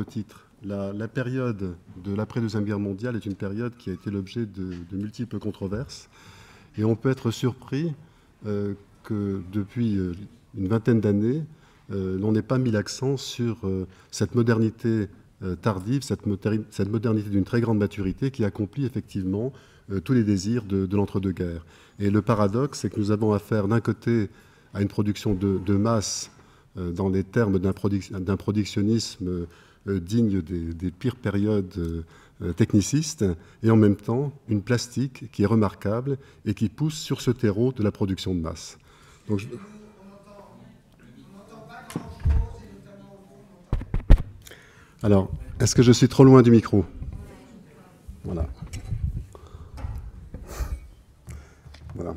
titre. La période de l'après-deuxième guerre mondiale est une période qui a été l'objet de multiples controverses. Et on peut être surpris que depuis une vingtaine d'années, l'on n'ait pas mis l'accent sur cette modernité tardive, cette modernité d'une très grande maturité qui accomplit effectivement tous les désirs de l'entre-deux-guerres. Et le paradoxe, c'est que nous avons affaire d'un côté à une production de masse dans les termes d'un productionnisme digne des pires périodes technicistes, et en même temps une plastique qui est remarquable et qui pousse sur ce terreau de la production de masse. Donc, Alors, est-ce que je suis trop loin du micro? Voilà. Voilà.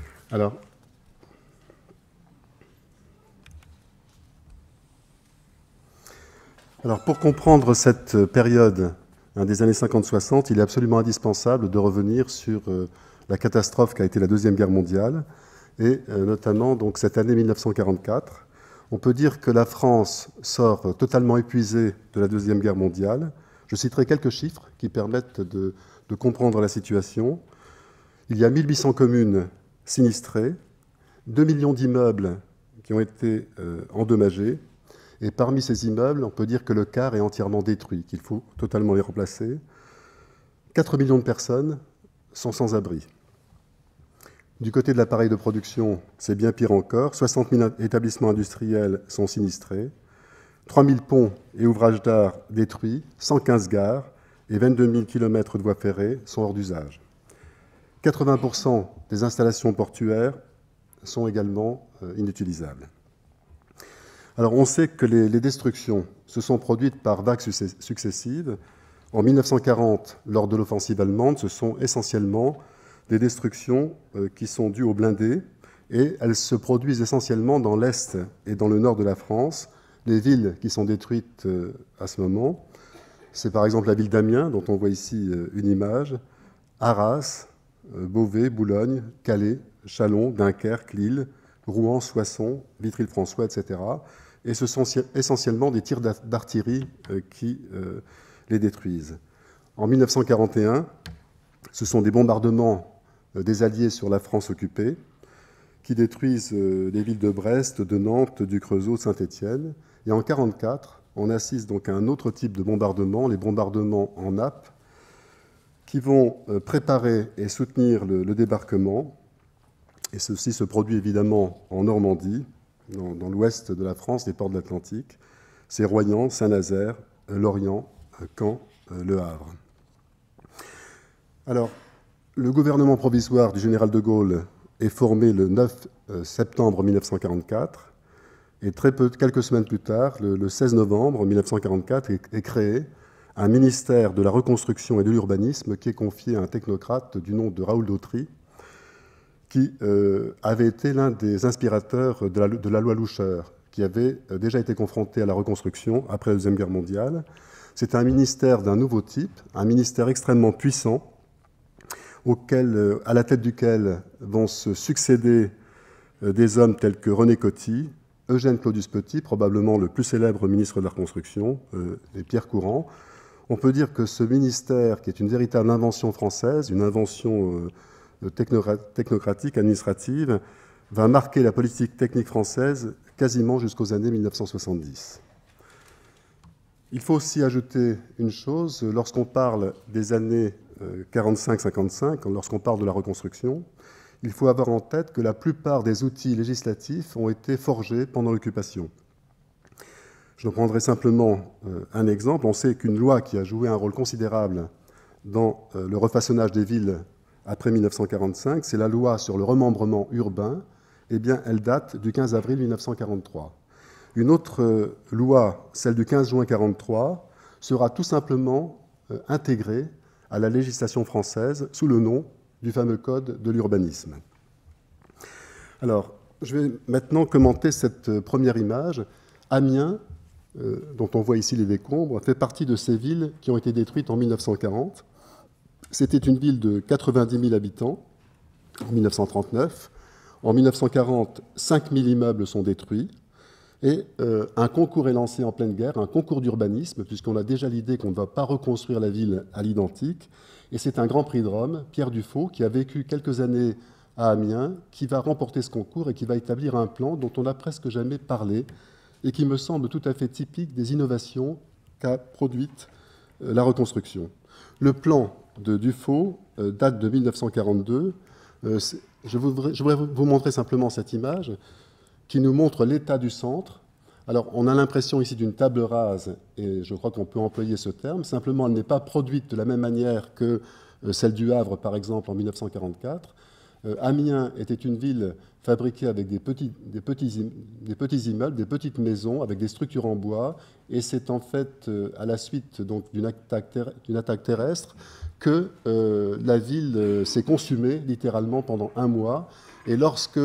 Alors, pour comprendre cette période des années 50-60, il est absolument indispensable de revenir sur la catastrophe qu'a été la Deuxième Guerre mondiale, et notamment donc, cette année 1944. On peut dire que la France sort totalement épuisée de la Deuxième Guerre mondiale. Je citerai quelques chiffres qui permettent de comprendre la situation. Il y a 1800 communes sinistrées, 2 millions d'immeubles qui ont été endommagés, et parmi ces immeubles, on peut dire que le quart est entièrement détruit, qu'il faut totalement les remplacer. 4 millions de personnes sont sans abri. Du côté de l'appareil de production, c'est bien pire encore. 60 000 établissements industriels sont sinistrés, 3 000 ponts et ouvrages d'art détruits, 115 gares et 22 000 km de voies ferrées sont hors d'usage. 80% des installations portuaires sont également inutilisables. Alors on sait que les destructions se sont produites par vagues successives. En 1940, lors de l'offensive allemande, ce sont essentiellement des destructions qui sont dues aux blindés, et elles se produisent essentiellement dans l'Est et dans le Nord de la France. Les villes qui sont détruites à ce moment, c'est par exemple la ville d'Amiens, dont on voit ici une image, Arras, Beauvais, Boulogne, Calais, Châlons, Dunkerque, Lille, Rouen, Soissons, Vitry-le-François, etc. Et ce sont essentiellement des tirs d'artillerie qui les détruisent. En 1941, ce sont des bombardements des Alliés sur la France occupée qui détruisent les villes de Brest, de Nantes, du Creusot, de Saint-Étienne. Et en 1944, on assiste donc à un autre type de bombardement, les bombardements en nappe, qui vont préparer et soutenir le débarquement. Et ceci se produit évidemment en Normandie, dans l'ouest de la France, les ports de l'Atlantique. C'est Royan, Saint-Nazaire, Lorient, Caen, Le Havre. Alors, le gouvernement provisoire du général de Gaulle est formé le 9 septembre 1944, et quelques semaines plus tard, le 16 novembre 1944, est créé un ministère de la reconstruction et de l'urbanisme qui est confié à un technocrate du nom de Raoul Dautry, qui avait été l'un des inspirateurs de la loi Loucheur, qui avait déjà été confronté à la reconstruction après la Deuxième Guerre mondiale. C'est un ministère d'un nouveau type, un ministère extrêmement puissant, à la tête duquel vont se succéder des hommes tels que René Coty, Eugène Claudius-Petit, probablement le plus célèbre ministre de la Reconstruction, et Pierre Courant. On peut dire que ce ministère, qui est une véritable invention française, une invention technocratique, administrative, va marquer la politique technique française quasiment jusqu'aux années 1970. Il faut aussi ajouter une chose, lorsqu'on parle des années 45-55, lorsqu'on parle de la reconstruction, il faut avoir en tête que la plupart des outils législatifs ont été forgés pendant l'occupation. Je prendrai simplement un exemple. On sait qu'une loi qui a joué un rôle considérable dans le refaçonnage des villes après 1945, c'est la loi sur le remembrement urbain. Eh bien, elle date du 15 avril 1943. Une autre loi, celle du 15 juin 1943, sera tout simplement intégrée à la législation française sous le nom du fameux Code de l'urbanisme. Alors, je vais maintenant commenter cette première image. Amiens, dont on voit ici les décombres, fait partie de ces villes qui ont été détruites en 1940. C'était une ville de 90 000 habitants en 1939. En 1940, 5 000 immeubles sont détruits. Et un concours est lancé en pleine guerre, un concours d'urbanisme, puisqu'on a déjà l'idée qu'on ne va pas reconstruire la ville à l'identique. Et c'est un Grand Prix de Rome, Pierre Dufaux, qui a vécu quelques années à Amiens, qui va remporter ce concours et qui va établir un plan dont on n'a presque jamais parlé et qui me semble tout à fait typique des innovations qu'a produites la reconstruction. Le plan de Dufaux date de 1942. Je voudrais vous montrer simplement cette image qui nous montre l'état du centre. Alors, on a l'impression ici d'une table rase, et je crois qu'on peut employer ce terme. Simplement, elle n'est pas produite de la même manière que celle du Havre, par exemple, en 1944. Amiens était une ville fabriquée avec des petits immeubles, des petites maisons, avec des structures en bois, et c'est en fait à la suite d'une attaque terrestre que la ville s'est consumée littéralement pendant un mois. Et lorsque,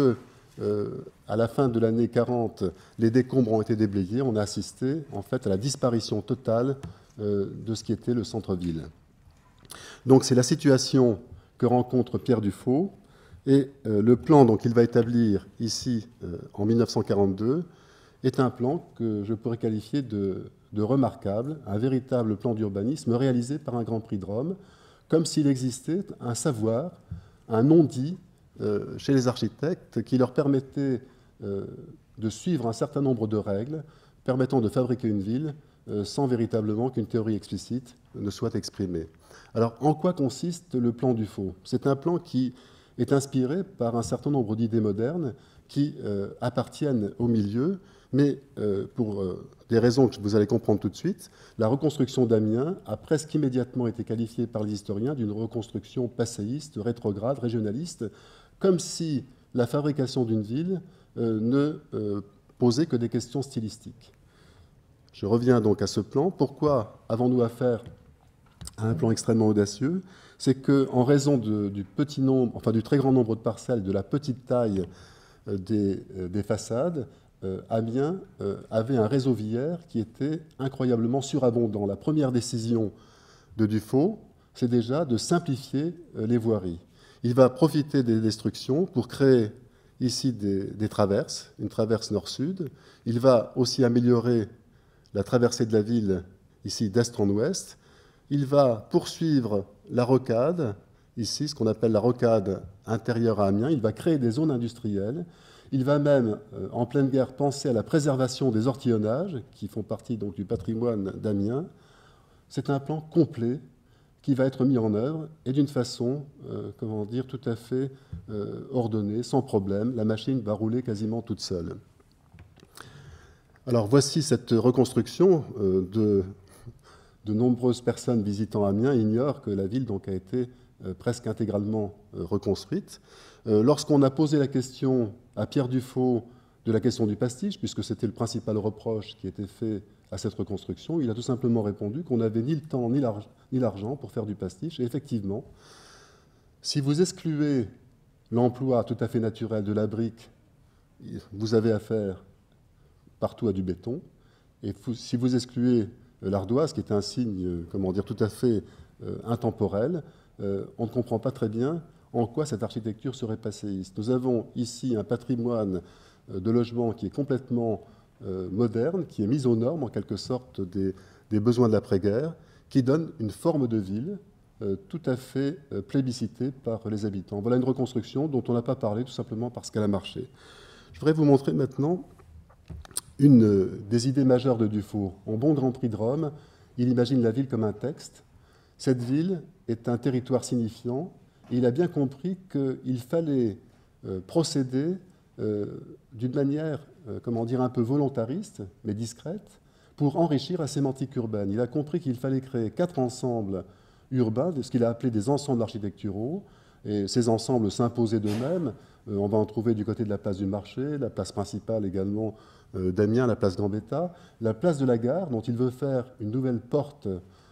à la fin de l'année 40, les décombres ont été déblayés, on a assisté en fait à la disparition totale de ce qui était le centre-ville. Donc c'est la situation que rencontre Pierre Dufaux. Et le plan qu'il va établir ici en 1942 est un plan que je pourrais qualifier de remarquable, un véritable plan d'urbanisme réalisé par un Grand Prix de Rome, comme s'il existait un savoir, un non-dit chez les architectes qui leur permettait de suivre un certain nombre de règles permettant de fabriquer une ville sans véritablement qu'une théorie explicite ne soit exprimée. Alors, en quoi consiste le plan Dufaux? C'est un plan qui est inspiré par un certain nombre d'idées modernes qui appartiennent au milieu, mais pour des raisons que vous allez comprendre tout de suite, la reconstruction d'Amiens a presque immédiatement été qualifiée par les historiens d'une reconstruction passéiste, rétrograde, régionaliste, comme si la fabrication d'une ville ne posait que des questions stylistiques. Je reviens donc à ce plan. Pourquoi avons-nous affaire à un plan extrêmement audacieux? C'est qu'en raison du très grand nombre de parcelles, de la petite taille des façades, Amiens avait un réseau viaire qui était incroyablement surabondant. La première décision de Dufaux, c'est déjà de simplifier les voiries. Il va profiter des destructions pour créer ici des traverses, une traverse nord-sud. Il va aussi améliorer la traversée de la ville, ici d'est en ouest. Il va poursuivre la rocade, ici ce qu'on appelle la rocade intérieure à Amiens. Il va créer des zones industrielles. Il va même, en pleine guerre, penser à la préservation des ortillonnages, qui font partie donc du patrimoine d'Amiens. C'est un plan complet qui va être mis en œuvre et d'une façon, tout à fait ordonnée, sans problème. La machine va rouler quasiment toute seule. Alors voici cette reconstruction. De nombreuses personnes visitant Amiens ignorent que la ville donc, a été presque intégralement reconstruite. Lorsqu'on a posé la question à Pierre Dufaux de la question du pastiche, puisque c'était le principal reproche qui était fait à cette reconstruction, il a tout simplement répondu qu'on n'avait ni le temps ni l'argent pour faire du pastiche. Et effectivement, si vous excluez l'emploi tout à fait naturel de la brique, vous avez affaire partout à du béton. Et si vous excluez l'ardoise, qui est un signe, tout à fait intemporel, on ne comprend pas très bien en quoi cette architecture serait passéiste. Nous avons ici un patrimoine de logement qui est complètement moderne, qui est mis aux normes en quelque sorte des besoins de l'après-guerre, qui donne une forme de ville tout à fait plébiscitée par les habitants. Voilà une reconstruction dont on n'a pas parlé tout simplement parce qu'elle a marché. Je voudrais vous montrer maintenant une des idées majeures de Dufaux. En bon Grand Prix de Rome, il imagine la ville comme un texte. Cette ville est un territoire signifiant et il a bien compris qu'il fallait procéder d'une manière, un peu volontariste, mais discrète, pour enrichir la sémantique urbaine. Il a compris qu'il fallait créer 4 ensembles urbains, ce qu'il a appelé des ensembles architecturaux, et ces ensembles s'imposaient d'eux-mêmes. On va en trouver du côté de la place du marché, la place principale également d'Amiens, la place Gambetta, la place de la gare, dont il veut faire une nouvelle porte,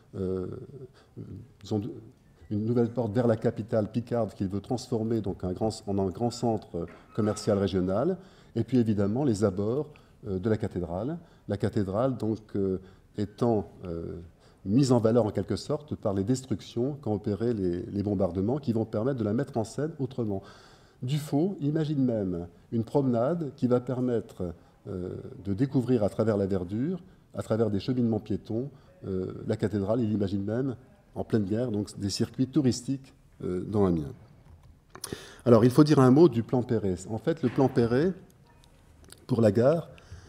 vers la capitale picarde qu'il veut transformer donc en un grand centre commercial régional, et puis évidemment les abords de la cathédrale. La cathédrale donc étant mise en valeur en quelque sorte par les destructions qu'ont opérées les bombardements qui vont permettre de la mettre en scène autrement. Dufaux imagine même une promenade qui va permettre de découvrir à travers la verdure, à travers des cheminements piétons, la cathédrale. Il imagine même, en pleine guerre, donc des circuits touristiques dans Amiens. Alors, il faut dire un mot du plan Perret. En fait, le plan Perret, pour la gare,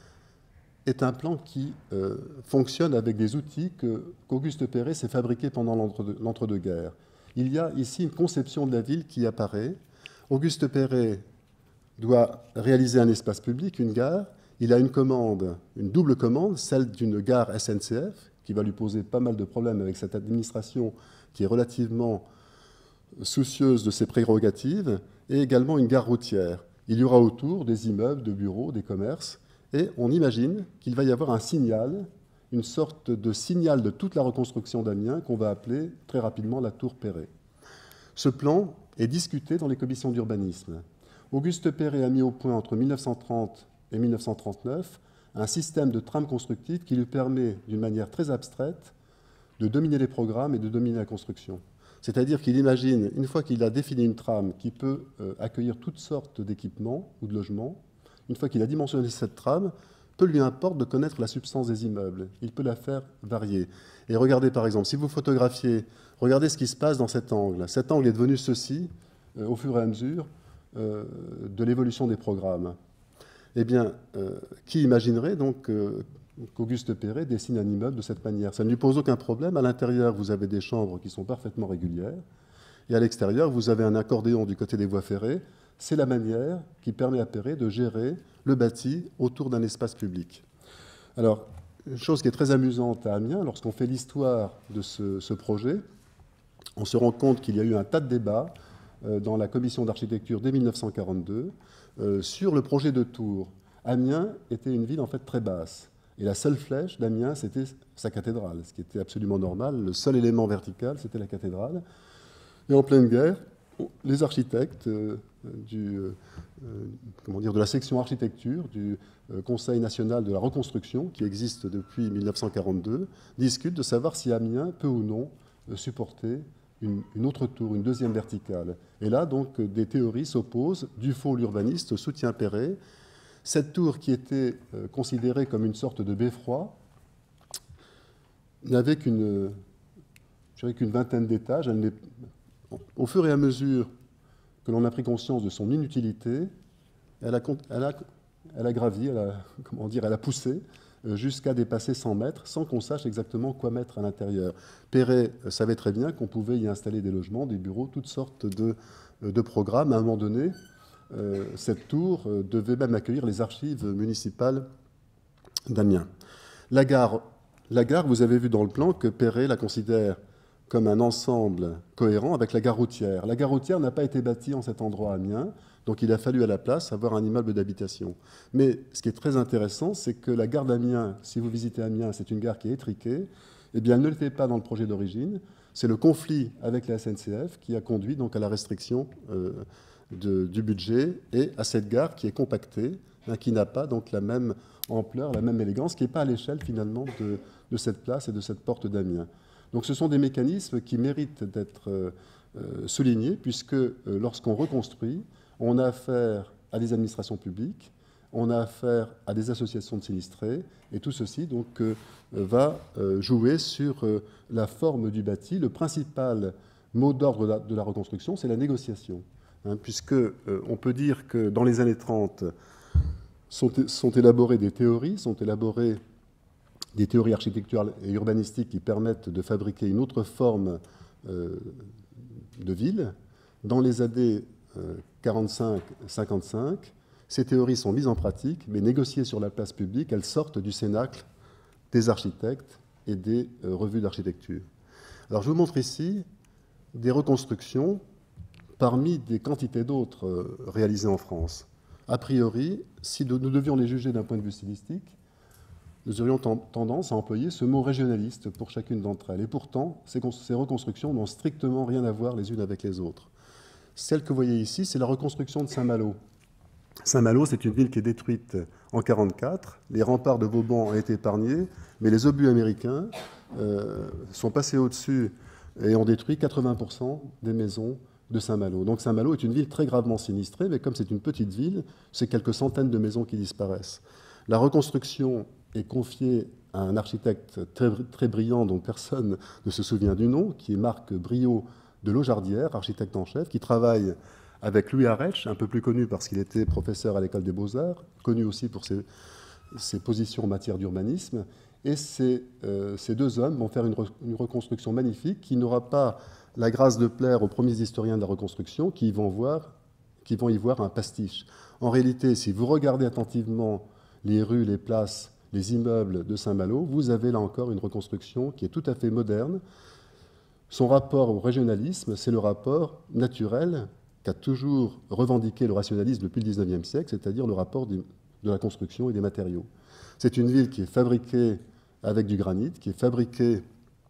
est un plan qui fonctionne avec des outils qu'Auguste Perret s'est fabriqué pendant l'entre-deux-guerres. Il y a ici une conception de la ville qui apparaît. Auguste Perret doit réaliser un espace public, une gare. Il a une commande, une double commande, celle d'une gare SNCF, qui va lui poser pas mal de problèmes avec cette administration qui est relativement soucieuse de ses prérogatives, et également une gare routière. Il y aura autour des immeubles, de bureaux, des commerces, et on imagine qu'il va y avoir un signal, une sorte de signal de toute la reconstruction d'Amiens qu'on va appeler très rapidement la tour Perret. Ce plan est discuté dans les commissions d'urbanisme. Auguste Perret a mis au point entre 1930 et 1939 un système de trame constructive qui lui permet, d'une manière très abstraite, de dominer les programmes et de dominer la construction. C'est-à-dire qu'il imagine, une fois qu'il a défini une trame qui peut accueillir toutes sortes d'équipements ou de logements, une fois qu'il a dimensionné cette trame, peu lui importe de connaître la substance des immeubles. Il peut la faire varier. Et regardez par exemple, si vous photographiez, regardez ce qui se passe dans cet angle. Cet angle est devenu ceci au fur et à mesure de l'évolution des programmes. Eh bien, qui imaginerait donc qu'Auguste Perret dessine un immeuble de cette manière? Ça ne lui pose aucun problème. À l'intérieur, vous avez des chambres qui sont parfaitement régulières. Et à l'extérieur, vous avez un accordéon du côté des voies ferrées. C'est la manière qui permet à Perret de gérer le bâti autour d'un espace public. Alors, une chose qui est très amusante à Amiens, lorsqu'on fait l'histoire de ce projet, on se rend compte qu'il y a eu un tas de débats dans la commission d'architecture dès 1942 sur le projet de tour. Amiens était une ville en fait très basse. Et la seule flèche d'Amiens, c'était sa cathédrale, ce qui était absolument normal. Le seul élément vertical, c'était la cathédrale. Et en pleine guerre, les architectes de la section architecture du Conseil national de la reconstruction, qui existe depuis 1942, discutent de savoir si Amiens peut ou non supporter une autre tour, une deuxième verticale. Et là, donc, des théories s'opposent. Dufault, l'urbaniste, soutient Perret. Cette tour, qui était considérée comme une sorte de beffroi, n'avait qu'une vingtaine d'étages. Au fur et à mesure que l'on a pris conscience de son inutilité, elle a gravi, elle a poussé jusqu'à dépasser 100 mètres sans qu'on sache exactement quoi mettre à l'intérieur. Perret savait très bien qu'on pouvait y installer des logements, des bureaux, toutes sortes de programmes. À un moment donné, cette tour devait même accueillir les archives municipales d'Amiens. La gare, vous avez vu dans le plan que Perret la considère comme un ensemble cohérent avec la gare routière. La gare routière n'a pas été bâtie en cet endroit à Amiens, donc il a fallu à la place avoir un immeuble d'habitation. Mais ce qui est très intéressant, c'est que la gare d'Amiens, si vous visitez Amiens, c'est une gare qui est étriquée, eh bien elle ne l'était pas dans le projet d'origine. C'est le conflit avec la SNCF qui a conduit donc à la restriction du budget et à cette gare qui est compactée, qui n'a pas donc la même ampleur, la même élégance, qui n'est pas à l'échelle finalement de cette place et de cette porte d'Amiens. Donc ce sont des mécanismes qui méritent d'être soulignés, puisque lorsqu'on reconstruit, on a affaire à des administrations publiques, on a affaire à des associations de sinistrés, et tout ceci donc, va jouer sur la forme du bâti. Le principal mot d'ordre de la reconstruction, c'est la négociation, puisque on peut dire que dans les années 30, sont élaborées des théories, des théories architecturales et urbanistiques qui permettent de fabriquer une autre forme de ville. Dans les années 45-55, ces théories sont mises en pratique, mais négociées sur la place publique, elles sortent du cénacle des architectes et des revues d'architecture. Alors je vous montre ici des reconstructions parmi des quantités d'autres réalisées en France. A priori, si nous devions les juger d'un point de vue stylistique, nous aurions tendance à employer ce mot régionaliste pour chacune d'entre elles. Et pourtant, ces reconstructions n'ont strictement rien à voir les unes avec les autres. Celle que vous voyez ici, c'est la reconstruction de Saint-Malo. Saint-Malo, c'est une ville qui est détruite en 1944. Les remparts de Vauban ont été épargnés, mais les obus américains sont passés au-dessus et ont détruit 80% des maisons de Saint-Malo. Donc Saint-Malo est une ville très gravement sinistrée, mais comme c'est une petite ville, c'est quelques centaines de maisons qui disparaissent. La reconstruction est confiée à un architecte très brillant dont personne ne se souvient du nom, qui est Marc Briot de Laujardière, architecte en chef, qui travaille avec Louis Arèche, un peu plus connu parce qu'il était professeur à l'École des Beaux-Arts, connu aussi pour ses positions en matière d'urbanisme. Et ces deux hommes vont faire une reconstruction magnifique qui n'aura pas la grâce de plaire aux premiers historiens de la reconstruction qui vont y voir un pastiche. En réalité, si vous regardez attentivement les rues, les places, les immeubles de Saint-Malo, vous avez là encore une reconstruction qui est tout à fait moderne. Son rapport au régionalisme, c'est le rapport naturel qu'a toujours revendiqué le rationalisme depuis le XIXe siècle, c'est-à-dire le rapport de la construction et des matériaux. C'est une ville qui est fabriquée avec du granit, qui est fabriquée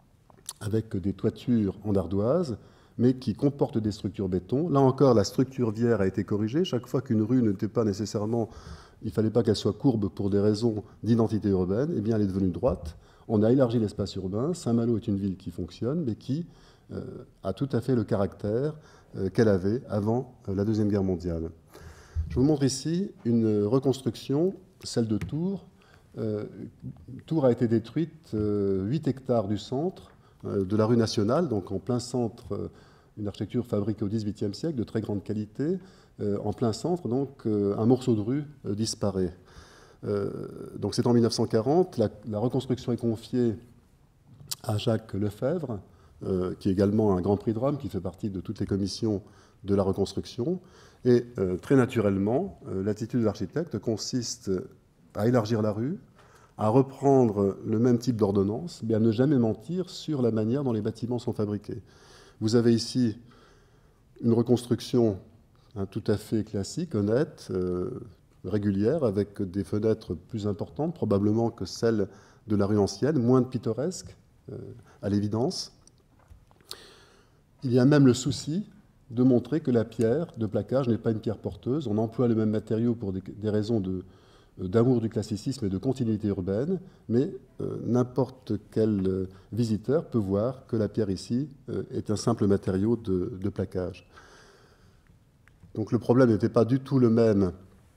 avec des toitures en ardoise, mais qui comporte des structures béton. Là encore, la structure vière a été corrigée. Chaque fois qu'une rue n'était pas nécessairement... Il ne fallait pas qu'elle soit courbe pour des raisons d'identité urbaine, eh bien elle est devenue droite. On a élargi l'espace urbain. Saint-Malo est une ville qui fonctionne, mais qui a tout à fait le caractère qu'elle avait avant la Deuxième Guerre mondiale. Je vous montre ici une reconstruction, celle de Tours. Tours a été détruite 8 hectares du centre de la rue nationale, donc en plein centre, une architecture fabriquée au XVIIIe siècle, de très grande qualité. En plein centre, donc un morceau de rue disparaît. Donc c'est en 1940, la reconstruction est confiée à Jacques Lefebvre, qui est également un grand prix de Rome, qui fait partie de toutes les commissions de la reconstruction. Et très naturellement, l'attitude de l'architecte consiste à élargir la rue, à reprendre le même type d'ordonnance, mais à ne jamais mentir sur la manière dont les bâtiments sont fabriqués. Vous avez ici une reconstruction tout à fait classique, honnête, régulière, avec des fenêtres plus importantes, probablement que celles de la rue ancienne, moins de pittoresques, à l'évidence. Il y a même le souci de montrer que la pierre de plaquage n'est pas une pierre porteuse. On emploie le même matériau pour des raisons d'amour du classicisme et de continuité urbaine, mais n'importe quel visiteur peut voir que la pierre ici est un simple matériau de plaquage. Donc le problème n'était pas du tout le même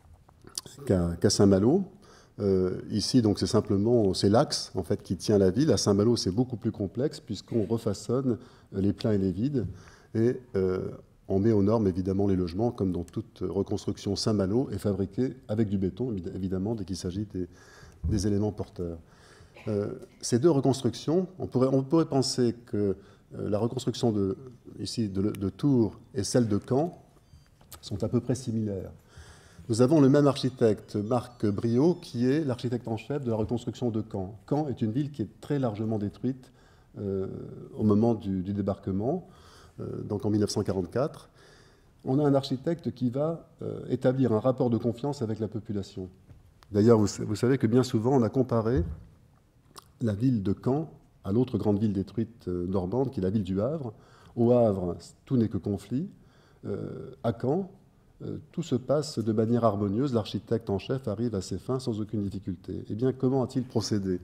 qu'à Saint-Malo. Ici, donc, c'est l'axe en fait, qui tient la ville. À Saint-Malo, c'est beaucoup plus complexe puisqu'on refaçonne les pleins et les vides et on met aux normes évidemment les logements, comme dans toute reconstruction. Saint-Malo est fabriqué avec du béton, évidemment, dès qu'il s'agit des éléments porteurs. Ces deux reconstructions, on pourrait penser que la reconstruction ici de Tours et celle de Caen sont à peu près similaires. Nous avons le même architecte, Marc Briot, qui est l'architecte en chef de la reconstruction de Caen. Caen est une ville qui est très largement détruite au moment du débarquement, donc en 1944. On a un architecte qui va établir un rapport de confiance avec la population. D'ailleurs, vous savez que bien souvent, on a comparé la ville de Caen à l'autre grande ville détruite normande, qui est la ville du Havre. Au Havre, tout n'est que conflit. À Caen, tout se passe de manière harmonieuse. L'architecte en chef arrive à ses fins sans aucune difficulté. Eh bien, comment a-t-il procédé?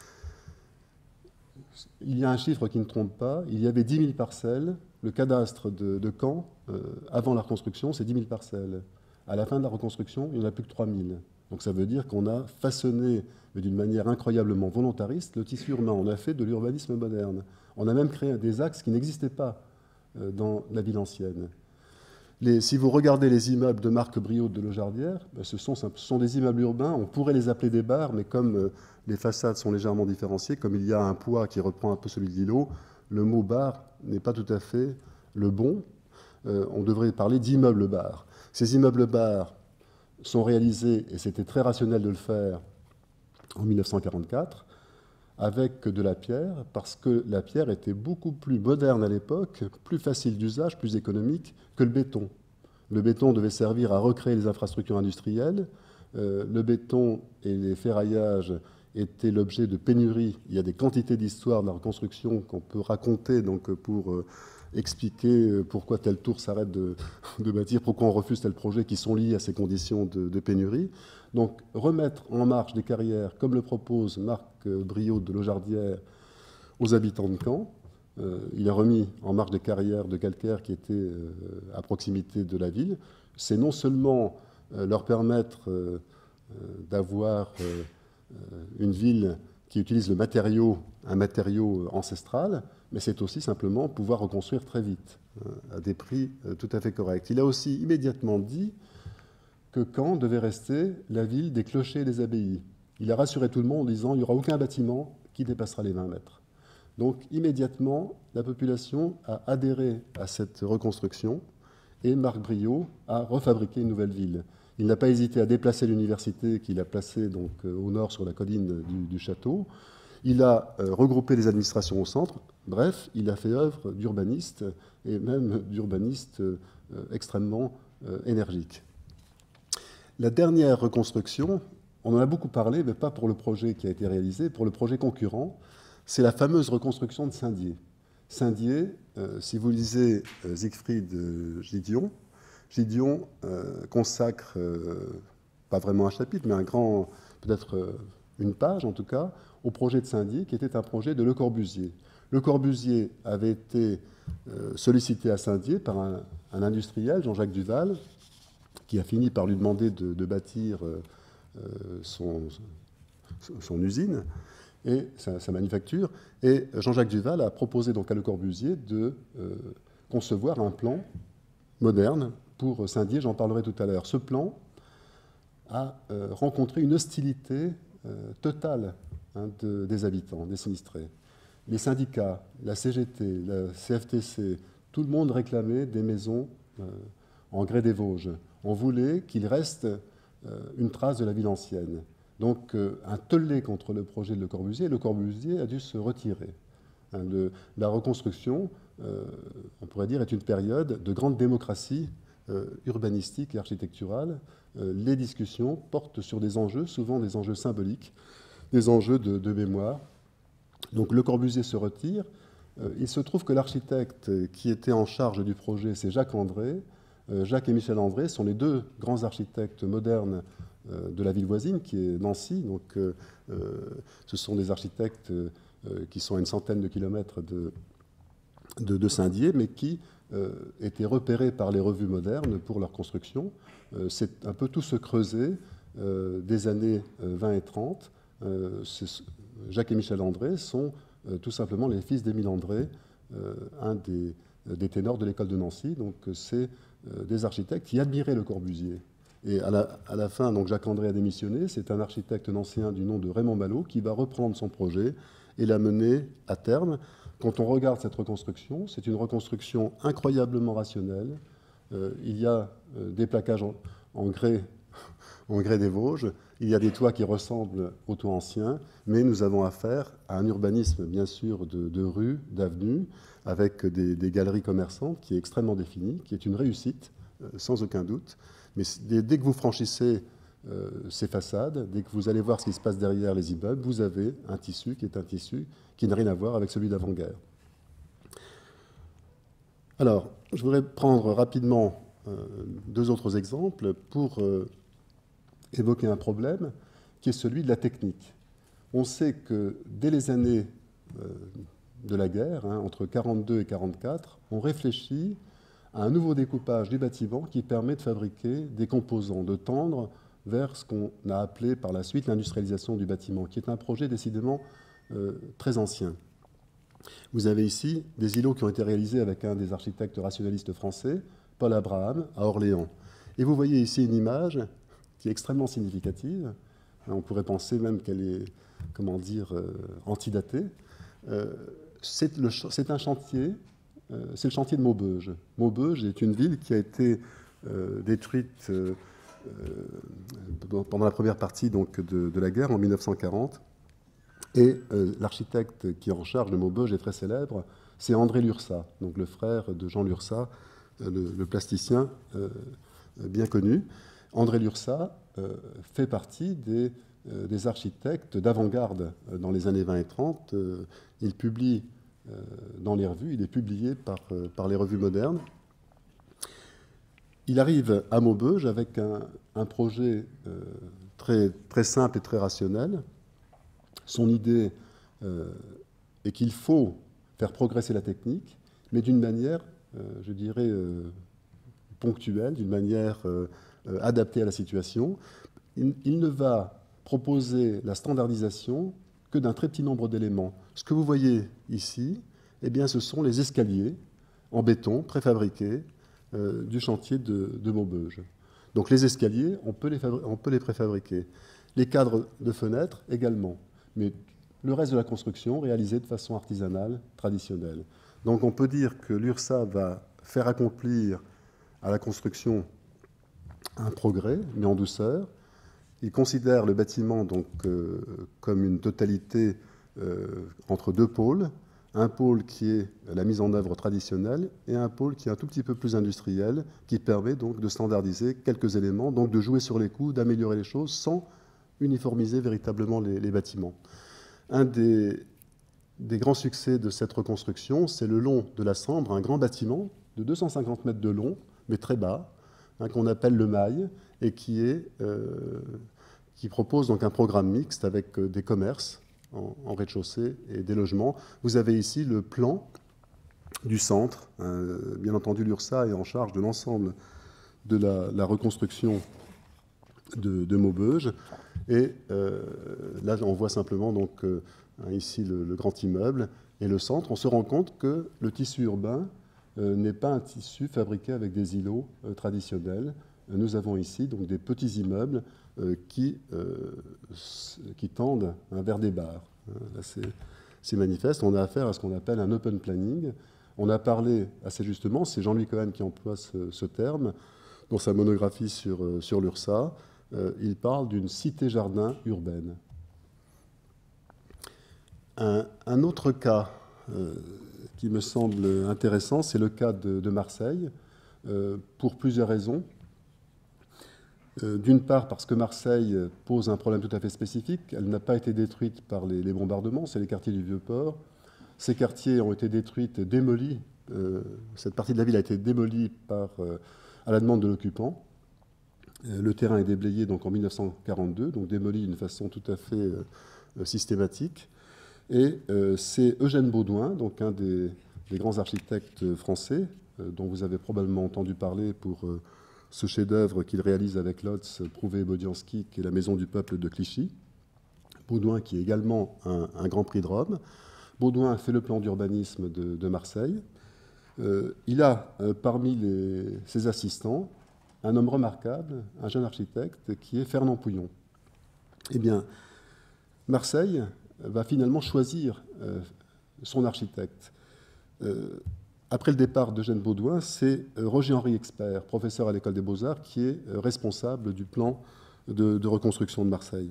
Il y a un chiffre qui ne trompe pas. Il y avait 10 000 parcelles. Le cadastre de Caen, avant la reconstruction, c'est 10 000 parcelles. À la fin de la reconstruction, il n'y en a plus que 3 000. Donc ça veut dire qu'on a façonné, mais d'une manière incroyablement volontariste, le tissu urbain. On a fait de l'urbanisme moderne. On a même créé des axes qui n'existaient pas dans la ville ancienne. Si vous regardez les immeubles de Marc Briot de Laujardière, ce sont des immeubles urbains, on pourrait les appeler des bars, mais comme les façades sont légèrement différenciées, comme il y a un poids qui reprend un peu celui de l'îlot, le mot bar n'est pas tout à fait le bon. On devrait parler d'immeubles bars. Ces immeubles bars sont réalisés, et c'était très rationnel de le faire, en 1944, avec de la pierre, parce que la pierre était beaucoup plus moderne à l'époque, plus facile d'usage, plus économique que le béton. Le béton devait servir à recréer les infrastructures industrielles. Le béton et les ferraillages étaient l'objet de pénuries. Il y a des quantités d'histoires de la reconstruction qu'on peut raconter donc, pour expliquer pourquoi telle tour s'arrête de bâtir, pourquoi on refuse tel projet, qui sont liés à ces conditions de pénurie. Donc remettre en marche des carrières, comme le propose Marc Briot de Laujardière, aux habitants de Caen. Il a remis en marche des carrières de calcaire qui étaient à proximité de la ville. C'est non seulement leur permettre d'avoir une ville qui utilise un matériau ancestral, mais c'est aussi simplement pouvoir reconstruire très vite, à des prix tout à fait corrects. Il a aussi immédiatement dit que Caen devait rester la ville des clochers et des abbayes. Il a rassuré tout le monde en disant qu'il n'y aura aucun bâtiment qui dépassera les 20 mètres. Donc immédiatement, la population a adhéré à cette reconstruction et Marc Briot a refabriqué une nouvelle ville. Il n'a pas hésité à déplacer l'université qu'il a placée donc, au nord sur la colline du château. Il a regroupé les administrations au centre. Bref, il a fait œuvre d'urbaniste et même d'urbaniste extrêmement énergique. La dernière reconstruction, on en a beaucoup parlé, mais pas pour le projet qui a été réalisé, pour le projet concurrent, c'est la fameuse reconstruction de Saint-Dié. Saint-Dié, si vous lisez Siegfried Giedion, Giedion consacre, pas vraiment un chapitre, mais un grand, peut-être une page en tout cas, au projet de Saint-Dié, qui était un projet de Le Corbusier. Le Corbusier avait été sollicité à Saint-Dié par un industriel, Jean-Jacques Duval, qui a fini par lui demander de bâtir son usine et sa manufacture. Et Jean-Jacques Duval a proposé donc à Le Corbusier de concevoir un plan moderne pour Saint-Dié, j'en parlerai tout à l'heure. Ce plan a rencontré une hostilité totale des habitants, des sinistrés. Les syndicats, la CGT, la CFTC, tout le monde réclamait des maisons en grès des Vosges. On voulait qu'il reste une trace de la ville ancienne. Donc un tollé contre le projet de Le Corbusier, et Le Corbusier a dû se retirer. La reconstruction, on pourrait dire, est une période de grande démocratie urbanistique et architecturale. Les discussions portent sur des enjeux, souvent des enjeux symboliques, des enjeux de mémoire. Donc Le Corbusier se retire. Il se trouve que l'architecte qui était en charge du projet, c'est Jacques André. Jacques et Michel André sont les deux grands architectes modernes de la ville voisine, qui est Nancy. Donc, ce sont des architectes qui sont à une centaine de kilomètres de Saint-Dié, mais qui étaient repérés par les revues modernes pour leur construction. C'est un peu tout ce creuset des années 20 et 30. Jacques et Michel André sont tout simplement les fils d'Émile André, un des ténors de l'école de Nancy. Donc, c'est des architectes qui admiraient Le Corbusier. Et à la fin, donc Jacques André a démissionné. C'est un architecte nancéen du nom de Raymond Ballot qui va reprendre son projet et la mener à terme. Quand on regarde cette reconstruction, c'est une reconstruction incroyablement rationnelle. Il y a des plaquages en grès des Vosges, il y a des toits qui ressemblent aux toits anciens, mais nous avons affaire à un urbanisme, bien sûr, de rues, d'avenues, avec des galeries commerçantes qui est extrêmement définie, qui est une réussite, sans aucun doute. Mais dès que vous franchissez ces façades, dès que vous allez voir ce qui se passe derrière les immeubles, vous avez un tissu qui n'a rien à voir avec celui d'avant-guerre. Alors, je voudrais prendre rapidement deux autres exemples pour évoquer un problème qui est celui de la technique. On sait que dès les années de la guerre, entre 1942 et 1944, on réfléchit à un nouveau découpage du bâtiment qui permet de fabriquer des composants, de tendre vers ce qu'on a appelé par la suite l'industrialisation du bâtiment, qui est un projet décidément très ancien. Vous avez ici des îlots qui ont été réalisés avec un des architectes rationalistes français, Paul Abraham, à Orléans. Et vous voyez ici une image qui est extrêmement significative. On pourrait penser même qu'elle est, comment dire, antidatée. C'est un chantier, c'est le chantier de Maubeuge. Maubeuge est une ville qui a été détruite pendant la première partie donc, de la guerre, en 1940. Et l'architecte qui est en charge de Maubeuge est très célèbre, c'est André Lurçat, donc le frère de Jean Lurçat, le plasticien bien connu. André Lurçat fait partie des architectes d'avant-garde dans les années 20 et 30. Il publie dans les revues, il est publié par les revues modernes. Il arrive à Maubeuge avec un projet très, très simple et très rationnel. Son idée est qu'il faut faire progresser la technique, mais d'une manière, je dirais, ponctuelle, d'une manière adaptée à la situation. il ne va proposer la standardisation que d'un très petit nombre d'éléments. Ce que vous voyez ici, eh bien, ce sont les escaliers en béton préfabriqués du chantier de Maubeuge. Donc les escaliers, on peut les préfabriquer. Les cadres de fenêtres également. Mais le reste de la construction réalisé de façon artisanale, traditionnelle. Donc on peut dire que l'URSSAF va faire accomplir à la construction un progrès, mais en douceur. Il considère le bâtiment donc, comme une totalité entre deux pôles. Un pôle qui est la mise en œuvre traditionnelle et un pôle qui est un tout petit peu plus industriel, qui permet donc de standardiser quelques éléments, donc de jouer sur les coûts, d'améliorer les choses sans uniformiser véritablement les bâtiments. Un des grands succès de cette reconstruction, c'est le long de la Sambre, un grand bâtiment de 250 mètres de long, mais très bas, qu'on appelle le Mail, et qui propose donc un programme mixte avec des commerces en rez-de-chaussée et des logements. Vous avez ici le plan du centre. Bien entendu, l'URSSAF est en charge de l'ensemble de la reconstruction de Maubeuge. Et là, on voit simplement donc, ici le grand immeuble et le centre. On se rend compte que le tissu urbain n'est pas un tissu fabriqué avec des îlots traditionnels. Nous avons ici donc, des petits immeubles qui tendent vers des bars. Là, c'est manifeste. On a affaire à ce qu'on appelle un open planning. On a parlé assez justement, c'est Jean-Louis Cohen qui emploie ce terme, dans sa monographie sur l'URSSAF. Il parle d'une cité-jardin urbaine. Un autre cas qui me semble intéressant, c'est le cas de Marseille, pour plusieurs raisons. D'une part, parce que Marseille pose un problème tout à fait spécifique. Elle n'a pas été détruite par les bombardements, c'est les quartiers du Vieux-Port. Ces quartiers ont été détruits, démolis. Cette partie de la ville a été démolie à la demande de l'occupant. Le terrain est déblayé donc, en 1942, donc démoli d'une façon tout à fait systématique. Et c'est Eugène Baudouin, donc un des grands architectes français, dont vous avez probablement entendu parler pour ce chef-d'œuvre qu'il réalise avec Lotz, Prouvé et Bodianski, qui est la maison du peuple de Clichy. Baudouin, qui est également un grand prix de Rome. Baudouin fait le plan d'urbanisme de Marseille. Il a parmi ses assistants un homme remarquable, un jeune architecte, qui est Fernand Pouillon. Eh bien, Marseille va finalement choisir son architecte. Après le départ d'Eugène Baudouin, c'est Roger-Henri Expert, professeur à l'École des Beaux-Arts, qui est responsable du plan de reconstruction de Marseille.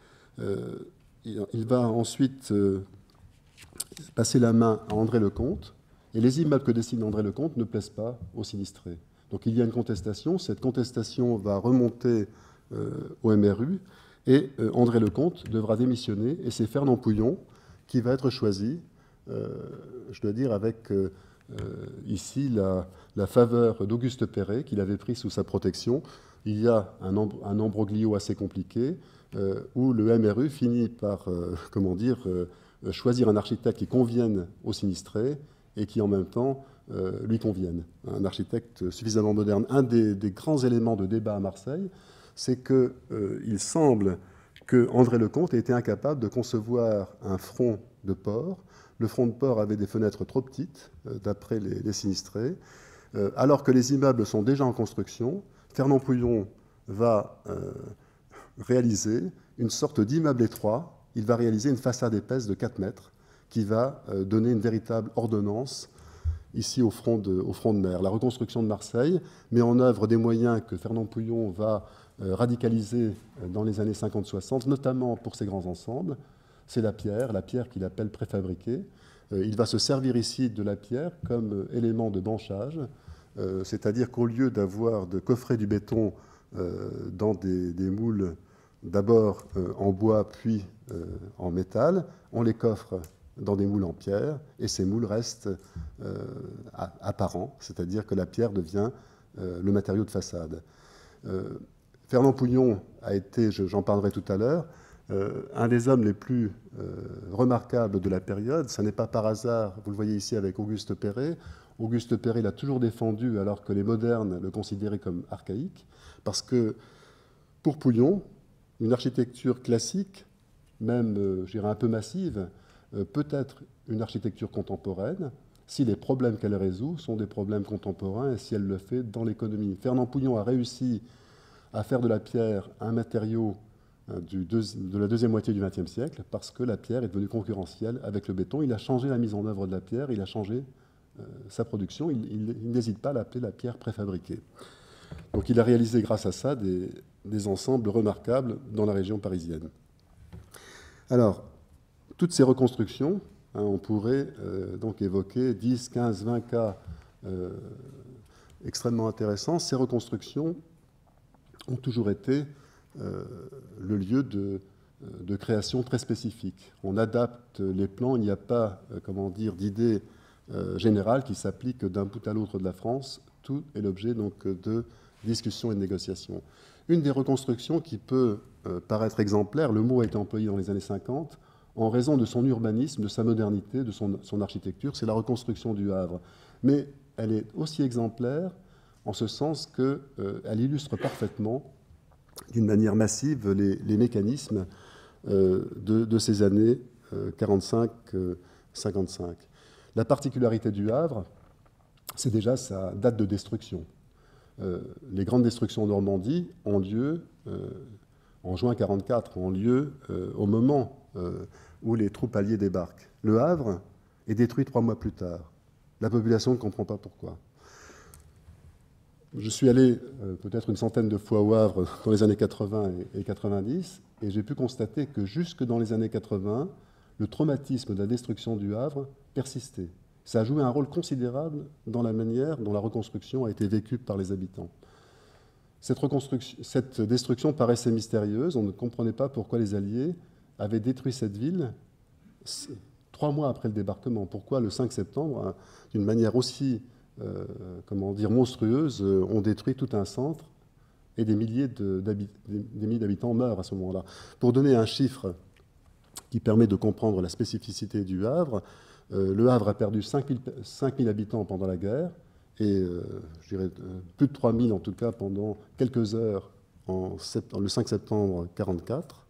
Il va ensuite passer la main à André Lecomte, et les immeubles que dessine André Lecomte ne plaisent pas aux sinistrés. Donc il y a une contestation, cette contestation va remonter au MRU, et André Lecomte devra démissionner, et c'est Fernand Pouillon qui va être choisi, je dois dire, avec ici la faveur d'Auguste Perret, qu'il avait pris sous sa protection. Il y a un ambroglio assez compliqué, où le MRU finit par, choisir un architecte qui convienne aux sinistrés, et qui en même temps lui convienne. Un architecte suffisamment moderne. Un des grands éléments de débat à Marseille, c'est qu'il semble que André Lecomte ait été incapable de concevoir un front de port. Le front de port avait des fenêtres trop petites, d'après les sinistrés. Alors que les immeubles sont déjà en construction, Fernand Pouillon va réaliser une sorte d'immeuble étroit. Il va réaliser une façade épaisse de 4 mètres qui va donner une véritable ordonnance ici au front de mer. La reconstruction de Marseille met en œuvre des moyens que Fernand Pouillon va radicaliser dans les années 50-60, notamment pour ses grands ensembles. C'est la pierre qu'il appelle préfabriquée. Il va se servir ici de la pierre comme élément de banchage, c'est-à-dire qu'au lieu d'avoir de coffrer du béton dans des moules d'abord en bois puis en métal, on les coffre dans des moules en pierre, et ces moules restent apparents, c'est-à-dire que la pierre devient le matériau de façade. Fernand Pouillon a été, j'en parlerai tout à l'heure, un des hommes les plus remarquables de la période. Ce n'est pas par hasard, vous le voyez ici avec Auguste Perret. Auguste Perret l'a toujours défendu alors que les modernes le considéraient comme archaïque, parce que pour Pouillon, une architecture classique, même, je dirais, un peu massive, peut être une architecture contemporaine si les problèmes qu'elle résout sont des problèmes contemporains et si elle le fait dans l'économie. Fernand Pouillon a réussi à faire de la pierre un matériau de la deuxième moitié du XXe siècle parce que la pierre est devenue concurrentielle avec le béton. Il a changé la mise en œuvre de la pierre, il a changé sa production. Il n'hésite pas à l'appeler la pierre préfabriquée. Donc il a réalisé grâce à ça des ensembles remarquables dans la région parisienne. Alors, toutes ces reconstructions, on pourrait donc évoquer 10, 15, 20 cas extrêmement intéressants. Ces reconstructions ont toujours été le lieu de création très spécifique. On adapte les plans, il n'y a pas, comment dire, d'idée générale qui s'applique d'un bout à l'autre de la France. Tout est l'objet donc de discussions et de négociations. Une des reconstructions qui peut paraître exemplaire, le mot a été employé dans les années 50, en raison de son urbanisme, de sa modernité, de son architecture, c'est la reconstruction du Havre. Mais elle est aussi exemplaire en ce sens qu'elle illustre parfaitement, d'une manière massive, les mécanismes de ces années 45-55. La particularité du Havre, c'est déjà sa date de destruction. Les grandes destructions en Normandie ont lieu en juin 1944, ont lieu au moment où les troupes alliées débarquent. Le Havre est détruit 3 mois plus tard. La population ne comprend pas pourquoi. Je suis allé peut-être une centaine de fois au Havre dans les années 80 et 90, et j'ai pu constater que jusque dans les années 80, le traumatisme de la destruction du Havre persistait. Ça a joué un rôle considérable dans la manière dont la reconstruction a été vécue par les habitants. Cette destruction paraissait mystérieuse, on ne comprenait pas pourquoi les Alliés avaient détruit cette ville 3 mois après le débarquement. Pourquoi le 5 septembre, d'une manière aussi comment dire, monstrueuse, ont détruit tout un centre et des milliers d'habitants meurent à ce moment-là. Pour donner un chiffre qui permet de comprendre la spécificité du Havre, le Havre a perdu 5 000 habitants pendant la guerre et je dirais plus de 3 000 en tout cas pendant quelques heures le 5 septembre 1944.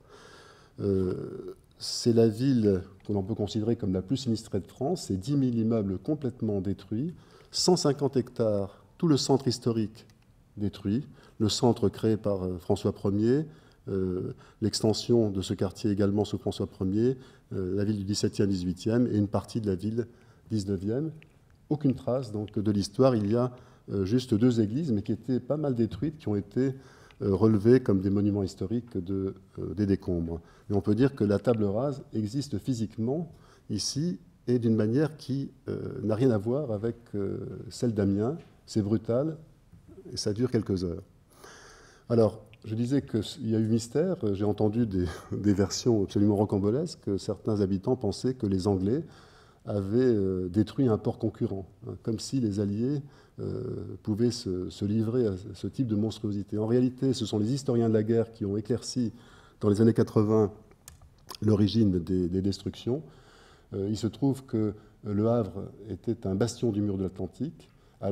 C'est la ville qu'on peut considérer comme la plus sinistrée de France. C'est 10 000 immeubles complètement détruits, 150 hectares, tout le centre historique détruit, le centre créé par François Ier, l'extension de ce quartier également sous François Ier, la ville du XVIIe, XVIIIe et une partie de la ville XIXe. Aucune trace donc, de l'histoire. Il y a juste 2 églises, mais qui étaient pas mal détruites, qui ont été relevées comme des monuments historiques des décombres. Mais on peut dire que la table rase existe physiquement ici et d'une manière qui n'a rien à voir avec celle d'Amiens. C'est brutal et ça dure quelques heures. Alors, je disais qu'il y a eu mystère. J'ai entendu des versions absolument rocambolesques. Certains habitants pensaient que les Anglais avaient détruit un port concurrent, comme si les Alliés pouvaient se livrer à ce type de monstruosité. En réalité, ce sont les historiens de la guerre qui ont éclairci, dans les années 80, l'origine des destructions. Il se trouve que Le Havre était un bastion du mur de l'Atlantique.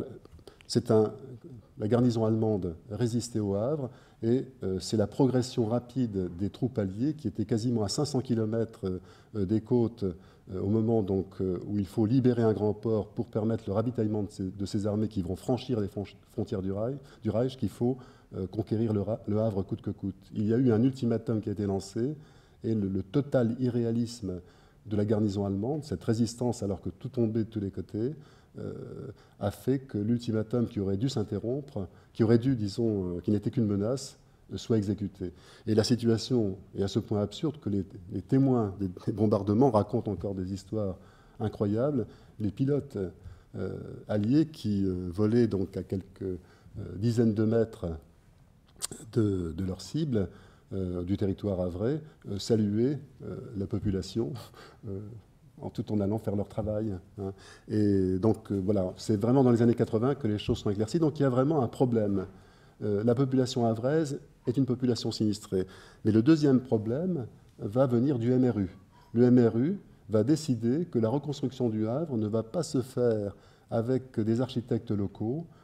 La garnison allemande résistait au Havre et c'est la progression rapide des troupes alliées qui étaient quasiment à 500 km des côtes au moment donc, où il faut libérer un grand port pour permettre le ravitaillement de ces armées qui vont franchir les frontières du Reich, qu'il faut conquérir le Havre coûte que coûte. Il y a eu un ultimatum qui a été lancé et le total irréalisme de la garnison allemande, cette résistance alors que tout tombait de tous les côtés, a fait que l'ultimatum qui aurait dû s'interrompre, qui aurait dû, disons, qui n'était qu'une menace, soit exécuté. Et la situation est à ce point absurde que les témoins des bombardements racontent encore des histoires incroyables. Les pilotes alliés qui volaient donc à quelques dizaines de mètres de leur cible, du territoire havrais, saluaient la population tout en allant faire leur travail. Hein. Et donc voilà, c'est vraiment dans les années 80 que les choses sont éclaircies. Donc il y a vraiment un problème. La population havraise est une population sinistrée. Mais le deuxième problème va venir du MRU. Le MRU va décider que la reconstruction du Havre ne va pas se faire avec des architectes locaux,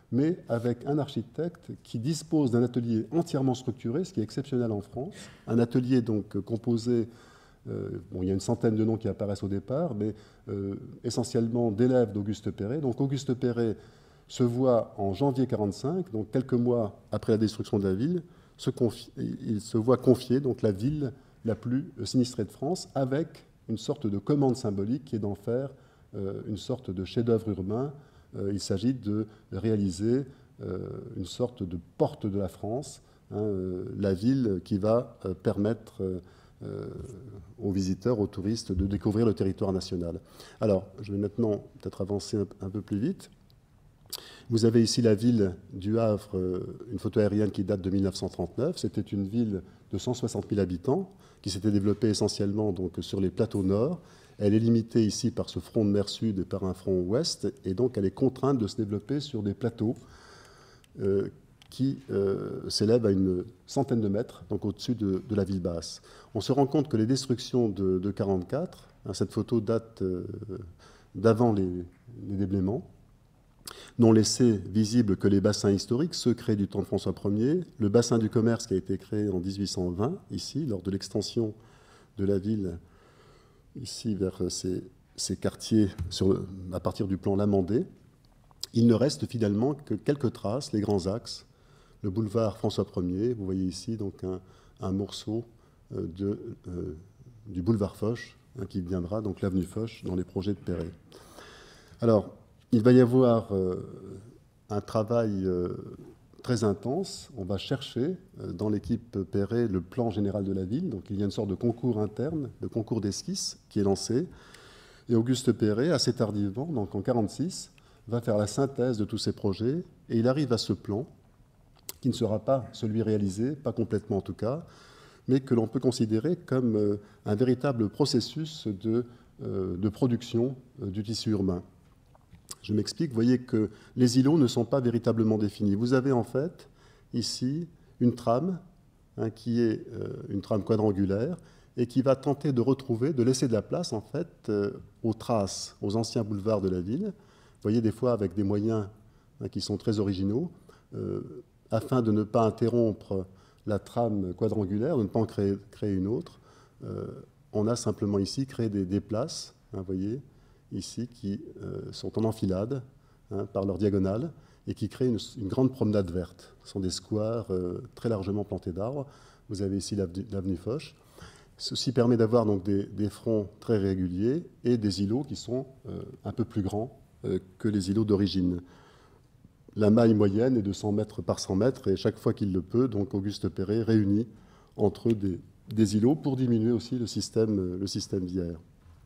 mais avec un architecte qui dispose d'un atelier entièrement structuré, ce qui est exceptionnel en France. Un atelier donc composé, bon, il y a une centaine de noms qui apparaissent au départ, mais essentiellement d'élèves d'Auguste Perret. Donc Auguste Perret se voit en janvier 1945, donc quelques mois après la destruction de la ville, il se voit confier donc la ville la plus sinistrée de France, avec une sorte de commande symbolique qui est d'en faire une sorte de chef-d'œuvre urbain. Il s'agit de réaliser une sorte de porte de la France, hein, la ville qui va permettre aux visiteurs, aux touristes, de découvrir le territoire national. Alors, je vais maintenant peut-être avancer un peu plus vite. Vous avez ici la ville du Havre, une photo aérienne qui date de 1939. C'était une ville de 160 000 habitants qui s'était développée essentiellement donc, sur les plateaux nord. Elle est limitée ici par ce front de mer sud et par un front ouest, et donc elle est contrainte de se développer sur des plateaux qui s'élèvent à une centaine de mètres, donc au-dessus de la ville basse. On se rend compte que les destructions de 1944, hein, cette photo date d'avant les déblaiements, n'ont laissé visibles que les bassins historiques, ceux créés du temps de François Ier, le bassin du commerce qui a été créé en 1820, ici, lors de l'extension de la ville, ici, vers ces quartiers à partir du plan Lamandé. Il ne reste finalement que quelques traces, les grands axes, le boulevard François Ier, vous voyez ici donc un morceau du boulevard Foch, hein, qui deviendra donc l'avenue Foch dans les projets de Perret. Alors, il va y avoir un travail très intense. On va chercher dans l'équipe Perret le plan général de la ville. Donc il y a une sorte de concours interne, de concours d'esquisse qui est lancé. Et Auguste Perret, assez tardivement, donc en 1946, va faire la synthèse de tous ces projets. Et il arrive à ce plan, qui ne sera pas celui réalisé, pas complètement en tout cas, mais que l'on peut considérer comme un véritable processus de production du tissu urbain. Je m'explique, vous voyez que les îlots ne sont pas véritablement définis. Vous avez en fait ici une trame, hein, qui est une trame quadrangulaire et qui va tenter de retrouver, de laisser de la place en fait aux traces, aux anciens boulevards de la ville. Vous voyez des fois avec des moyens, hein, qui sont très originaux, afin de ne pas interrompre la trame quadrangulaire, de ne pas en créer une autre. On a simplement ici créé des places, hein, vous voyez, ici, qui sont en enfilade, hein, par leur diagonale, et qui créent une grande promenade verte. Ce sont des squares très largement plantés d'arbres. Vous avez ici l'avenue Foch. Ceci permet d'avoir donc des fronts très réguliers et des îlots qui sont un peu plus grands que les îlots d'origine. La maille moyenne est de 100 mètres par 100 mètres, et chaque fois qu'il le peut, donc Auguste Perret réunit entre eux des îlots pour diminuer aussi le système viaire.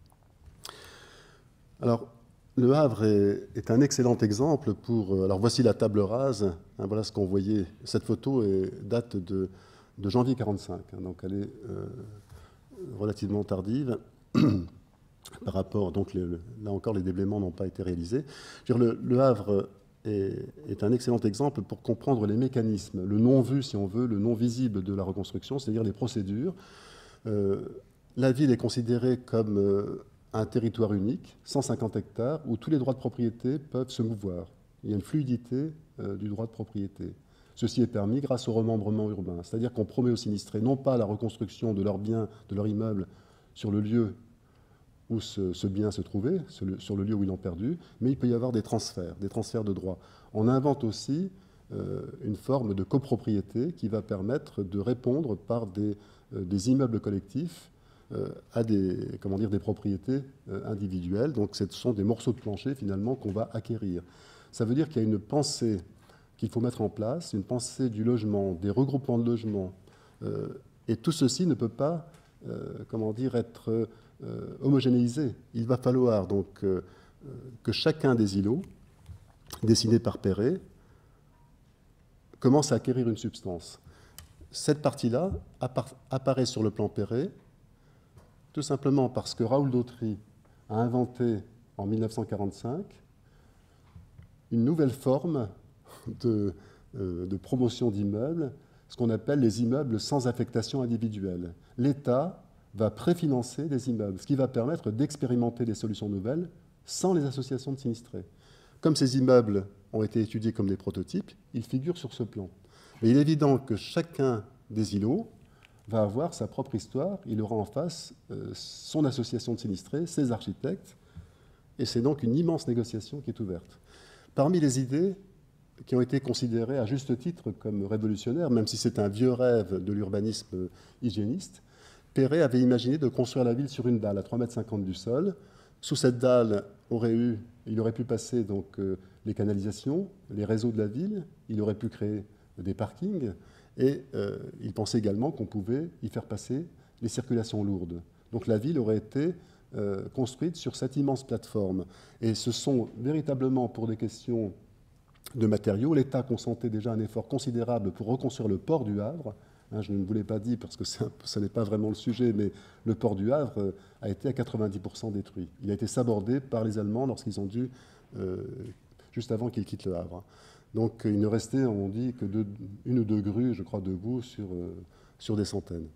Alors, le Havre est un excellent exemple pour... Alors, voici la table rase. Hein, voilà ce qu'on voyait. Cette photo date de janvier 1945. Hein, donc, elle est relativement tardive par rapport... Donc, là encore, les déblaiements n'ont pas été réalisés. Je veux dire, le Havre est un excellent exemple pour comprendre les mécanismes, le non-vu, si on veut, le non-visible de la reconstruction, c'est-à-dire les procédures. La ville est considérée comme... un territoire unique, 150 hectares, où tous les droits de propriété peuvent se mouvoir. Il y a une fluidité du droit de propriété. Ceci est permis grâce au remembrement urbain, c'est-à-dire qu'on promet aux sinistrés non pas la reconstruction de leurs biens, de leur immeuble, sur le lieu où ce bien se trouvait, sur le lieu où ils l'ont perdu, mais il peut y avoir des transferts de droits. On invente aussi une forme de copropriété qui va permettre de répondre par des immeubles collectifs à des propriétés individuelles. Donc ce sont des morceaux de plancher finalement qu'on va acquérir. Ça veut dire qu'il y a une pensée qu'il faut mettre en place, une pensée du logement, des regroupements de logements, et tout ceci ne peut pas être homogénéisé. Il va falloir donc que chacun des îlots dessinés par Perret commence à acquérir une substance. Cette partie-là apparaît sur le plan Perret tout simplement parce que Raoul Dautry a inventé en 1945 une nouvelle forme de promotion d'immeubles, ce qu'on appelle les immeubles sans affectation individuelle. L'État va préfinancer des immeubles, ce qui va permettre d'expérimenter des solutions nouvelles sans les associations de sinistrés. Comme ces immeubles ont été étudiés comme des prototypes, ils figurent sur ce plan. Mais il est évident que chacun des îlots va avoir sa propre histoire, il aura en face son association de sinistrés, ses architectes, et c'est donc une immense négociation qui est ouverte. Parmi les idées qui ont été considérées à juste titre comme révolutionnaires, même si c'est un vieux rêve de l'urbanisme hygiéniste, Perret avait imaginé de construire la ville sur une dalle à 3,50 m du sol. Sous cette dalle, il aurait pu passer donc, les canalisations, les réseaux de la ville, il aurait pu créer des parkings, et il pensait également qu'on pouvait y faire passer les circulations lourdes. Donc la ville aurait été construite sur cette immense plateforme. Et ce sont véritablement pour des questions de matériaux. L'État consentait déjà un effort considérable pour reconstruire le port du Havre. Je ne vous l'ai pas dit parce que ce n'est pas vraiment le sujet, mais le port du Havre a été à 90% détruit. Il a été sabordé par les Allemands lorsqu'ils ont dû, juste avant qu'ils quittent le Havre. Donc il ne restait, on dit, que une ou deux grues, je crois, debout sur des centaines.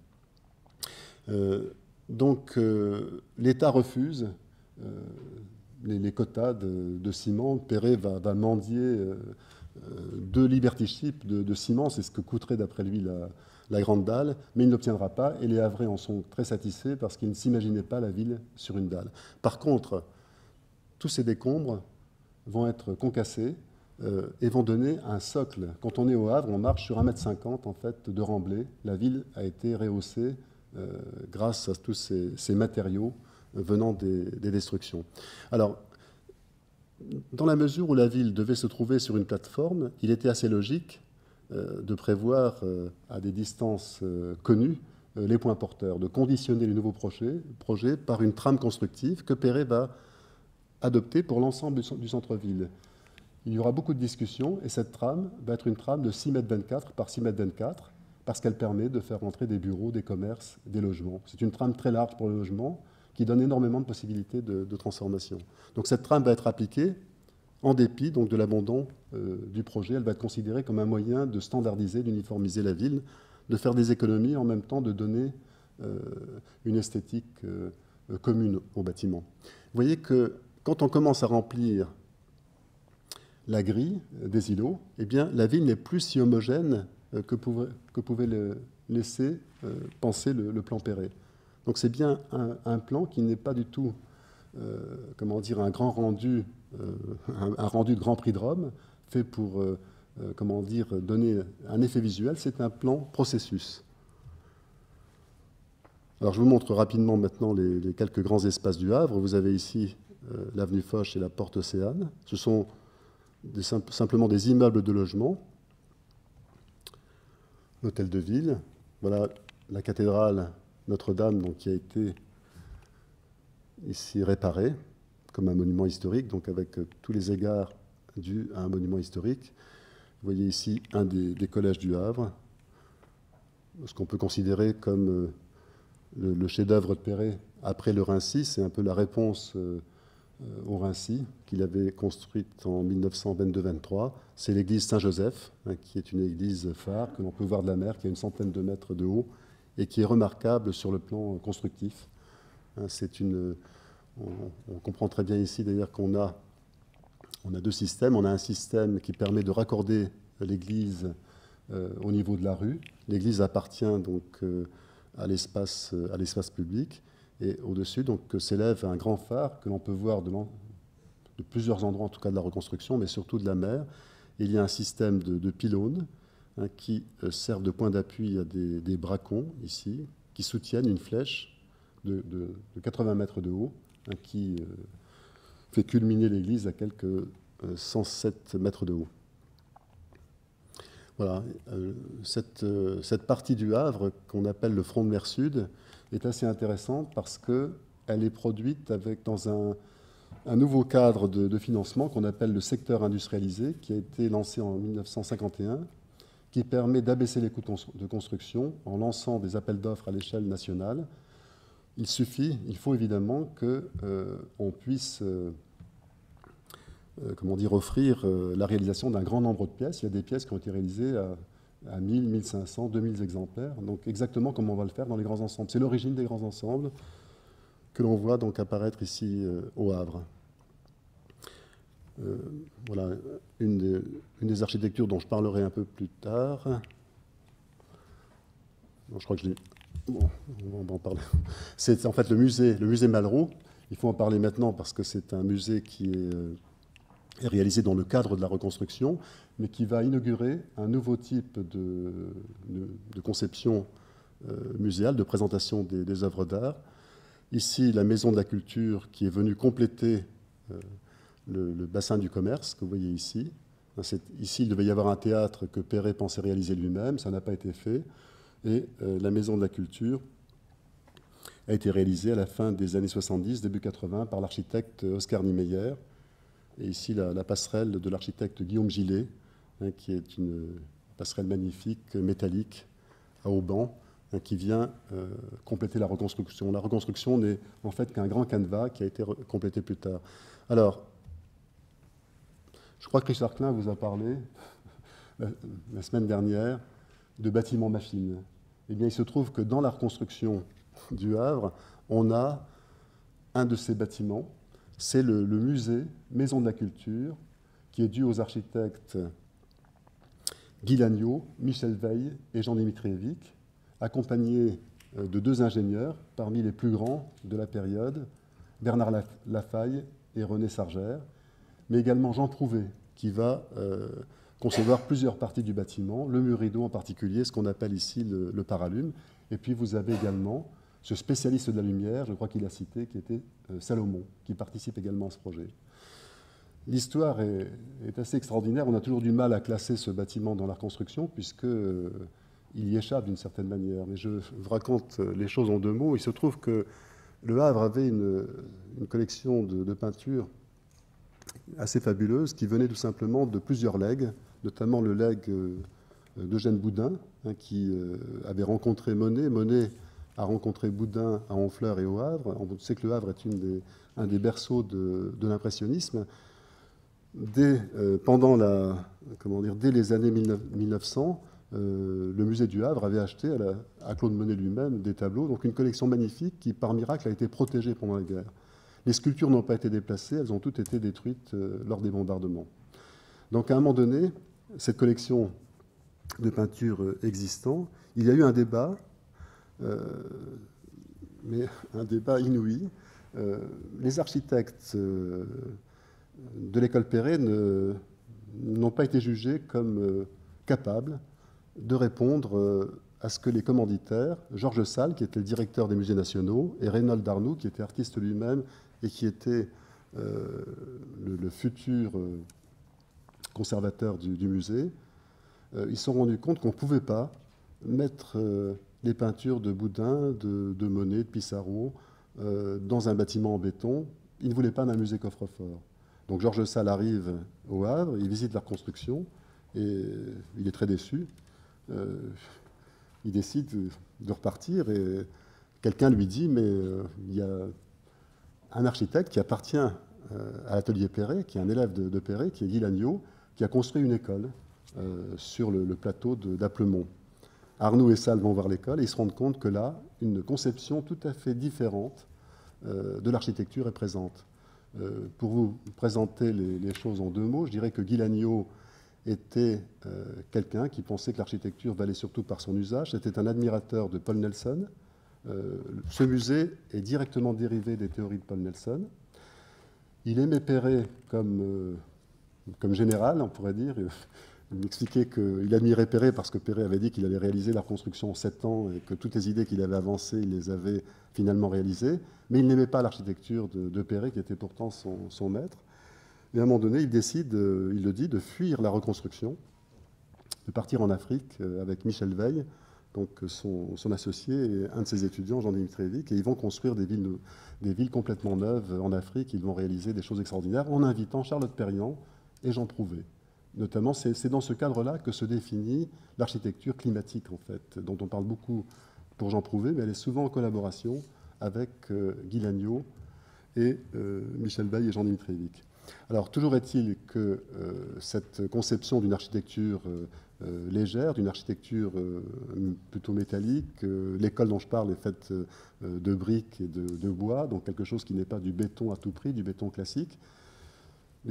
Donc l'État refuse les quotas de ciment. Perret va mendier 2 liberty ships de ciment, c'est ce que coûterait d'après lui la grande dalle, mais il n'obtiendra pas, et les Havrais en sont très satisfaits parce qu'ils ne s'imaginaient pas la ville sur une dalle. Par contre, tous ces décombres vont être concassés et vont donner un socle. Quand on est au Havre, on marche sur 1,50 m en fait, de remblai. La ville a été rehaussée grâce à tous ces matériaux venant des destructions. Alors, dans la mesure où la ville devait se trouver sur une plateforme, il était assez logique de prévoir à des distances connues les points porteurs, de conditionner les nouveaux projets par une trame constructive que Perret va adopter pour l'ensemble du centre-ville. Il y aura beaucoup de discussions et cette trame va être une trame de 6,24 m par 6,24 m parce qu'elle permet de faire entrer des bureaux, des commerces, des logements. C'est une trame très large pour le logement qui donne énormément de possibilités de transformation. Donc cette trame va être appliquée en dépit donc, de l'abandon du projet. Elle va être considérée comme un moyen de standardiser, d'uniformiser la ville, de faire des économies, en même temps de donner une esthétique commune au bâtiment. Vous voyez que quand on commence à remplir la grille des îlots, eh bien, la ville n'est plus si homogène que pouvait le laisser penser le plan Perret. Donc c'est bien un plan qui n'est pas du tout, comment dire, un grand rendu, un rendu de Grand Prix de Rome, fait pour, comment dire, donner un effet visuel. C'est un plan processus. Alors je vous montre rapidement maintenant les quelques grands espaces du Havre. Vous avez ici l'avenue Foch et la porte Océane. Ce sont simplement des immeubles de logement. L'hôtel de ville. Voilà la cathédrale Notre-Dame, donc, qui a été ici réparée comme un monument historique, donc avec tous les égards dus à un monument historique. Vous voyez ici un des collèges du Havre, ce qu'on peut considérer comme le chef-d'œuvre de Perret après le Rhinci. C'est un peu la réponse au Rhinci qu'il avait construite en 1922-23. C'est l'église Saint-Joseph, qui est une église phare que l'on peut voir de la mer, qui a une centaine de mètres de haut et qui est remarquable sur le plan constructif. On comprend très bien ici d'ailleurs qu'on a 2 systèmes. On a un système qui permet de raccorder l'église au niveau de la rue. L'église appartient donc à l'espace public. Et au-dessus, donc, s'élève un grand phare que l'on peut voir de plusieurs endroits, en tout cas de la reconstruction, mais surtout de la mer. Et il y a un système de pylônes qui servent de point d'appui à des bracons, ici, qui soutiennent une flèche de 80 mètres de haut, qui fait culminer l'église à quelques 107 mètres de haut. Voilà, cette partie du Havre, qu'on appelle le front de mer sud, est assez intéressante parce qu'elle est produite dans un nouveau cadre de financement qu'on appelle le secteur industrialisé, qui a été lancé en 1951, qui permet d'abaisser les coûts de construction en lançant des appels d'offres à l'échelle nationale. Il faut évidemment qu'on puisse offrir la réalisation d'un grand nombre de pièces. Il y a des pièces qui ont été réalisées à 1000, 1500, 2000 exemplaires, donc exactement comme on va le faire dans les grands ensembles. C'est l'origine des grands ensembles que l'on voit donc apparaître ici au Havre. Voilà une des architectures dont je parlerai un peu plus tard. Non, je crois que je l'ai... Bon, on va en parler. C'est en fait le musée Malraux. Il faut en parler maintenant parce que c'est un musée qui est réalisé dans le cadre de la reconstruction, mais qui va inaugurer un nouveau type de conception muséale, de présentation des œuvres d'art. Ici, la Maison de la Culture qui est venue compléter le bassin du commerce, que vous voyez ici. Ici, il devait y avoir un théâtre que Perret pensait réaliser lui-même, ça n'a pas été fait. Et la Maison de la Culture a été réalisée à la fin des années 70, début 80, par l'architecte Oscar Niemeyer. Et ici, la passerelle de l'architecte Guillaume Gillet, qui est une passerelle magnifique, métallique, à haubans, qui vient compléter la reconstruction. La reconstruction n'est en fait qu'un grand canevas qui a été complété plus tard. Alors, je crois que Richard Klein vous a parlé la semaine dernière de bâtiments machines. Eh bien, il se trouve que dans la reconstruction du Havre, on a un de ces bâtiments, c'est le musée Maison de la Culture, qui est dû aux architectes Guy Lagneau, Michel Veil et Jean Dimitrievich, accompagnés de deux ingénieurs parmi les plus grands de la période, Bernard Lafaille et René Sargère, mais également Jean Prouvé, qui va concevoir plusieurs parties du bâtiment, le mur rideau en particulier, ce qu'on appelle ici le paralume. Et puis vous avez également ce spécialiste de la lumière, je crois qu'il a cité, qui était Salomon, qui participe également à ce projet. L'histoire est assez extraordinaire. On a toujours du mal à classer ce bâtiment dans la reconstruction, puisqu'il y échappe d'une certaine manière. Mais je vous raconte les choses en deux mots. Il se trouve que le Havre avait une collection de peintures assez fabuleuse qui venait tout simplement de plusieurs legs, notamment le legs d'Eugène Boudin, qui avait rencontré Monet. Monet a rencontré Boudin à Honfleur et au Havre. On sait que le Havre est un des berceaux de l'impressionnisme. Dès les années 1900, le musée du Havre avait acheté à Claude Monet lui-même des tableaux, donc une collection magnifique qui, par miracle, a été protégée pendant la guerre. Les sculptures n'ont pas été déplacées, elles ont toutes été détruites lors des bombardements. Donc à un moment donné, cette collection de peintures existant, il y a eu un débat, mais un débat inouï. Les architectes de l'école Perret n'ont pas été jugés comme capables de répondre à ce que les commanditaires, Georges Salle, qui était le directeur des musées nationaux, et Reynold Darnoux, qui était artiste lui-même et qui était le futur conservateur du musée, ils se sont rendus compte qu'on ne pouvait pas mettre les peintures de Boudin, de Monet, de Pissarro dans un bâtiment en béton. Ils ne voulaient pas d'un musée coffre-fort. Donc Georges Salle arrive au Havre, il visite la reconstruction et il est très déçu. Il décide de repartir et quelqu'un lui dit mais il y a un architecte qui appartient à l'atelier Perret, qui est un élève de Perret, qui est Guy Lagneau, qui a construit une école sur le plateau d'Applemont. Arnoux et Salle vont voir l'école et ils se rendent compte que là, une conception tout à fait différente de l'architecture est présente. Pour vous présenter les choses en deux mots, je dirais que Guy Lagneau était quelqu'un qui pensait que l'architecture valait surtout par son usage. C'était un admirateur de Paul Nelson. Ce musée est directement dérivé des théories de Paul Nelson. Il aimait Perret comme général, on pourrait dire. Il m'expliquait qu'il admirait Perret parce que Perret avait dit qu'il allait réaliser la reconstruction en 7 ans et que toutes les idées qu'il avait avancées, il les avait finalement réalisées. Mais il n'aimait pas l'architecture de Perret, qui était pourtant son maître. Et à un moment donné, il décide, il le dit, de fuir la reconstruction, de partir en Afrique avec Michel Veil, donc son associé et un de ses étudiants, Jean Dimitrievich, et ils vont construire des villes complètement neuves en Afrique. Ils vont réaliser des choses extraordinaires en invitant Charlotte Perriand et Jean Prouvé. Notamment, c'est dans ce cadre-là que se définit l'architecture climatique, en fait, dont on parle beaucoup pour Jean Prouvé, mais elle est souvent en collaboration avec Guy Lagneau et Michel Veil et Jean Dimitrievich. Alors, toujours est-il que cette conception d'une architecture légère, d'une architecture plutôt métallique, l'école dont je parle est faite de briques et de bois, donc quelque chose qui n'est pas du béton à tout prix, du béton classique.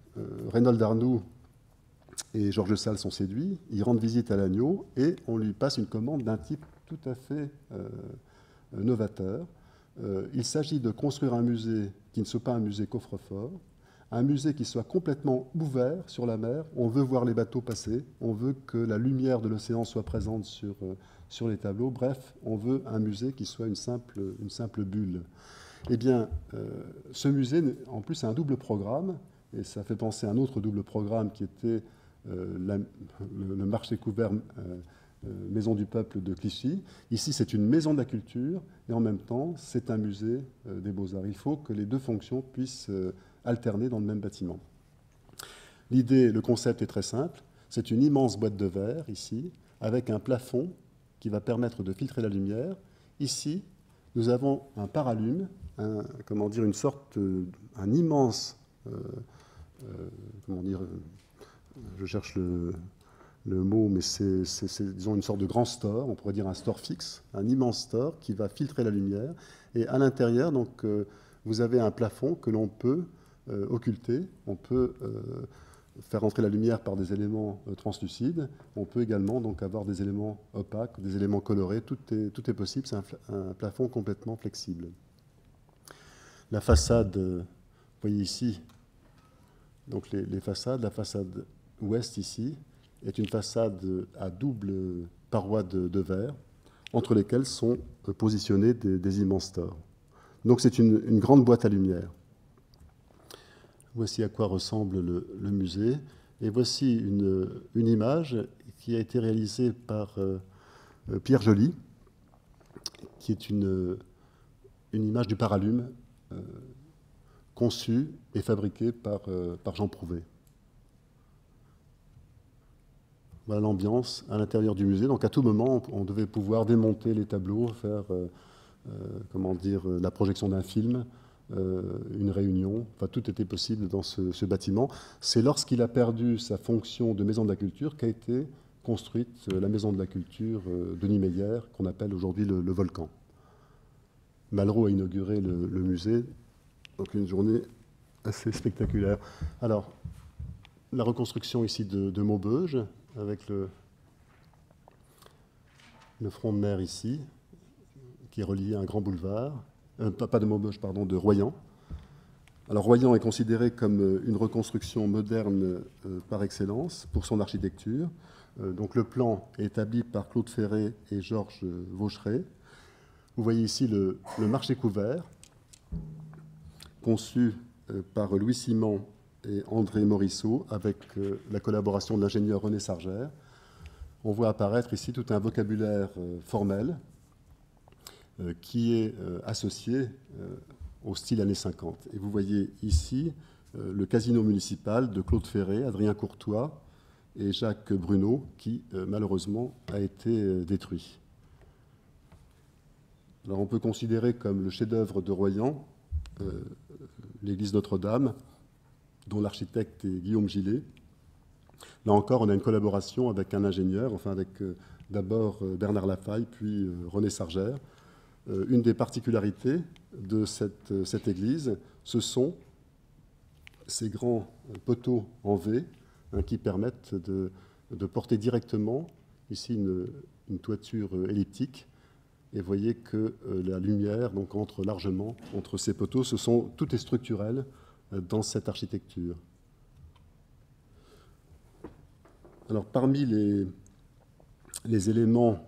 Reynold Arnoux et Georges Sall sont séduits, ils rendent visite à l'agneau et on lui passe une commande d'un type tout à fait novateur. Il s'agit de construire un musée qui ne soit pas un musée coffre-fort, un musée qui soit complètement ouvert sur la mer. On veut voir les bateaux passer, on veut que la lumière de l'océan soit présente sur les tableaux. Bref, on veut un musée qui soit une simple bulle. Eh bien, ce musée, en plus, a un double programme, et ça fait penser à un autre double programme qui était le marché couvert Maison du Peuple de Clichy. Ici, c'est une maison de la culture, et en même temps, c'est un musée des beaux-arts. Il faut que les deux fonctions puissent alterner dans le même bâtiment. L'idée, le concept est très simple. C'est une immense boîte de verre, ici, avec un plafond qui va permettre de filtrer la lumière. Ici, nous avons un paralume, une sorte, un immense, je cherche le mot, mais c'est, disons, une sorte de grand store, on pourrait dire un store fixe, un immense store qui va filtrer la lumière. Et à l'intérieur, donc, vous avez un plafond que l'on peut occulter. On peut faire entrer la lumière par des éléments translucides. On peut également donc avoir des éléments opaques, des éléments colorés. Tout est possible. C'est un plafond complètement flexible. La façade, vous voyez ici, donc les façades. La façade ouest ici est une façade à double paroi de verre, entre lesquelles sont positionnés des immenses stores. Donc c'est une grande boîte à lumière. Voici à quoi ressemble le musée. Et voici une image qui a été réalisée par Pierre Joly, qui est une image du paralume conçue et fabriquée par Jean Prouvé. Voilà l'ambiance à l'intérieur du musée. Donc à tout moment, on devait pouvoir démonter les tableaux, faire la projection d'un film, une réunion. Enfin, tout était possible dans ce bâtiment. C'est lorsqu'il a perdu sa fonction de maison de la culture qu'a été construite la maison de la culture Denis Meyer, qu'on appelle aujourd'hui le Volcan. Malraux a inauguré le musée, donc une journée assez spectaculaire. Alors, la reconstruction ici de Maubeuge, avec le front de mer ici, qui est relié à un grand boulevard, pas de Maubeuge, pardon, de Royan. Alors Royan est considéré comme une reconstruction moderne par excellence pour son architecture. Donc le plan est établi par Claude Ferré et Georges Vaucheret. Vous voyez ici le marché couvert, conçu par Louis Simon et André Morisseau, avec la collaboration de l'ingénieur René Sargère. On voit apparaître ici tout un vocabulaire formel qui est associé au style années 50. Et vous voyez ici le casino municipal de Claude Ferré, Adrien Courtois et Jacques Bruno, qui malheureusement a été détruit. Alors on peut considérer comme le chef-d'œuvre de Royan l'église Notre-Dame, dont l'architecte est Guillaume Gillet. Là encore, on a une collaboration avec un ingénieur, enfin avec d'abord Bernard Lafaille, puis René Sargère. Une des particularités de cette église, ce sont ces grands poteaux en V qui permettent de porter directement ici une toiture elliptique. Et vous voyez que la lumière donc, entre largement entre ces poteaux. Tout est structurel dans cette architecture. Alors, parmi les éléments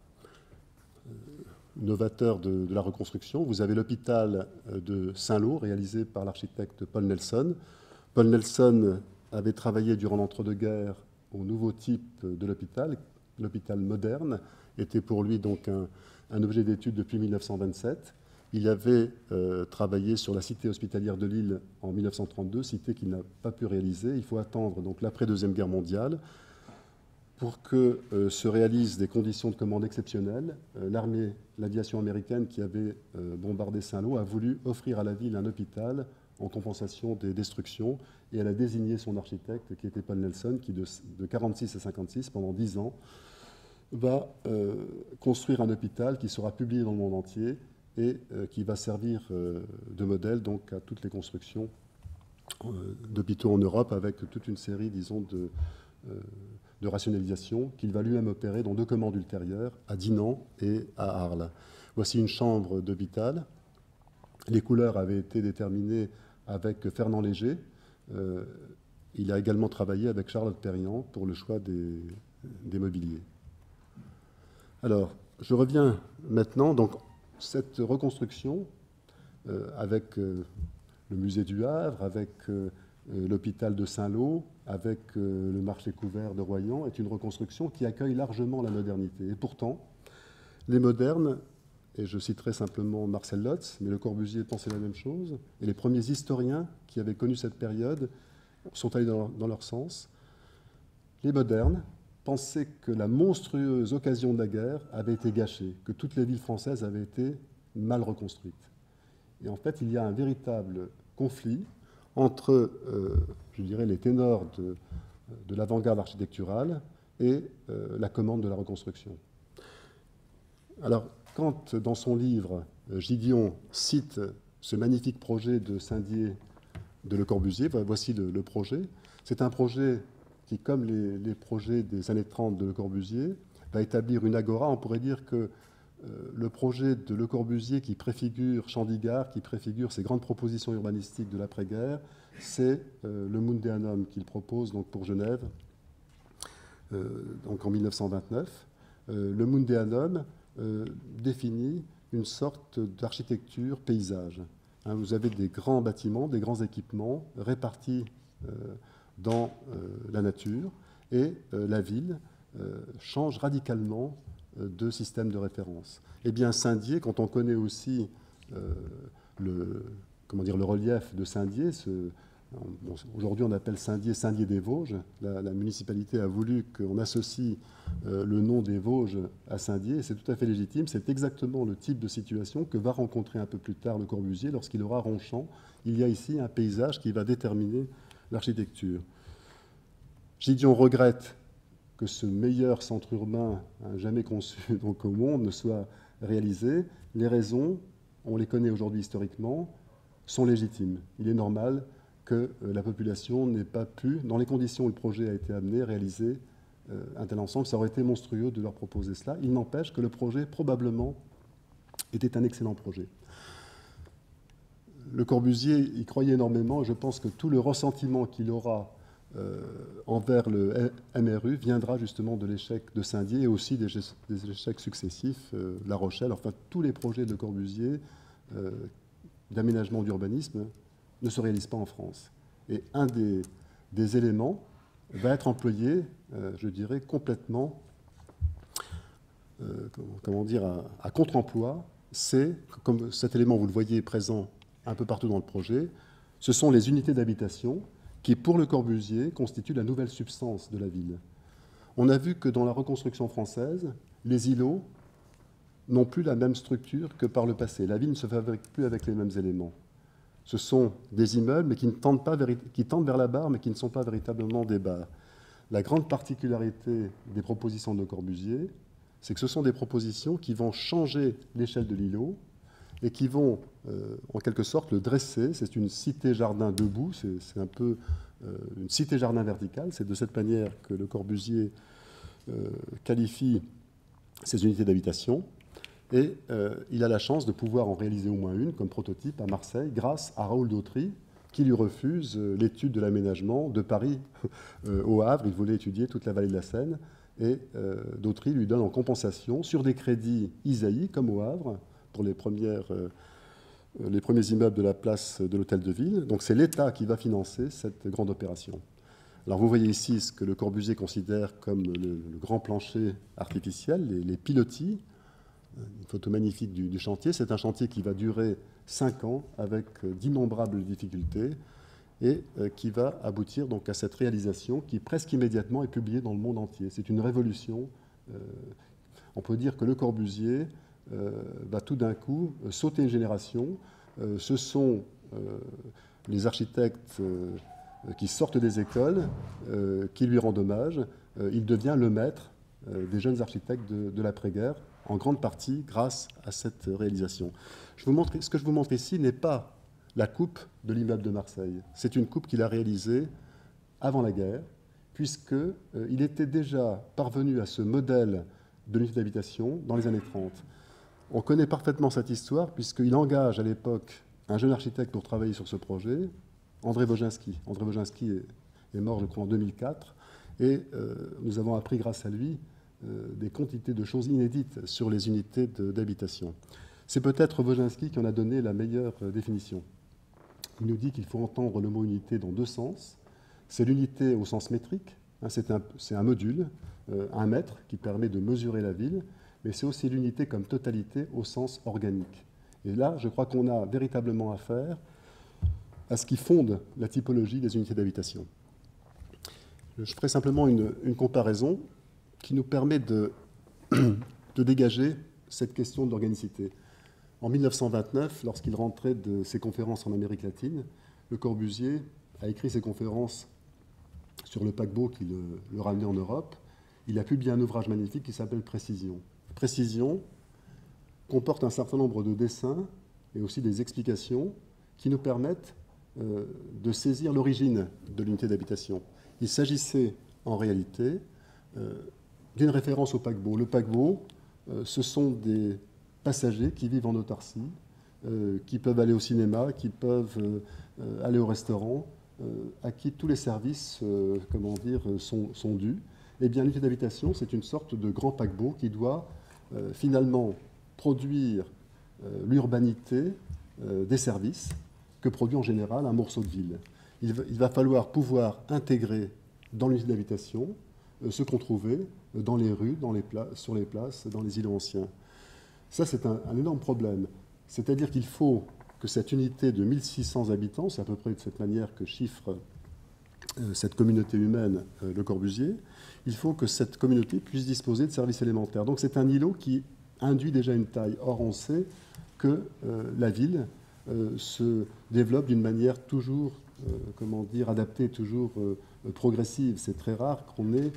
novateurs de la reconstruction, vous avez l'hôpital de Saint-Lô, réalisé par l'architecte Paul Nelson. Paul Nelson avait travaillé durant l'entre-deux-guerres au nouveau type de l'hôpital. L'hôpital moderne était pour lui donc un objet d'étude depuis 1927. Il avait travaillé sur la cité hospitalière de Lille en 1932, cité qu'il n'a pas pu réaliser. Il faut attendre donc l'après-deuxième guerre mondiale pour que se réalisent des conditions de commande exceptionnelles. L'aviation américaine qui avait bombardé Saint-Lô a voulu offrir à la ville un hôpital en compensation des destructions, et elle a désigné son architecte, qui était Paul Nelson, qui de 1946 à 1956, pendant 10 ans, va construire un hôpital qui sera publié dans le monde entier et qui va servir de modèle donc, à toutes les constructions d'hôpitaux en Europe avec toute une série, disons, de rationalisation qu'il va lui-même opérer dans 2 commandes ultérieures, à Dinan et à Arles. Voici une chambre d'hôpital. Les couleurs avaient été déterminées avec Fernand Léger. Il a également travaillé avec Charlotte Perriand pour le choix des mobiliers. Alors, je reviens maintenant. Donc, cette reconstruction, avec le musée du Havre, avec l'hôpital de Saint-Lô, avec le marché couvert de Royan, est une reconstruction qui accueille largement la modernité. Et pourtant, les modernes, et je citerai simplement Marcel Lotz, mais Le Corbusier pensait la même chose, et les premiers historiens qui avaient connu cette période sont allés dans leur sens. Les modernes pensaient que la monstrueuse occasion de la guerre avait été gâchée, que toutes les villes françaises avaient été mal reconstruites. Et en fait, il y a un véritable conflit entre, je dirais, les ténors de l'avant-garde architecturale et la commande de la reconstruction. Alors, quand, dans son livre, Gidion cite ce magnifique projet de Saint-Dié de Le Corbusier, voici le projet. C'est un projet qui, comme les projets des années 30 de Le Corbusier, va établir une agora. On pourrait dire que le projet de Le Corbusier qui préfigure Chandigarh, qui préfigure ces grandes propositions urbanistiques de l'après-guerre, c'est le Mundeanum qu'il propose donc, pour Genève, donc en 1929. Le Mundeanum définit une sorte d'architecture paysage. Hein, vous avez des grands bâtiments, des grands équipements répartis dans la nature, et la ville change radicalement de système de référence. Eh bien, Saint-Dié, quand on connaît aussi le relief de Saint-Dié, aujourd'hui on appelle Saint-Dié Saint-Dié des Vosges, la municipalité a voulu qu'on associe le nom des Vosges à Saint-Dié, et c'est tout à fait légitime, c'est exactement le type de situation que va rencontrer un peu plus tard Le Corbusier lorsqu'il aura Ronchamp. Il y a ici un paysage qui va déterminer l'architecture. Gidion regrette que ce meilleur centre urbain jamais conçu donc, au monde ne soit réalisé. Les raisons, on les connaît aujourd'hui historiquement, sont légitimes. Il est normal que la population n'ait pas pu, dans les conditions où le projet a été amené, réaliser un tel ensemble. Ça aurait été monstrueux de leur proposer cela. Il n'empêche que le projet, probablement, était un excellent projet. Le Corbusier y croyait énormément. Je pense que tout le ressentiment qu'il aura envers le MRU viendra justement de l'échec de Saint-Dié et aussi des échecs successifs, La Rochelle, enfin tous les projets de Corbusier d'aménagement d'urbanisme ne se réalisent pas en France. Et un des éléments va être employé, je dirais, complètement, comment dire, à contre-emploi. C'est, comme cet élément, vous le voyez présent un peu partout dans le projet, ce sont les unités d'habitation qui, pour Le Corbusier, constituent la nouvelle substance de la ville. On a vu que dans la reconstruction française, les îlots n'ont plus la même structure que par le passé. La ville ne se fabrique plus avec les mêmes éléments. Ce sont des immeubles mais qui tendent vers la barre, mais qui ne sont pas véritablement des barres. La grande particularité des propositions de Le Corbusier, c'est que ce sont des propositions qui vont changer l'échelle de l'îlot et qui vont, en quelque sorte, le dresser. C'est une cité-jardin debout, c'est un peu une cité-jardin verticale. C'est de cette manière que Le Corbusier qualifie ces unités d'habitation. Et il a la chance de pouvoir en réaliser au moins une, comme prototype, à Marseille, grâce à Raoul Dautry, qui lui refuse l'étude de l'aménagement de Paris au Havre. Il voulait étudier toute la vallée de la Seine. Et Dautry lui donne en compensation, sur des crédits Isaïe, comme au Havre, pour les premiers immeubles de la place de l'Hôtel de Ville. Donc c'est l'État qui va financer cette grande opération. Alors vous voyez ici ce que Le Corbusier considère comme le grand plancher artificiel, les pilotis, une photo magnifique du chantier. C'est un chantier qui va durer 5 ans avec d'innombrables difficultés et qui va aboutir donc à cette réalisation qui presque immédiatement est publiée dans le monde entier. C'est une révolution. On peut dire que Le Corbusier va tout d'un coup sauter une génération. Ce sont les architectes qui sortent des écoles qui lui rendent hommage. Il devient le maître des jeunes architectes de l'après-guerre, en grande partie grâce à cette réalisation. Ce que je vous montre ici n'est pas la coupe de l'immeuble de Marseille. C'est une coupe qu'il a réalisée avant la guerre, puisqu'il était déjà parvenu à ce modèle de l'unité d'habitation dans les années 30. On connaît parfaitement cette histoire, puisqu'il engage à l'époque un jeune architecte pour travailler sur ce projet, André Wozinski. André Wozinski est mort, je crois, en 2004, et nous avons appris grâce à lui des quantités de choses inédites sur les unités d'habitation. C'est peut-être Wozinski qui en a donné la meilleure définition. Il nous dit qu'il faut entendre le mot unité dans deux sens. C'est l'unité au sens métrique, hein, c'est un module, un mètre qui permet de mesurer la ville, mais c'est aussi l'unité comme totalité au sens organique. Et là, je crois qu'on a véritablement affaire à ce qui fonde la typologie des unités d'habitation. Je ferai simplement une comparaison qui nous permet de dégager cette question de l'organicité. En 1929, lorsqu'il rentrait de ses conférences en Amérique latine, Le Corbusier a écrit ses conférences sur le paquebot qui le ramenait en Europe. Il a publié un ouvrage magnifique qui s'appelle Précision. Précision comporte un certain nombre de dessins et aussi des explications qui nous permettent de saisir l'origine de l'unité d'habitation. Il s'agissait en réalité d'une référence au paquebot. Le paquebot, ce sont des passagers qui vivent en autarcie, qui peuvent aller au cinéma, qui peuvent aller au restaurant, à qui tous les services sont dus. Eh bien, l'unité d'habitation, c'est une sorte de grand paquebot qui doit finalement produire l'urbanité des services que produit en général un morceau de ville. Il va falloir pouvoir intégrer dans l'unité d'habitation ce qu'on trouvait dans les rues, sur les places, dans les îlots anciens. Ça, c'est un énorme problème. C'est-à-dire qu'il faut que cette unité de 1600 habitants, c'est à peu près de cette manière que chiffre cette communauté humaine, Le Corbusier, il faut que cette communauté puisse disposer de services élémentaires. Donc c'est un îlot qui induit déjà une taille. Or, on sait que la ville se développe d'une manière toujours, adaptée, toujours progressive. C'est très rare qu'on ait,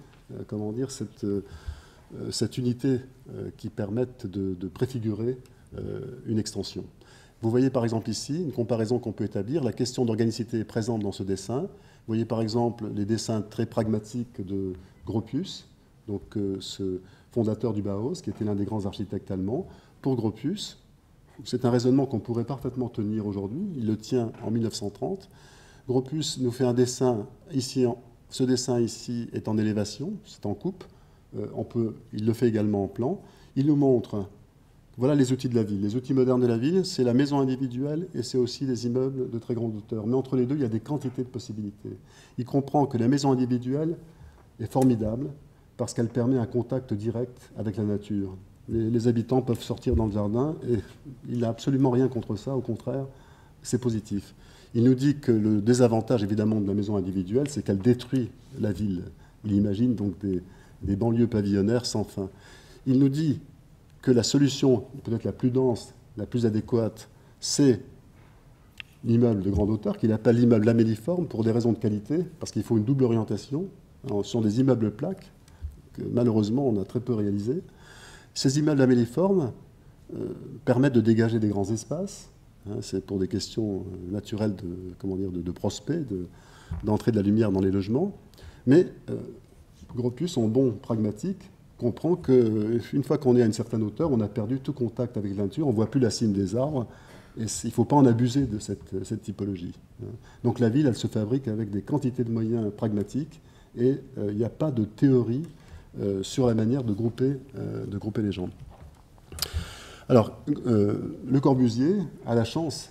cette unité qui permette de préfigurer une extension. Vous voyez par exemple ici une comparaison qu'on peut établir. La question d'organicité est présente dans ce dessin. Vous voyez par exemple les dessins très pragmatiques de Gropius, donc ce fondateur du Bauhaus, qui était l'un des grands architectes allemands. Pour Gropius, c'est un raisonnement qu'on pourrait parfaitement tenir aujourd'hui. Il le tient en 1930. Gropius nous fait un dessin ici. Ce dessin ici est en élévation, c'est en coupe. Il le fait également en plan. Il nous montre, voilà les outils de la ville. Les outils modernes de la ville, c'est la maison individuelle et c'est aussi les immeubles de très grande hauteur. Mais entre les deux, il y a des quantités de possibilités. Il comprend que la maison individuelle est formidable parce qu'elle permet un contact direct avec la nature. Les habitants peuvent sortir dans le jardin et il n'a absolument rien contre ça. Au contraire, c'est positif. Il nous dit que le désavantage, évidemment, de la maison individuelle, c'est qu'elle détruit la ville. Il imagine donc des banlieues pavillonnaires sans fin. Il nous dit que la solution, peut-être la plus dense, la plus adéquate, c'est l'immeuble de grande hauteur, qu'il appelle l'immeuble lamelliforme pour des raisons de qualité, parce qu'il faut une double orientation. Alors, ce sont des immeubles plaques, que malheureusement on a très peu réalisés. Ces immeubles lamelliformes permettent de dégager des grands espaces. Hein, c'est pour des questions naturelles de prospect, d'entrée de la lumière dans les logements. Mais Gropius, en bon pragmatique, comprend qu'une fois qu'on est à une certaine hauteur, on a perdu tout contact avec la nature, on ne voit plus la cime des arbres, et il ne faut pas en abuser de cette typologie. Donc la ville, elle se fabrique avec des quantités de moyens pragmatiques, et il n'y a pas de théorie sur la manière de grouper les gens. Alors, Le Corbusier a la chance...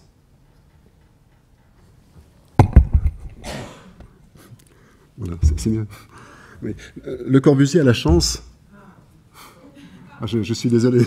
Voilà, c'est mieux. Oui. Le Corbusier a la chance... Ah, je suis désolé.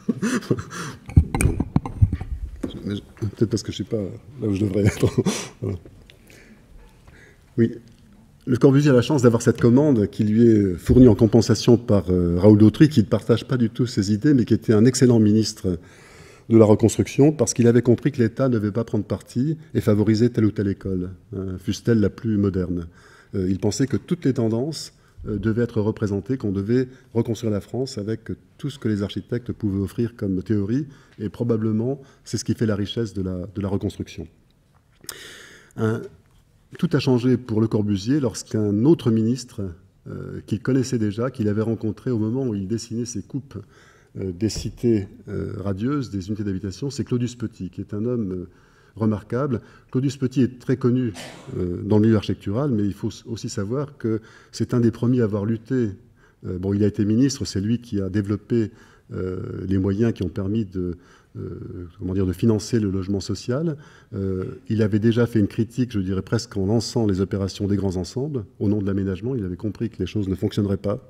Peut-être parce que je ne suis pas là où je devrais être. Voilà. Oui. Le Corbusier a la chance d'avoir cette commande qui lui est fournie en compensation par Raoul d'Autry, qui ne partage pas du tout ses idées, mais qui était un excellent ministre de la reconstruction, parce qu'il avait compris que l'État ne devait pas prendre parti et favoriser telle ou telle école, fût-elle la plus moderne. Il pensait que toutes les tendances devaient être représentées, qu'on devait reconstruire la France avec tout ce que les architectes pouvaient offrir comme théorie, et probablement c'est ce qui fait la richesse de la reconstruction. Tout a changé pour Le Corbusier lorsqu'un autre ministre qu'il connaissait déjà, qu'il avait rencontré au moment où il dessinait ses coupes des cités radieuses, des unités d'habitation, c'est Claudius Petit, qui est un homme remarquable. Claudius Petit est très connu dans le milieu architectural, mais il faut aussi savoir que c'est un des premiers à avoir lutté. Bon, il a été ministre, c'est lui qui a développé les moyens qui ont permis de financer le logement social. Il avait déjà fait une critique, je dirais presque en lançant les opérations des grands ensembles, au nom de l'aménagement. Il avait compris que les choses ne fonctionneraient pas.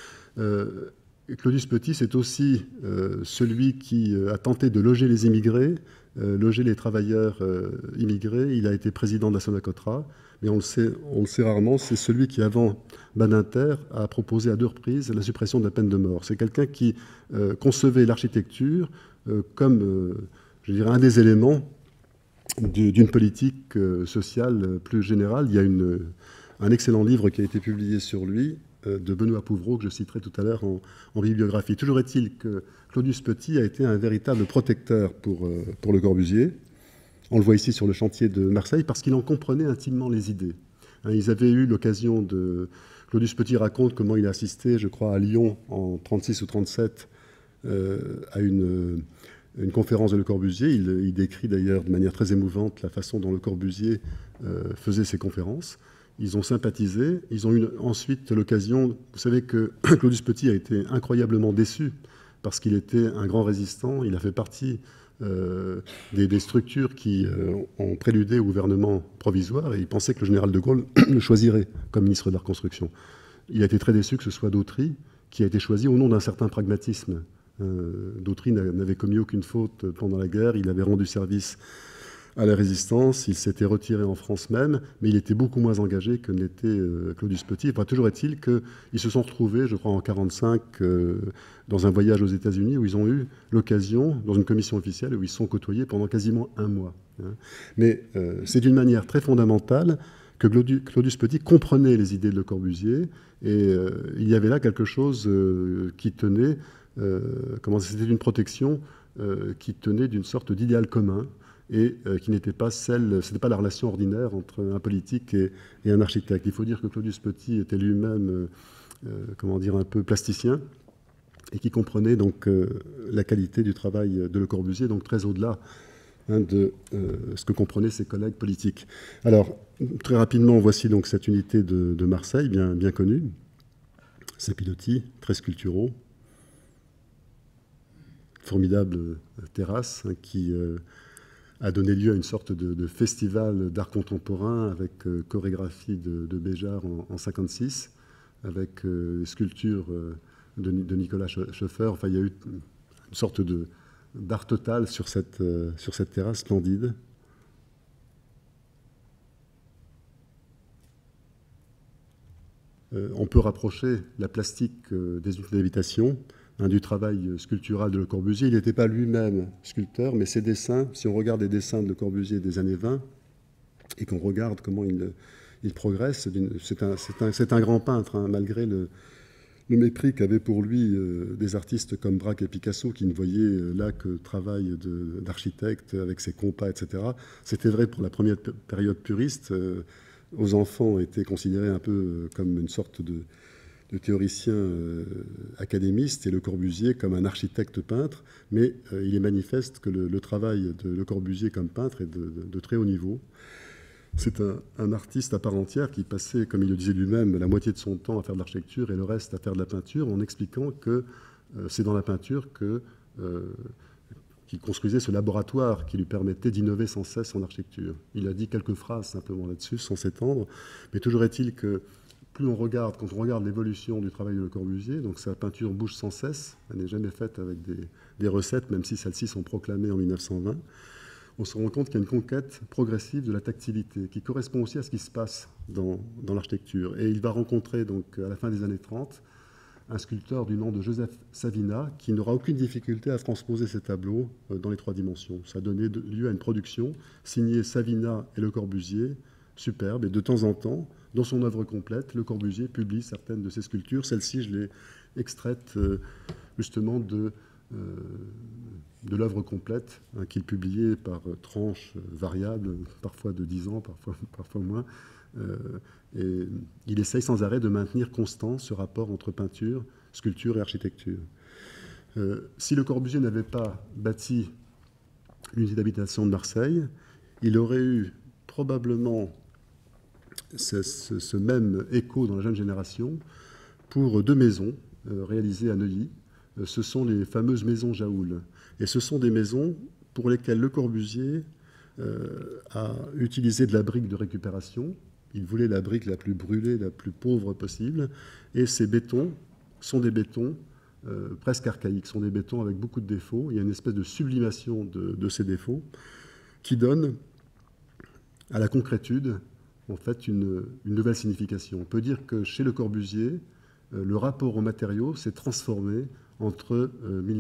Claudius Petit, c'est aussi celui qui a tenté de loger les immigrés, loger les travailleurs immigrés. Il a été président de la Sonacotra, mais on le sait rarement, c'est celui qui, avant Badinter, a proposé à 2 reprises la suppression de la peine de mort. C'est quelqu'un qui concevait l'architecture comme, je dirais, un des éléments d'une politique sociale plus générale. Il y a un excellent livre qui a été publié sur lui, de Benoît Pouvreau, que je citerai tout à l'heure en bibliographie. Toujours est-il que Claudius Petit a été un véritable protecteur pour Le Corbusier. On le voit ici sur le chantier de Marseille, parce qu'il en comprenait intimement les idées. Ils avaient eu l'occasion de... Claudius Petit raconte comment il a assisté, je crois, à Lyon en 36 ou 37 à une conférence de Le Corbusier. Il décrit d'ailleurs de manière très émouvante la façon dont Le Corbusier faisait ses conférences. Ils ont sympathisé. Ils ont eu ensuite l'occasion... Vous savez que Claudius Petit a été incroyablement déçu parce qu'il était un grand résistant. Il a fait partie des structures qui ont préludé au gouvernement provisoire et il pensait que le général de Gaulle le choisirait comme ministre de la Reconstruction. Il a été très déçu que ce soit Dautry qui a été choisi au nom d'un certain pragmatisme. Dautry n'avait commis aucune faute pendant la guerre. Il avait rendu service à la résistance, il s'était retiré en France même, mais il était beaucoup moins engagé que n'était Claudius Petit. Enfin, toujours est-il qu'ils se sont retrouvés, je crois, en 1945, dans un voyage aux États-Unis, où ils ont eu l'occasion, dans une commission officielle, où ils se sont côtoyés pendant quasiment 1 mois. Mais c'est d'une manière très fondamentale que Claudius Petit comprenait les idées de Le Corbusier, et il y avait là quelque chose qui tenait, c'était une protection qui tenait d'une sorte d'idéal commun, et qui n'était pas c'était pas la relation ordinaire entre un politique et un architecte. Il faut dire que Claudius Petit était lui-même, un peu plasticien, et qui comprenait donc la qualité du travail de Le Corbusier, donc très au-delà de ce que comprenaient ses collègues politiques. Alors, très rapidement, voici donc cette unité de Marseille, bien connue. Ces pilotis, très sculpturaux, formidable terrasse qui a donné lieu à une sorte de festival d'art contemporain avec chorégraphie de Béjart en 1956, avec sculpture de Nicolas Schoeffer. Enfin, il y a eu une sorte d'art total sur cette terrasse splendide. On peut rapprocher la plastique des unités d'habitation du travail sculptural de Le Corbusier. Il n'était pas lui-même sculpteur, mais ses dessins, si on regarde les dessins de Le Corbusier des années 20, et qu'on regarde comment il progresse, c'est un grand peintre, malgré le mépris qu'avaient pour lui des artistes comme Braque et Picasso, qui ne voyaient là que travail d'architecte avec ses compas, etc. C'était vrai pour la première période puriste. Aux enfants étaient considérés un peu comme une sorte de théoricien académiste, et Le Corbusier comme un architecte peintre, mais il est manifeste que le travail de Le Corbusier comme peintre est de très haut niveau. C'est un artiste à part entière qui passait, comme il le disait lui-même, la moitié de son temps à faire de l'architecture et le reste à faire de la peinture, en expliquant que c'est dans la peinture qu'il construisait ce laboratoire qui lui permettait d'innover sans cesse en architecture. Il a dit quelques phrases simplement là-dessus, sans s'étendre, mais toujours est-il que quand on regarde l'évolution du travail de Le Corbusier, donc sa peinture bouge sans cesse, elle n'est jamais faite avec des recettes, même si celles-ci sont proclamées en 1920, on se rend compte qu'il y a une conquête progressive de la tactilité, qui correspond aussi à ce qui se passe dans l'architecture. Et il va rencontrer, donc, à la fin des années 30, un sculpteur du nom de Joseph Savina, qui n'aura aucune difficulté à transposer ses tableaux dans les 3 dimensions. Ça a donné lieu à une production signée Savina et Le Corbusier, superbe, et de temps en temps, dans son œuvre complète, Le Corbusier publie certaines de ses sculptures. Celle-ci, je l'ai extraite justement de de l'œuvre complète, hein, qu'il publiait par tranches variables, parfois de 10 ans, parfois moins. Et il essaye sans arrêt de maintenir constant ce rapport entre peinture, sculpture et architecture. Si Le Corbusier n'avait pas bâti l'unité d'habitation de Marseille, il aurait eu probablement ce même écho dans la jeune génération pour deux maisons réalisées à Neuilly. Ce sont les fameuses maisons Jaoul. Et ce sont des maisons pour lesquelles Le Corbusier a utilisé de la brique de récupération. Il voulait la brique la plus brûlée, la plus pauvre possible. Et ces bétons sont des bétons presque archaïques, sont des bétons avec beaucoup de défauts. Il y a une espèce de sublimation de ces défauts qui donne à la concrétude en fait une nouvelle signification. On peut dire que chez Le Corbusier, le rapport aux matériaux s'est transformé entre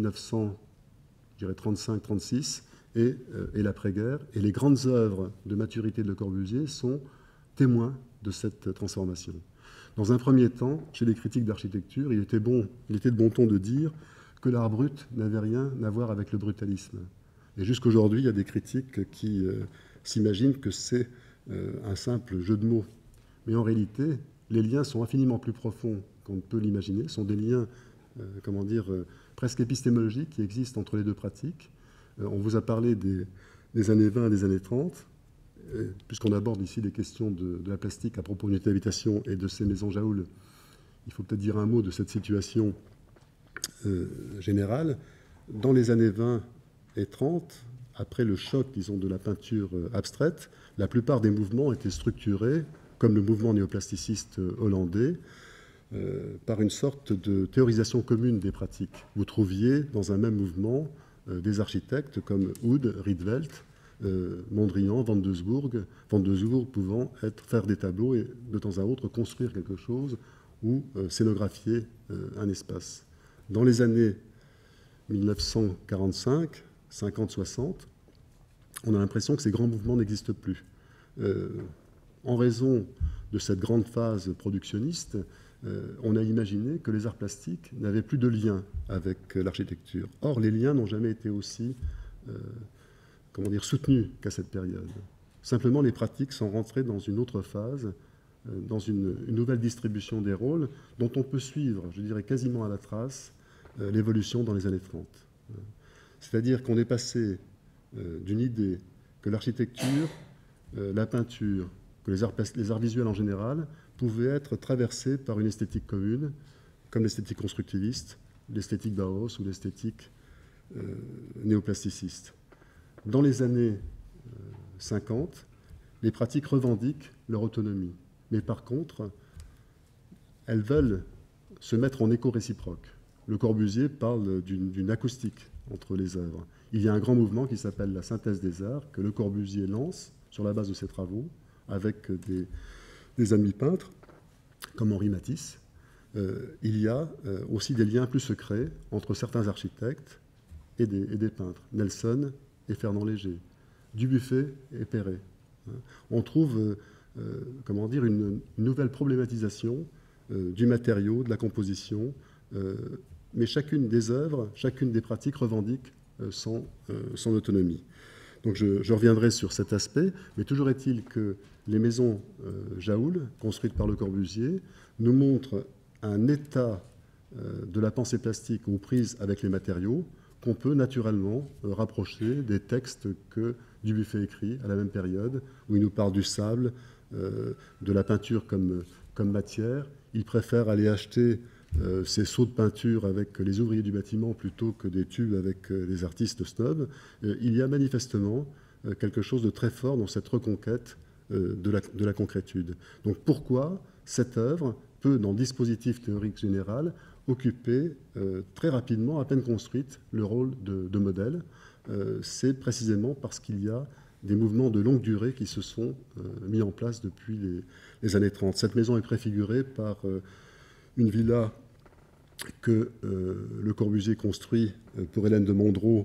1935-36 et l'après-guerre. Et les grandes œuvres de maturité de Le Corbusier sont témoins de cette transformation. Dans un premier temps, chez les critiques d'architecture, il était de bon ton de dire que l'art brut n'avait rien à voir avec le brutalisme. Et jusqu'aujourd'hui, il y a des critiques qui s'imaginent que c'est un simple jeu de mots. Mais en réalité, les liens sont infiniment plus profonds qu'on ne peut l'imaginer. Ce sont des liens, presque épistémologiques qui existent entre les deux pratiques. On vous a parlé des années 20 et des années 30. Puisqu'on aborde ici des questions de la plastique à propos de l'unité d'habitation et de ces maisons Jaoul, il faut peut-être dire un mot de cette situation générale. Dans les années 20 et 30, après le choc, disons, de la peinture abstraite, la plupart des mouvements étaient structurés, comme le mouvement néoplasticiste hollandais, par une sorte de théorisation commune des pratiques. Vous trouviez dans un même mouvement des architectes comme Oud, Rietveld, Mondrian, Van de Zourgh pouvant faire des tableaux et de temps à autre construire quelque chose ou scénographier un espace. Dans les années 1945, 50, 60, on a l'impression que ces grands mouvements n'existent plus. En raison de cette grande phase productionniste, on a imaginé que les arts plastiques n'avaient plus de lien avec l'architecture. Or, les liens n'ont jamais été aussi soutenus qu'à cette période. Simplement, les pratiques sont rentrées dans une autre phase, dans une nouvelle distribution des rôles, dont on peut suivre, je dirais quasiment à la trace, l'évolution dans les années 30. C'est-à-dire qu'on est passé d'une idée que l'architecture, la peinture, que les arts visuels en général, pouvaient être traversés par une esthétique commune, comme l'esthétique constructiviste, l'esthétique Bauhaus ou l'esthétique néoplasticiste. Dans les années 50, les pratiques revendiquent leur autonomie. Mais par contre, elles veulent se mettre en écho réciproque. Le Corbusier parle d'une acoustique entre les œuvres. Il y a un grand mouvement qui s'appelle la synthèse des arts, que Le Corbusier lance sur la base de ses travaux, avec des amis peintres, comme Henri Matisse. Il y a aussi des liens plus secrets entre certains architectes et des peintres. Nelson et Fernand Léger, Dubuffet et Perret. On trouve une nouvelle problématisation du matériau, de la composition, mais chacune des œuvres, chacune des pratiques revendique son autonomie. Donc je reviendrai sur cet aspect, mais toujours est-il que les maisons Jaoul, construites par Le Corbusier, nous montrent un état de la pensée plastique aux prises avec les matériaux qu'on peut naturellement rapprocher des textes que Dubuffet écrit à la même période, où il nous parle du sable, de la peinture comme matière. Il préfère aller acheter ces seaux de peinture avec les ouvriers du bâtiment plutôt que des tubes avec les artistes snobs. Il y a manifestement quelque chose de très fort dans cette reconquête de la concrétude. Donc pourquoi cette œuvre peut, dans le dispositif théorique général, occuper très rapidement, à peine construite, le rôle de modèle? C'est précisément parce qu'il y a des mouvements de longue durée qui se sont mis en place depuis les années 30. Cette maison est préfigurée par une villa que Le Corbusier construit pour Hélène de Mondreau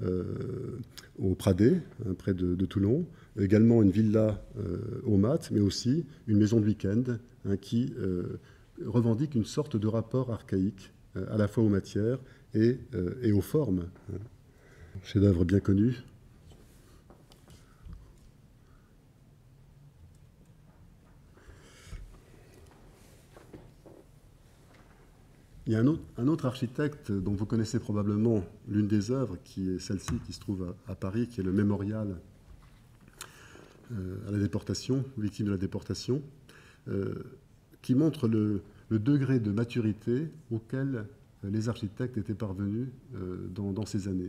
au Pradet, près de Toulon. Également une villa au Mat, mais aussi une maison de week-end qui revendique une sorte de rapport archaïque à la fois aux matières et aux formes. Chef-d'œuvre bien connu. Il y a un autre architecte dont vous connaissez probablement l'une des œuvres, qui est celle-ci, qui se trouve à Paris, qui est le mémorial à la déportation, victime de la déportation, qui montre le degré de maturité auquel les architectes étaient parvenus dans ces années.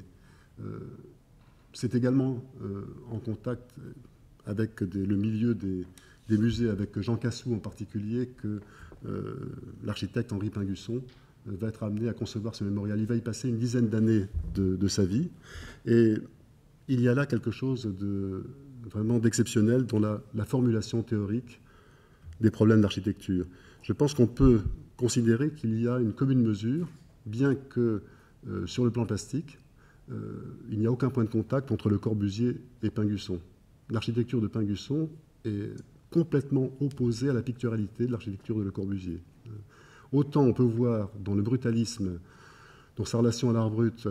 C'est également en contact avec le milieu des musées, avec Jean Cassou en particulier, que l'architecte Henri Pingusson va être amené à concevoir ce mémorial. Il va y passer une dizaine d'années de sa vie. Et il y a là quelque chose vraiment d'exceptionnel dans la formulation théorique des problèmes d'architecture. Je pense qu'on peut considérer qu'il y a une commune mesure, bien que sur le plan plastique, il n'y a aucun point de contact entre Le Corbusier et Pingusson. L'architecture de Pingusson est complètement opposée à la picturalité de l'architecture de Le Corbusier. Autant on peut voir dans le brutalisme, dans sa relation à l'art brut,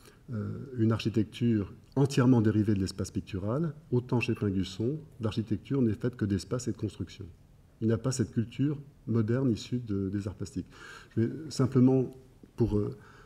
une architecture entièrement dérivée de l'espace pictural, autant chez Pingusson, l'architecture n'est faite que d'espace et de construction. Il n'a pas cette culture moderne issue des arts plastiques. Je vais simplement, pour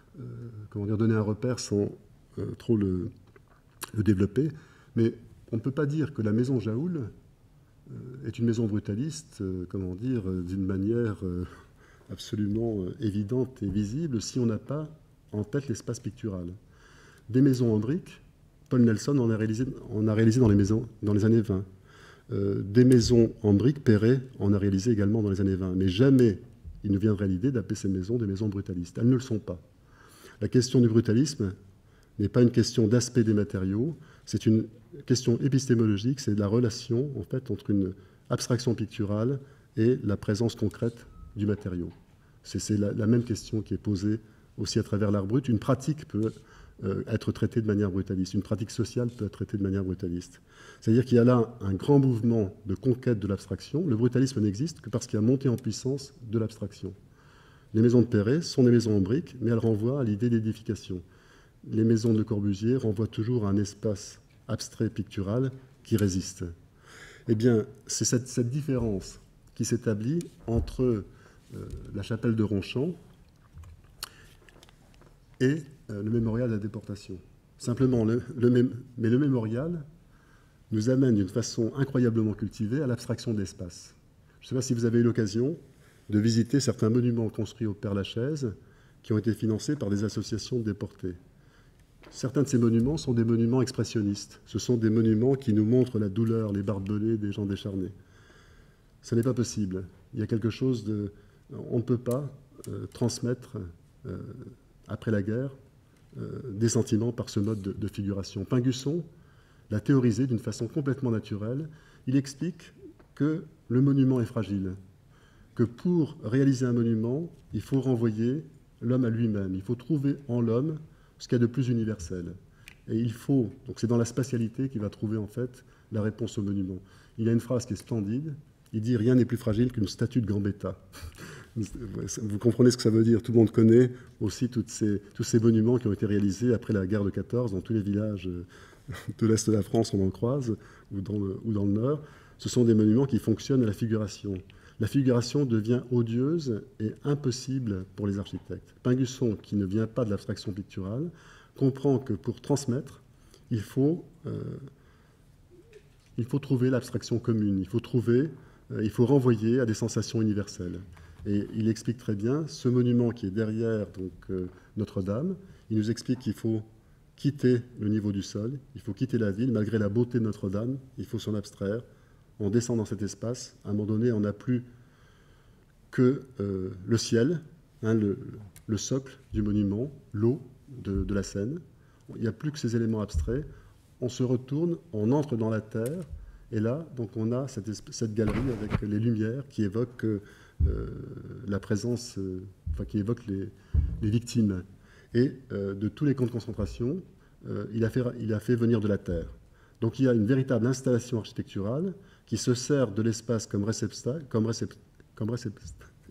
donner un repère sans trop le développer, mais on ne peut pas dire que la maison Jaoul est une maison brutaliste, d'une manière absolument évidente et visible, si on n'a pas en tête l'espace pictural. Des maisons en briques, Paul Nelson en a réalisé dans les années 20. Des maisons en briques, Perret en a réalisé également dans les années 20. Mais jamais il ne viendrait l'idée d'appeler ces maisons des maisons brutalistes. Elles ne le sont pas. La question du brutalisme n'est pas une question d'aspect des matériaux, c'est une question épistémologique, c'est la relation en fait entre une abstraction picturale et la présence concrète du matériau. C'est la même question qui est posée aussi à travers l'art brut. Une pratique peut être traitée de manière brutaliste, une pratique sociale peut être traitée de manière brutaliste. C'est-à-dire qu'il y a là un grand mouvement de conquête de l'abstraction. Le brutalisme n'existe que parce qu'il y a montée en puissance de l'abstraction. Les maisons de Perret sont des maisons en briques, mais elles renvoient à l'idée d'édification. Les maisons de Le Corbusier renvoient toujours à un espace abstrait pictural qui résiste. Eh bien, c'est cette différence qui s'établit entre la chapelle de Ronchamp et le mémorial de la déportation. Simplement, mais le mémorial nous amène d'une façon incroyablement cultivée à l'abstraction de l'espace. Je ne sais pas si vous avez eu l'occasion de visiter certains monuments construits au Père-Lachaise qui ont été financés par des associations de déportés. Certains de ces monuments sont des monuments expressionnistes. Ce sont des monuments qui nous montrent la douleur, les barbelés des gens décharnés. Ce n'est pas possible. Il y a quelque chose de... On ne peut pas transmettre, après la guerre, des sentiments par ce mode de figuration. Pingusson l'a théorisé d'une façon complètement naturelle. Il explique que le monument est fragile, que pour réaliser un monument, il faut renvoyer l'homme à lui-même. Il faut trouver en l'homme ce qu'il y a de plus universel. Et il faut, donc c'est dans la spatialité qu'il va trouver en fait la réponse au monument. Il y a une phrase qui est splendide, il dit « Rien n'est plus fragile qu'une statue de Gambetta ». Vous comprenez ce que ça veut dire. Tout le monde connaît aussi tous ces monuments qui ont été réalisés après la guerre de 14 dans tous les villages de l'Est de la France, on en croise, ou dans le Nord. Ce sont des monuments qui fonctionnent à la figuration. La figuration devient odieuse et impossible pour les architectes. Pingusson, qui ne vient pas de l'abstraction picturale, comprend que pour transmettre, il faut trouver l'abstraction commune, il faut renvoyer à des sensations universelles. Et il explique très bien ce monument qui est derrière Notre-Dame. Il nous explique qu'il faut quitter le niveau du sol, il faut quitter la ville, malgré la beauté de Notre-Dame, il faut s'en abstraire. On descend dans cet espace, à un moment donné, on n'a plus que le ciel, le socle du monument, l'eau de la Seine. Il n'y a plus que ces éléments abstraits. On se retourne, on entre dans la terre, et là, donc, on a cette galerie avec les lumières qui évoquent la présence, qui évoquent les victimes. Et de tous les camps de concentration, il a fait venir de la terre. Donc il y a une véritable installation architecturale qui se sert de l'espace comme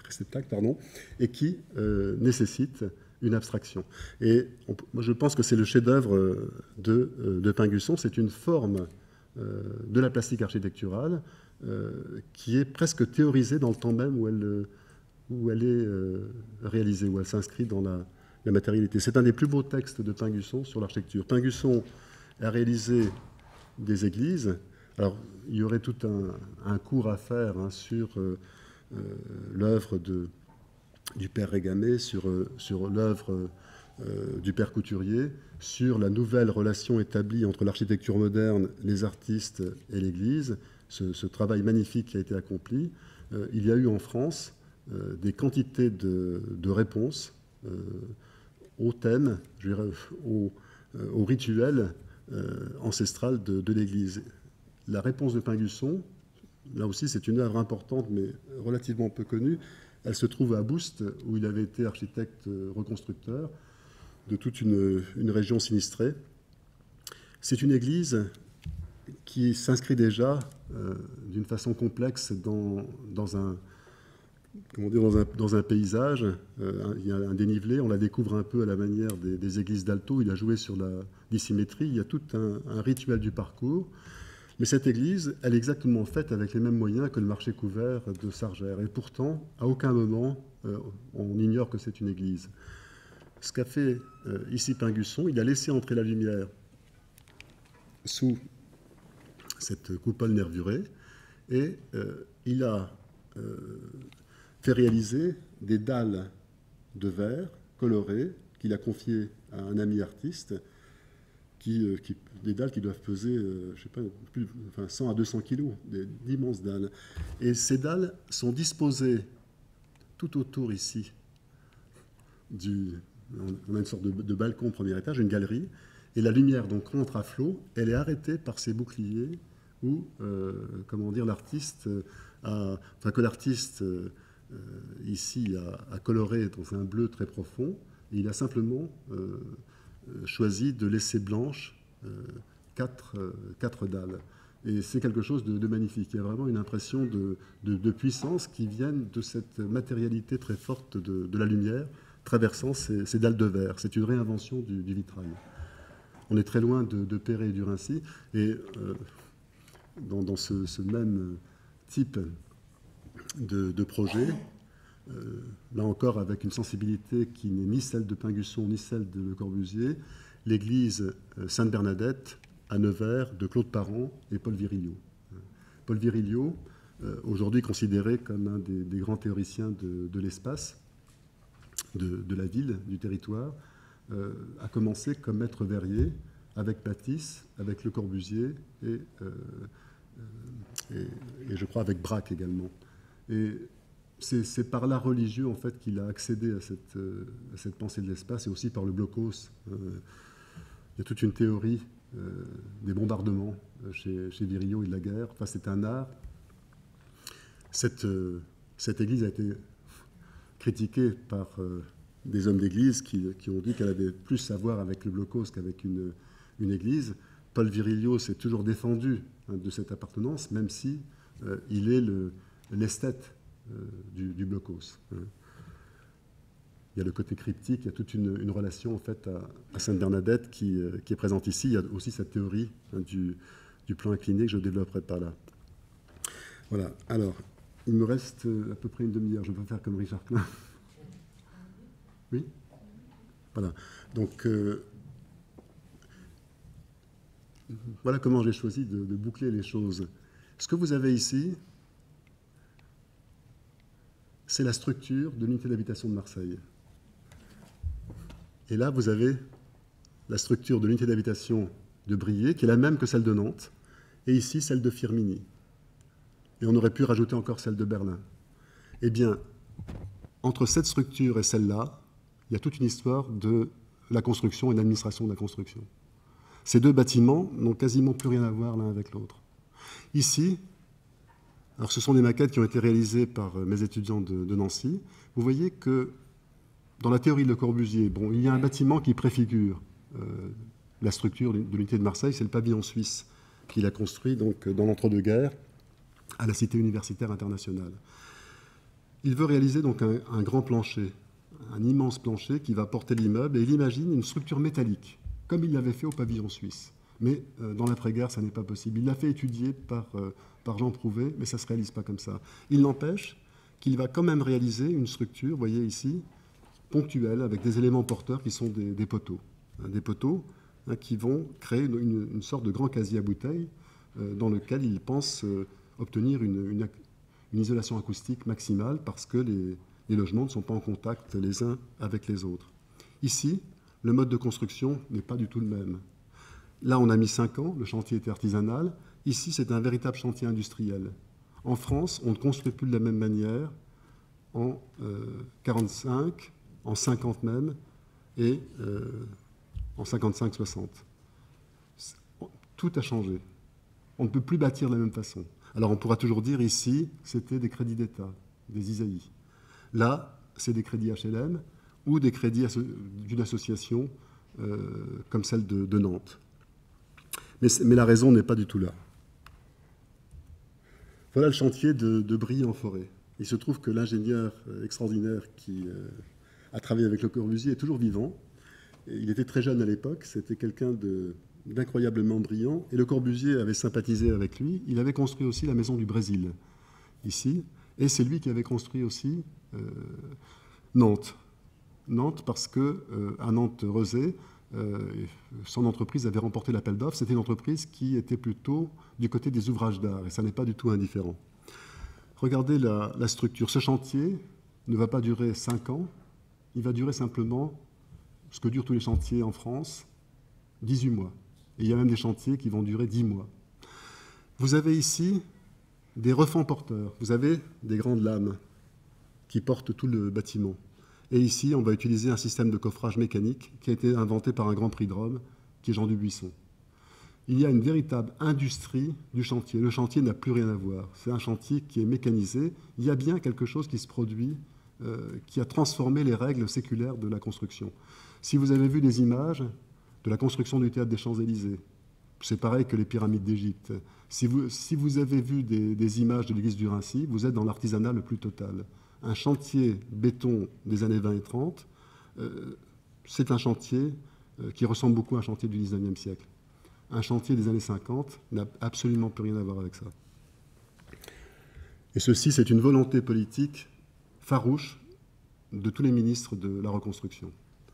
réceptacle, pardon, et qui nécessite une abstraction. Et moi, je pense que c'est le chef-d'œuvre de Pingusson. C'est une forme de la plastique architecturale qui est presque théorisée dans le temps même où elle est réalisée, où elle s'inscrit dans la matérialité. C'est un des plus beaux textes de Pingusson sur l'architecture. Pingusson a réalisé des églises. Alors, il y aurait tout un cours à faire sur l'œuvre du père Régamé, sur l'œuvre du père Couturier, sur la nouvelle relation établie entre l'architecture moderne, les artistes et l'Église, ce travail magnifique qui a été accompli. Il y a eu en France des quantités de réponses au thème, je dirais, au rituel ancestral de l'Église. La réponse de Pingusson, là aussi c'est une œuvre importante mais relativement peu connue. Elle se trouve à Boust, où il avait été architecte reconstructeur de toute une région sinistrée. C'est une église qui s'inscrit déjà d'une façon complexe dans un paysage. Il y a un dénivelé, on la découvre un peu à la manière des églises d'Alto. Il a joué sur la dissymétrie. Il y a tout un rituel du parcours. Mais cette église, elle est exactement faite avec les mêmes moyens que le marché couvert de Sargères. Et pourtant, à aucun moment, on ignore que c'est une église. Ce qu'a fait ici Pingusson, il a laissé entrer la lumière sous cette coupole nervurée et il a fait réaliser des dalles de verre colorées qu'il a confiées à un ami artiste, des dalles qui doivent peser, je sais pas, 100 à 200 kilos, d'immenses dalles. Et ces dalles sont disposées tout autour ici. On a une sorte de balcon au premier étage, une galerie, et la lumière donc rentre à flot. Elle est arrêtée par ces boucliers où, comment dire, l'artiste que l'artiste ici a coloré dans un bleu très profond. Et il a simplement choisi de laisser blanches quatre dalles. Et c'est quelque chose de magnifique. Il y a vraiment une impression de puissance qui vient de cette matérialité très forte de la lumière traversant ces dalles de verre. C'est une réinvention du vitrail. On est très loin de Perret et du Rincy. Et dans ce même type de projet, là encore avec une sensibilité qui n'est ni celle de Pingusson ni celle de Le Corbusier, l'église Sainte-Bernadette à Nevers de Claude Parent et Paul Virilio. Paul Virilio, aujourd'hui considéré comme un des grands théoriciens de l'espace, de la ville, du territoire, a commencé comme maître verrier avec Matisse, avec Le Corbusier et je crois avec Braque également. Et c'est par l'art religieux en fait qu'il a accédé à cette pensée de l'espace et aussi par le blocos. Il y a toute une théorie des bombardements chez Virilio et de la guerre. Enfin, c'est un art. Cette église a été critiquée par des hommes d'église qui ont dit qu'elle avait plus à voir avec le blocos qu'avec une église. Paul Virilio s'est toujours défendu de cette appartenance, même si il est l'esthète du blocos. Il y a le côté cryptique, il y a toute une relation en fait à Sainte-Bernadette qui est présente ici. Il y a aussi cette théorie du plan incliné que je développerai par là. Voilà. Alors, il me reste à peu près une demi-heure. Je peux faire comme Richard Klein. Oui ? Voilà. Donc, voilà comment j'ai choisi de boucler les choses. Ce que vous avez ici, c'est la structure de l'unité d'habitation de Marseille. Et là, vous avez la structure de l'unité d'habitation de Briey, qui est la même que celle de Nantes, et ici, celle de Firminy. Et on aurait pu rajouter encore celle de Berlin. Eh bien, entre cette structure et celle-là, il y a toute une histoire de la construction et de l'administration de la construction. Ces deux bâtiments n'ont quasiment plus rien à voir l'un avec l'autre. Ici, alors ce sont des maquettes qui ont été réalisées par mes étudiants de Nancy. Vous voyez que dans la théorie de Le Corbusier, bon, il y a un bâtiment qui préfigure la structure de l'unité de Marseille, c'est le pavillon suisse qu'il a construit donc, dans l'entre-deux-guerres à la Cité universitaire internationale. Il veut réaliser donc un grand plancher, un immense plancher qui va porter l'immeuble, et il imagine une structure métallique, comme il l'avait fait au pavillon suisse. Mais dans l'après-guerre, ça n'est pas possible. Il l'a fait étudier par Jean Prouvé, mais ça ne se réalise pas comme ça. Il n'empêche qu'il va quand même réaliser une structure, vous voyez ici, ponctuelle, avec des éléments porteurs qui sont des poteaux. Des poteaux qui vont créer une sorte de grand casier à bouteilles dans lequel il pense obtenir une isolation acoustique maximale parce que les logements ne sont pas en contact les uns avec les autres. Ici, le mode de construction n'est pas du tout le même. Là, on a mis 5 ans, le chantier était artisanal. Ici, c'est un véritable chantier industriel. En France, on ne construit plus de la même manière en 45, en 50 même, et en 55-60. Tout a changé. On ne peut plus bâtir de la même façon. Alors on pourra toujours dire ici, c'était des crédits d'État, des ISAI. Là, c'est des crédits HLM ou des crédits d'une association comme celle de Nantes. Mais la raison n'est pas du tout là. Voilà le chantier de Brie-en-Forêt. Il se trouve que l'ingénieur extraordinaire qui a travaillé avec Le Corbusier est toujours vivant. Il était très jeune à l'époque, c'était quelqu'un d'incroyablement brillant, et Le Corbusier avait sympathisé avec lui. Il avait construit aussi la maison du Brésil, ici, et c'est lui qui avait construit aussi Nantes. Nantes parce qu'à Nantes-Rezé, son entreprise avait remporté l'appel d'offres. C'était une entreprise qui était plutôt du côté des ouvrages d'art, et ça n'est pas du tout indifférent. Regardez la structure. Ce chantier ne va pas durer 5 ans, il va durer simplement ce que durent tous les chantiers en France, 18 mois. Et il y a même des chantiers qui vont durer 10 mois. Vous avez ici des refends porteurs. Vous avez des grandes lames qui portent tout le bâtiment. Et ici, on va utiliser un système de coffrage mécanique qui a été inventé par un grand prix de Rome, qui est Jean Dubuisson. Il y a une véritable industrie du chantier. Le chantier n'a plus rien à voir. C'est un chantier qui est mécanisé. Il y a bien quelque chose qui se produit, qui a transformé les règles séculaires de la construction. Si vous avez vu des images de la construction du théâtre des Champs-Élysées, c'est pareil que les pyramides d'Égypte. Si vous avez vu des images de l'église du Rincy, vous êtes dans l'artisanat le plus total. Un chantier béton des années 20 et 30, c'est un chantier qui ressemble beaucoup à un chantier du 19e siècle. Un chantier des années 50 n'a absolument plus rien à voir avec ça. Et ceci, c'est une volonté politique farouche de tous les ministres de la reconstruction.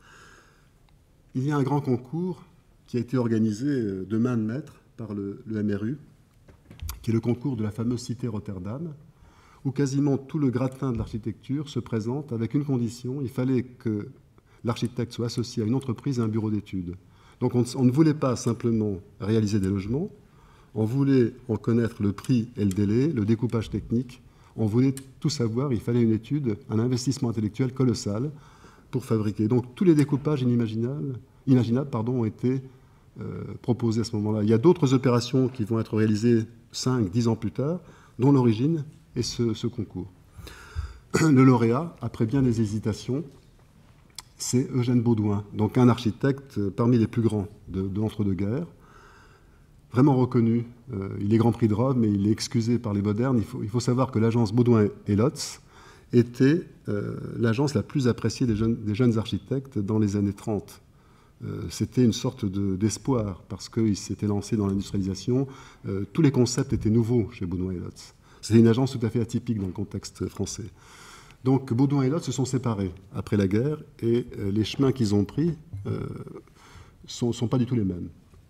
Il y a un grand concours qui a été organisé de main de maître par le MRU, qui est le concours de la fameuse cité Rotterdam, où quasiment tout le gratin de l'architecture se présente avec une condition: il fallait que l'architecte soit associé à une entreprise et à un bureau d'études. Donc on ne voulait pas simplement réaliser des logements, on voulait en connaître le prix et le délai, le découpage technique, on voulait tout savoir, il fallait une étude, un investissement intellectuel colossal pour fabriquer. Donc tous les découpages inimaginables ont été proposés à ce moment-là. Il y a d'autres opérations qui vont être réalisées 5-10 ans plus tard, dont l'origine est ce concours. Le lauréat, après bien des hésitations, c'est Eugène Baudouin, donc un architecte parmi les plus grands de l'entre-deux-guerres, vraiment reconnu. Il est Grand Prix de Rome, mais il est excusé par les modernes. Il faut savoir que l'agence Baudouin et Lotz était l'agence la plus appréciée des jeunes architectes dans les années 30. C'était une sorte d'espoir, parce qu'ils s'étaient lancés dans l'industrialisation. Tous les concepts étaient nouveaux chez Baudouin et Lotz. C'était une agence tout à fait atypique dans le contexte français. Donc Baudouin et Lotz se sont séparés après la guerre, et les chemins qu'ils ont pris sont pas du tout les mêmes.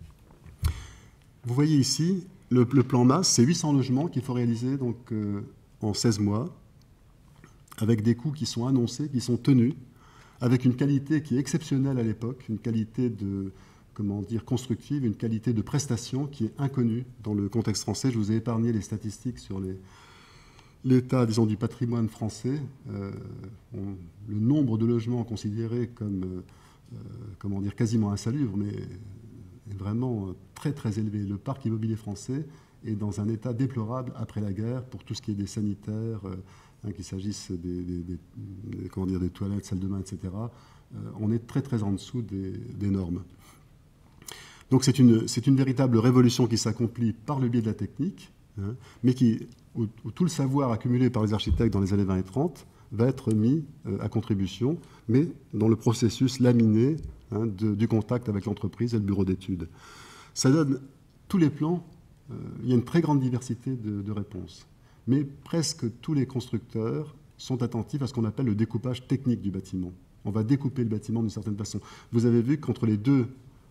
Vous voyez ici le plan masse, c'est 800 logements qu'il faut réaliser donc, en 16 mois, avec des coûts qui sont annoncés, qui sont tenus, avec une qualité qui est exceptionnelle à l'époque, une qualité constructive, une qualité de prestation qui est inconnue dans le contexte français. Je vous ai épargné les statistiques sur l'état, disons, du patrimoine français. Le nombre de logements considérés comme, quasiment insalubres, mais est vraiment très très élevé. Le parc immobilier français est dans un état déplorable après la guerre pour tout ce qui est des sanitaires, qu'il s'agisse des toilettes, salles de bain, etc. On est très très en dessous des normes. Donc c'est une véritable révolution qui s'accomplit par le biais de la technique, hein, mais où tout le savoir accumulé par les architectes dans les années 20 et 30 va être mis à contribution, mais dans le processus laminé, hein, du contact avec l'entreprise et le bureau d'études. Ça donne tous les plans, il y a une très grande diversité de réponses, mais presque tous les constructeurs sont attentifs à ce qu'on appelle le découpage technique du bâtiment. On va découper le bâtiment d'une certaine façon. Vous avez vu qu'entre les deux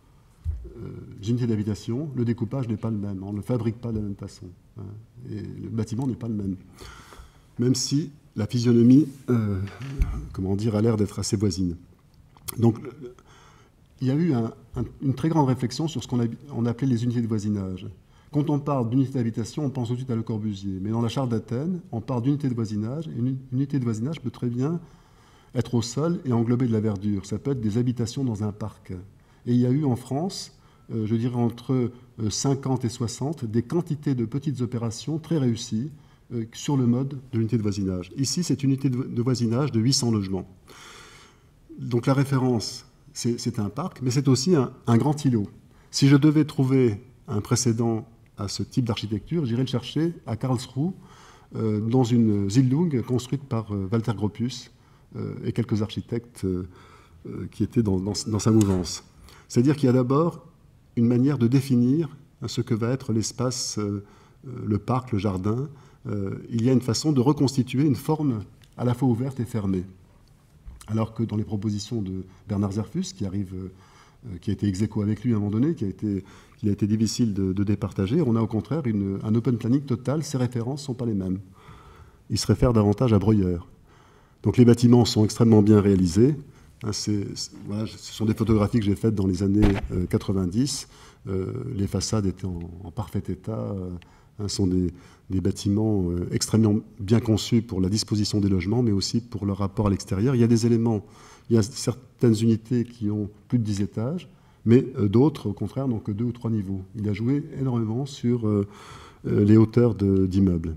unités d'habitation, le découpage n'est pas le même. On ne le fabrique pas de la même façon. Hein, et le bâtiment n'est pas le même. Même si la physionomie, comment dire, a l'air d'être assez voisine. Donc, il y a eu une très grande réflexion sur ce qu'on appelait les unités de voisinage. Quand on parle d'unité d'habitation, on pense tout de suite à Le Corbusier. Mais dans la Charte d'Athènes, on parle d'unité de voisinage. Et une unité de voisinage peut très bien être au sol et englober de la verdure. Ça peut être des habitations dans un parc. Et il y a eu en France, je dirais entre 50 et 60, des quantités de petites opérations très réussies sur le mode de l'unité de voisinage. Ici, c'est une unité de voisinage de 800 logements. Donc la référence, c'est un parc, mais c'est aussi un grand îlot. Si je devais trouver un précédent à ce type d'architecture, j'irais le chercher à Karlsruhe, dans une Siedlung construite par Walter Gropius et quelques architectes qui étaient dans sa mouvance. C'est-à-dire qu'il y a d'abord une manière de définir ce que va être l'espace, le parc, le jardin. Il y a une façon de reconstituer une forme à la fois ouverte et fermée. Alors que dans les propositions de Bernard Zerfus, qui a été ex aequo avec lui à un moment donné, qu'il a été difficile de départager, on a au contraire un open planning total. Ces références ne sont pas les mêmes. Il se réfère davantage à Breuer. Donc les bâtiments sont extrêmement bien réalisés. Voilà, ce sont des photographies que j'ai faites dans les années 90. Les façades étaient en parfait état. Ce sont des bâtiments extrêmement bien conçus pour la disposition des logements, mais aussi pour leur rapport à l'extérieur. Il y a des éléments, il y a certaines unités qui ont plus de 10 étages, mais d'autres, au contraire, n'ont que 2 ou 3 niveaux. Il a joué énormément sur les hauteurs d'immeubles.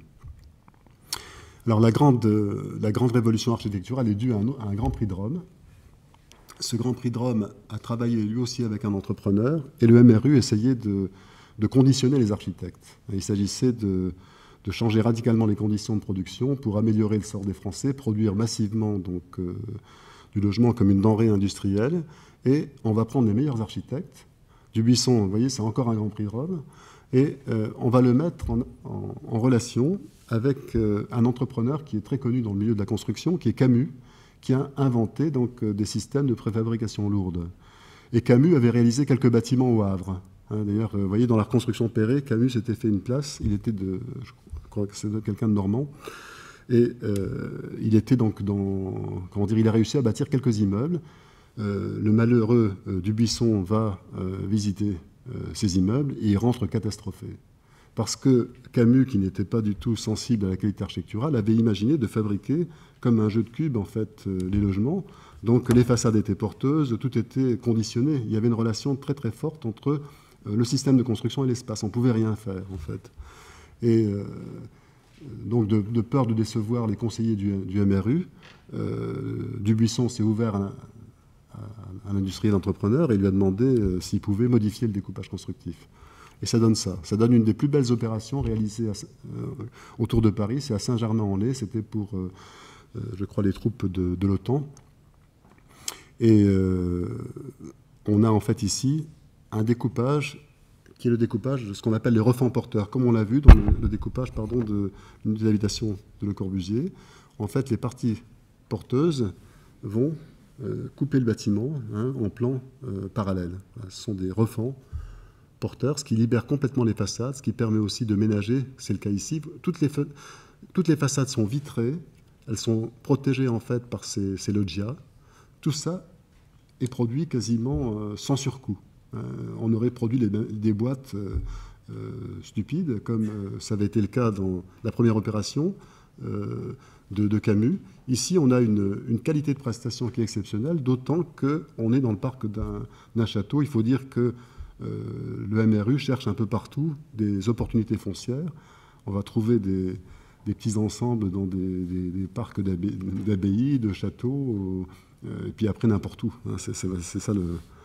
Alors la grande révolution architecturale est due à un grand prix de Rome. Ce grand prix de Rome a travaillé lui aussi avec un entrepreneur, et le MRU essayait de conditionner les architectes. Il s'agissait de changer radicalement les conditions de production pour améliorer le sort des Français, produire massivement donc, du logement comme une denrée industrielle, et on va prendre les meilleurs architectes. Dubuisson, vous voyez, c'est encore un grand prix de Rome, et on va le mettre en relation avec un entrepreneur qui est très connu dans le milieu de la construction, qui est Camus, qui a inventé donc, des systèmes de préfabrication lourde. Et Camus avait réalisé quelques bâtiments au Havre. Hein, d'ailleurs, vous voyez, dans la reconstruction Perret, Camus s'était fait une place. Il était je crois que c'est quelqu'un de Normand. Et il était donc comment dire, il a réussi à bâtir quelques immeubles. Le malheureux Dubuisson va visiter ces immeubles et il rentre catastrophé. Parce que Camus, qui n'était pas du tout sensible à la qualité architecturale, avait imaginé de fabriquer, comme un jeu de cubes, en fait, les logements. Donc les façades étaient porteuses, tout était conditionné. Il y avait une relation très très forte entre le système de construction et l'espace. On ne pouvait rien faire, en fait. Et donc de peur de décevoir les conseillers du MRU, Dubuisson s'est ouvert à un industriel entrepreneur et lui a demandé s'il pouvait modifier le découpage constructif. Et ça donne ça. Ça donne une des plus belles opérations réalisées autour de Paris. C'est à Saint-Germain-en-Laye. C'était pour, je crois, les troupes de l'OTAN. Et on a en fait ici un découpage qui est le découpage de ce qu'on appelle les refends porteurs. Comme on l'a vu dans le découpage de l'unité d'habitation de Le Corbusier, en fait, les parties porteuses vont couper le bâtiment en plan parallèle. Voilà, ce sont des refends porteurs, ce qui libère complètement les façades, ce qui permet aussi de ménager, c'est le cas ici. Toutes les façades sont vitrées, elles sont protégées en fait par ces loggias. Tout ça est produit quasiment sans surcoût. On aurait produit des boîtes stupides, comme ça avait été le cas dans la première opération de Camus. Ici, on a une qualité de prestation qui est exceptionnelle, d'autant qu'on est dans le parc d'un château. Il faut dire que le MRU cherche un peu partout des opportunités foncières. On va trouver des petits ensembles dans des parcs d'abbayes, de châteaux, et puis après n'importe où. C'est ça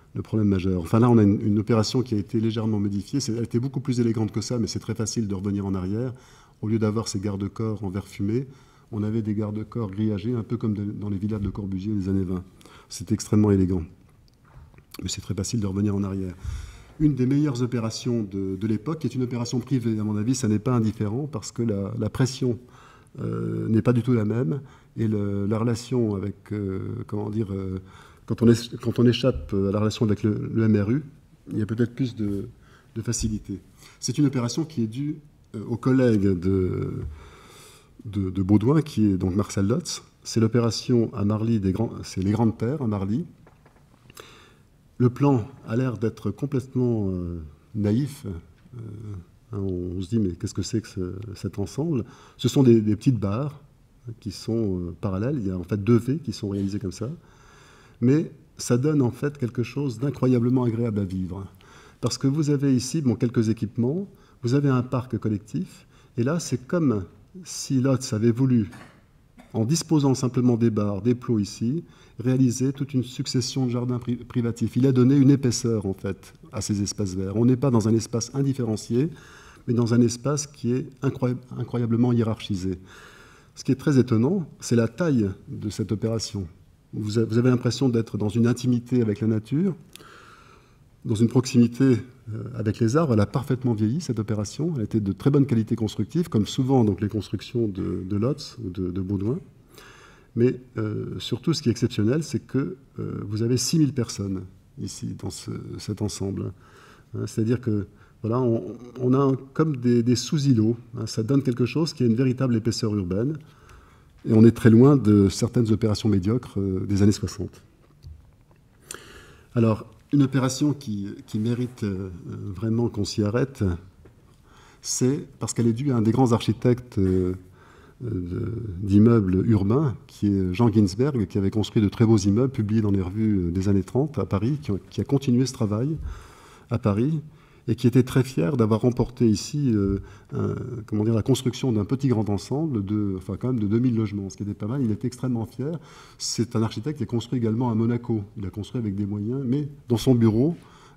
le problème majeur. Enfin là, on a une opération qui a été légèrement modifiée. Elle était beaucoup plus élégante que ça, mais c'est très facile de revenir en arrière. Au lieu d'avoir ces garde-corps en verre fumé, on avait des garde-corps grillagés, un peu comme dans les villas de Le Corbusier des années 20. C'était extrêmement élégant. Mais c'est très facile de revenir en arrière. Une des meilleures opérations de l'époque est une opération privée. À mon avis, ça n'est pas indifférent parce que la pression n'est pas du tout la même et la relation avec, comment dire, quand on échappe à la relation avec le MRU, il y a peut-être plus de facilité. C'est une opération qui est due au collègue de Baudouin, qui est donc Marcel Lotz. C'est l'opération à Marly, c'est les Grandes Terres à Marly. Le plan a l'air d'être complètement naïf. On se dit, mais qu'est-ce que c'est que cet ensemble? Ce sont des petites barres qui sont parallèles. Il y a en fait 2 V qui sont réalisés comme ça. Mais ça donne en fait quelque chose d'incroyablement agréable à vivre. Parce que vous avez ici quelques équipements, vous avez un parc collectif, et là c'est comme si Lotz avait voulu, en disposant simplement des barres, des plots ici, réaliser toute une succession de jardins privatifs. Il a donné une épaisseur en fait à ces espaces verts. On n'est pas dans un espace indifférencié, mais dans un espace qui est incroyablement hiérarchisé. Ce qui est très étonnant, c'est la taille de cette opération. Vous avez l'impression d'être dans une intimité avec la nature, dans une proximité avec les arbres. Elle a parfaitement vieilli, cette opération. Elle était de très bonne qualité constructive, comme souvent donc, les constructions de Lotz ou de Baudouin. Mais surtout, ce qui est exceptionnel, c'est que vous avez 6000 personnes ici, dans cet ensemble. C'est-à-dire que voilà, on a comme des sous-îlots. Ça donne quelque chose qui a une véritable épaisseur urbaine. Et on est très loin de certaines opérations médiocres des années 60. Alors, une opération qui mérite vraiment qu'on s'y arrête, c'est parce qu'elle est due à un des grands architectes d'immeubles urbains, qui est Jean Ginsberg, qui avait construit de très beaux immeubles publiés dans les revues des années 30 à Paris, qui a continué ce travail à Paris, et qui était très fier d'avoir remporté ici la construction d'un petit grand ensemble quand même de 2000 logements, ce qui était pas mal. Il était extrêmement fier. C'est un architecte qui a construit également à Monaco. Il a construit avec des moyens, mais dans son bureau,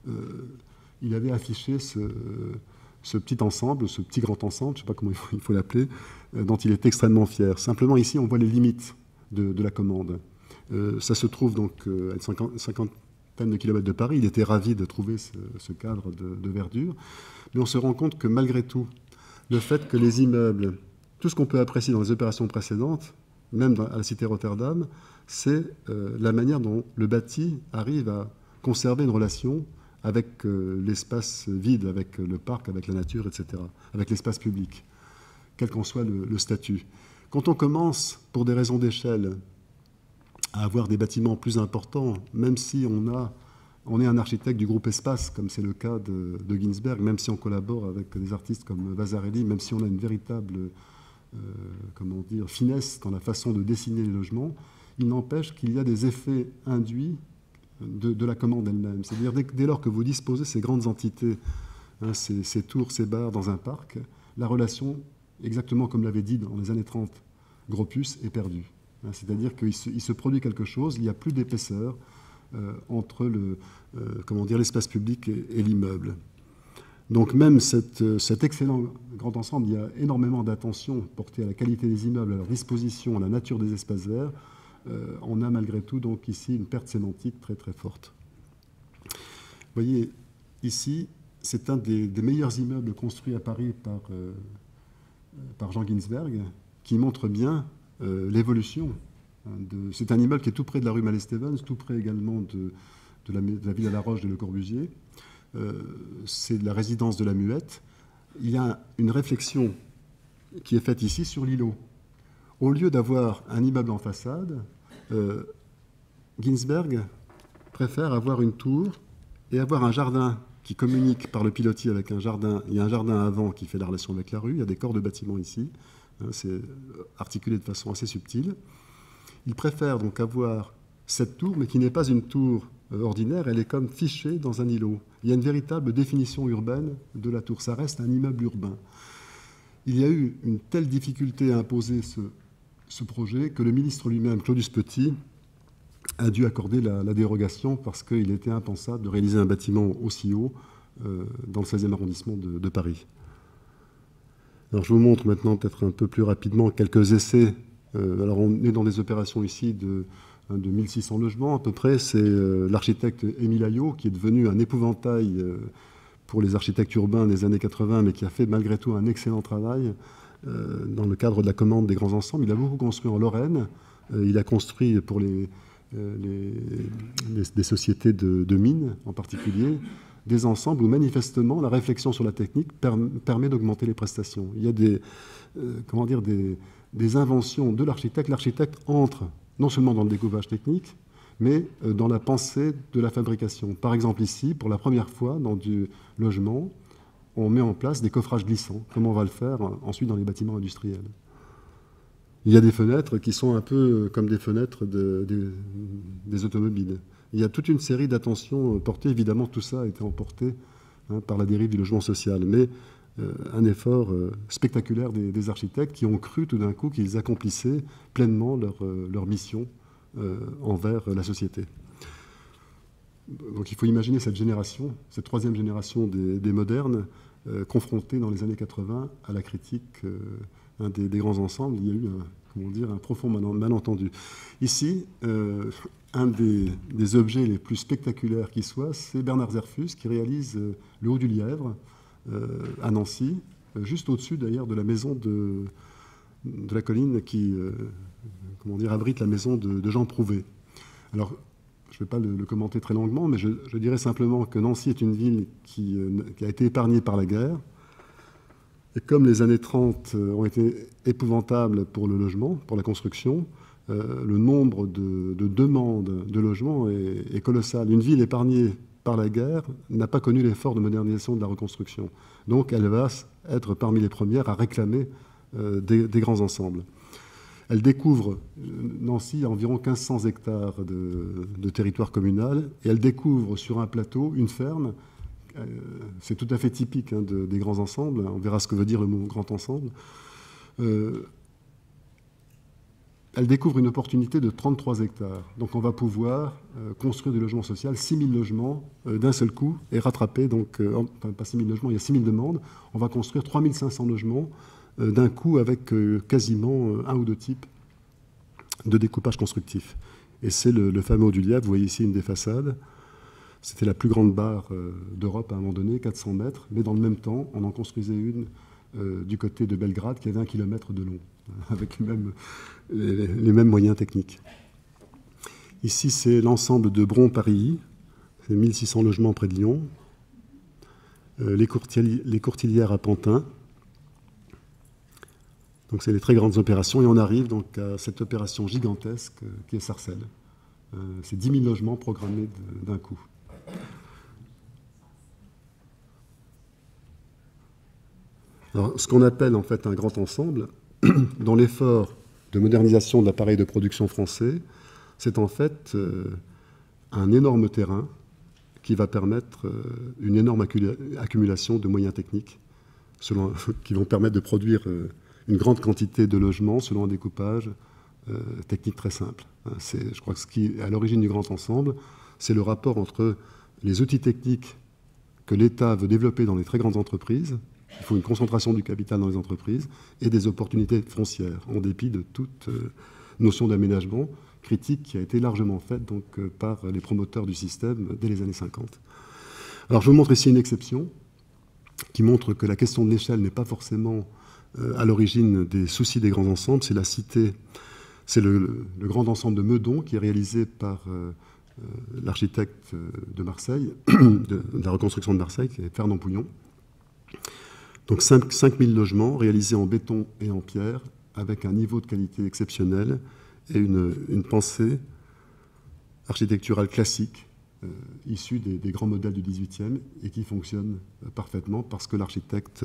il avait affiché ce petit ensemble, ce petit grand ensemble, je ne sais pas comment il faut l'appeler, dont il est extrêmement fier. Simplement, ici, on voit les limites de la commande. Ça se trouve donc à une 50 de kilomètres de Paris. Il était ravi de trouver ce cadre de verdure. Mais on se rend compte que malgré tout, le fait que les immeubles, tout ce qu'on peut apprécier dans les opérations précédentes, même à la cité Rotterdam, c'est la manière dont le bâti arrive à conserver une relation avec l'espace vide, avec le parc, avec la nature, etc., avec l'espace public, quel qu'en soit le statut. Quand on commence, pour des raisons d'échelle, à avoir des bâtiments plus importants, même si on est un architecte du groupe Espace, comme c'est le cas de Ginsberg, même si on collabore avec des artistes comme Vasarely, même si on a une véritable finesse dans la façon de dessiner les logements, il n'empêche qu'il y a des effets induits de la commande elle-même. C'est-à-dire dès lors que vous disposez ces grandes entités, ces tours, ces barres dans un parc, la relation, exactement comme l'avait dit dans les années 30 Gropius, est perdue. C'est-à-dire qu'il se produit quelque chose, il n'y a plus d'épaisseur entre l'espace public et l'immeuble. Donc même cet excellent grand ensemble, il y a énormément d'attention portée à la qualité des immeubles, à leur disposition, à la nature des espaces verts. On a malgré tout donc ici une perte sémantique très très forte. Vous voyez, ici, c'est un des meilleurs immeubles construits à Paris par Jean Ginsberg, qui montre bien l'évolution. C'est un immeuble qui est tout près de la rue Mallet-Stevens, tout près également de la ville à la Roche de Le Corbusier. C'est la résidence de la Muette. Il y a une réflexion qui est faite ici sur l'îlot. Au lieu d'avoir un immeuble en façade, Ginsberg préfère avoir une tour et avoir un jardin qui communique par le pilotis avec un jardin. Il y a un jardin avant qui fait la relation avec la rue. Il y a des corps de bâtiments ici. C'est articulé de façon assez subtile. Il préfère donc avoir cette tour, mais qui n'est pas une tour ordinaire. Elle est comme fichée dans un îlot. Il y a une véritable définition urbaine de la tour. Ça reste un immeuble urbain. Il y a eu une telle difficulté à imposer ce projet que le ministre lui-même, Claudius Petit, a dû accorder la dérogation parce qu'il était impensable de réaliser un bâtiment aussi haut dans le 16e arrondissement de Paris. Alors je vous montre maintenant peut-être un peu plus rapidement quelques essais. Alors on est dans des opérations ici de 1600 logements à peu près. C'est l'architecte Émile Aillot qui est devenu un épouvantail pour les architectes urbains des années 80, mais qui a fait malgré tout un excellent travail dans le cadre de la commande des grands ensembles. Il a beaucoup construit en Lorraine. Il a construit pour des sociétés de mines en particulier, des ensembles où manifestement la réflexion sur la technique permet d'augmenter les prestations. Il y a des inventions de l'architecte. L'architecte entre non seulement dans le découpage technique, mais dans la pensée de la fabrication. Par exemple ici, pour la première fois dans du logement, on met en place des coffrages glissants, comme on va le faire ensuite dans les bâtiments industriels. Il y a des fenêtres qui sont un peu comme des fenêtres des automobiles. Il y a toute une série d'attentions portées. Évidemment, tout ça a été emporté par la dérive du logement social. Mais un effort spectaculaire des architectes qui ont cru tout d'un coup qu'ils accomplissaient pleinement leur mission envers la société. Donc il faut imaginer cette génération, cette troisième génération des modernes, confrontée dans les années 80 à la critique des grands ensembles. Il y a eu un profond malentendu. Ici, un des objets les plus spectaculaires qui soit, c'est Bernard Zerfus qui réalise le Haut du Lièvre à Nancy, juste au-dessus d'ailleurs de la maison de la colline qui abrite la maison de Jean Prouvé. Alors, je ne vais pas le commenter très longuement, mais je dirais simplement que Nancy est une ville qui a été épargnée par la guerre. Et comme les années 30 ont été épouvantables pour le logement, pour la construction, le nombre de demandes de logement est colossal. Une ville épargnée par la guerre n'a pas connu l'effort de modernisation de la reconstruction. Donc elle va être parmi les premières à réclamer des grands ensembles. Elle découvre, Nancy a environ 1500 hectares de territoire communal, et elle découvre sur un plateau une ferme. C'est tout à fait typique des grands ensembles. On verra ce que veut dire le mot grand ensemble. Elle découvre une opportunité de 33 hectares. Donc on va pouvoir construire du logement social, 6000 logements d'un seul coup, et rattraper, pas 6000 logements, il y a 6000 demandes. On va construire 3500 logements d'un coup avec quasiment un ou deux types de découpage constructif. Et c'est le fameux Haut du Lièvre. Vous voyez ici une des façades. C'était la plus grande barre d'Europe à un moment donné, 400 mètres, mais dans le même temps, on en construisait une du côté de Belgrade qui avait 1 km de long, avec les mêmes moyens techniques. Ici, c'est l'ensemble de Bron-Paris, c'est 1600 logements près de Lyon, les Courtilières à Pantin. Donc c'est les très grandes opérations, et on arrive donc à cette opération gigantesque qui est Sarcelles. C'est 10 000 logements programmés d'un coup. Alors, ce qu'on appelle en fait un grand ensemble, dans l'effort de modernisation de l'appareil de production français, c'est en fait un énorme terrain qui va permettre une énorme accumulation de moyens techniques qui vont permettre de produire une grande quantité de logements selon un découpage technique très simple. Je crois que ce qui est à l'origine du grand ensemble, c'est le rapport entre les outils techniques que l'État veut développer dans les très grandes entreprises. Il faut une concentration du capital dans les entreprises et des opportunités foncières, en dépit de toute notion d'aménagement critique qui a été largement faite par les promoteurs du système dès les années 50. Alors je vous montre ici une exception qui montre que la question de l'échelle n'est pas forcément à l'origine des soucis des grands ensembles. C'est la cité, c'est le grand ensemble de Meudon qui est réalisé par l'architecte de Marseille, de la reconstruction de Marseille, qui est Fernand Pouillon. Donc 5000 logements réalisés en béton et en pierre, avec un niveau de qualité exceptionnel et une pensée architecturale classique, issue des grands modèles du XVIIIe, et qui fonctionne parfaitement parce que l'architecte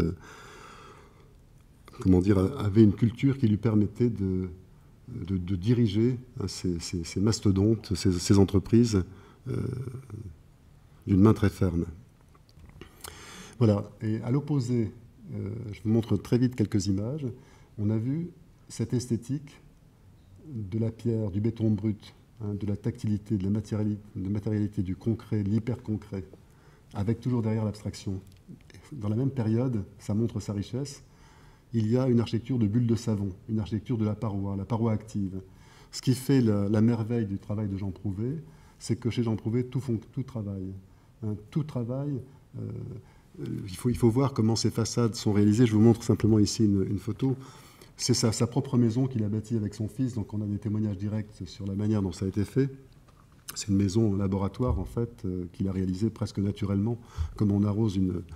avait une culture qui lui permettait de diriger ces mastodontes, ces entreprises d'une main très ferme. Voilà, et à l'opposé, je vous montre très vite quelques images. On a vu cette esthétique de la pierre, du béton brut hein, de la tactilité, de la matérialité, du concret, de l'hyper-concret, avec toujours derrière l'abstraction. Dans la même période, ça montre sa richesse, il y a une architecture de bulles de savon, une architecture de la paroi active. Ce qui fait la merveille du travail de Jean Prouvé, c'est que chez Jean Prouvé, tout travaille. Hein, tout travaille. Il faut voir comment ces façades sont réalisées. Je vous montre simplement ici une photo. C'est sa propre maison qu'il a bâtie avec son fils, donc on a des témoignages directs sur la manière dont ça a été fait. C'est une maison laboratoire, en fait, qu'il a réalisée presque naturellement, comme on arrose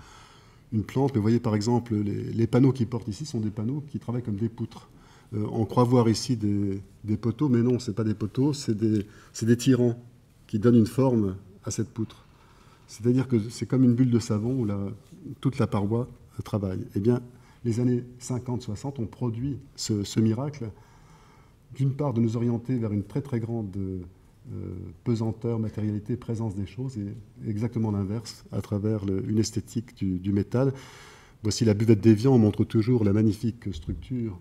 une plante. Mais vous voyez, par exemple, les panneaux qu'il porte ici sont des panneaux qui travaillent comme des poutres. On croit voir ici des poteaux, mais non, ce n'est pas des poteaux, c'est des tirants qui donnent une forme à cette poutre. C'est-à-dire que c'est comme une bulle de savon où toute la paroi travaille. Eh bien, les années 50-60 ont produit ce miracle, d'une part de nous orienter vers une très très grande pesanteur, matérialité, présence des choses, et exactement l'inverse à travers une esthétique du métal. Voici la buvette d'Évian, on montre toujours la magnifique structure,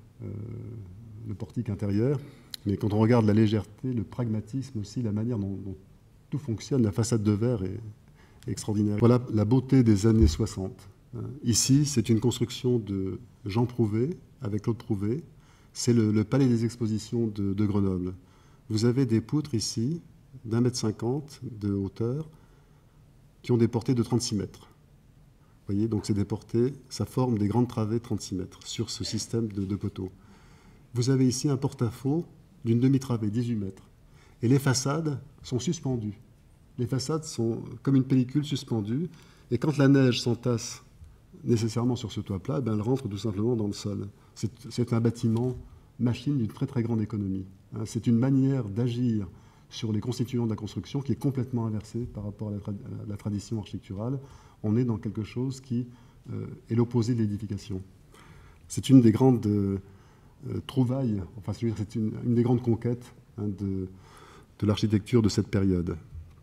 le portique intérieur, mais quand on regarde la légèreté, le pragmatisme aussi, la manière dont tout fonctionne, la façade de verre est extraordinaire. Voilà la beauté des années 60. Ici, c'est une construction de Jean Prouvé, avec Claude Prouvé. C'est le palais des expositions de Grenoble. Vous avez des poutres ici, d'1,50 m de hauteur, qui ont des portées de 36 mètres. Vous voyez, donc c'est des portées, ça forme des grandes travées 36 mètres sur ce système de poteaux. Vous avez ici un porte-à-faux d'une demi-travée, 18 mètres. Et les façades sont suspendues. Les façades sont comme une pellicule suspendue. Et quand la neige s'entasse nécessairement sur ce toit plat, ben, elle rentre tout simplement dans le sol. C'est un bâtiment machine d'une très très grande économie. C'est une manière d'agir sur les constituants de la construction qui est complètement inversée par rapport à la tradition architecturale. On est dans quelque chose qui est l'opposé de l'édification. C'est une des grandes trouvailles, enfin c'est une des grandes conquêtes de l'architecture de cette période,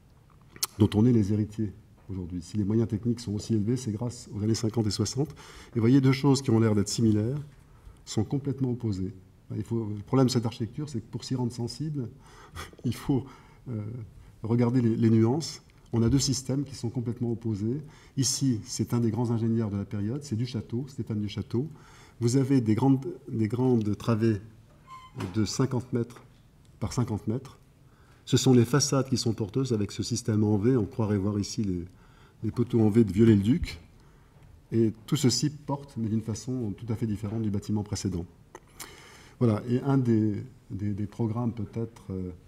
dont on est les héritiers aujourd'hui. Si les moyens techniques sont aussi élevés, c'est grâce aux années 50 et 60. Et vous voyez, deux choses qui ont l'air d'être similaires sont complètement opposées. Le problème de cette architecture, c'est que pour s'y rendre sensible, il faut regarder les nuances. On a deux systèmes qui sont complètement opposés. Ici, c'est un des grands ingénieurs de la période, c'est Duchâteau, Stéphane Duchâteau. Vous avez des grandes travées de 50 mètres par 50 mètres. Ce sont les façades qui sont porteuses avec ce système en V. On croirait voir ici les poteaux en V de Viollet-le-Duc. Et tout ceci porte, mais d'une façon tout à fait différente du bâtiment précédent. Voilà, et un des programmes peut-être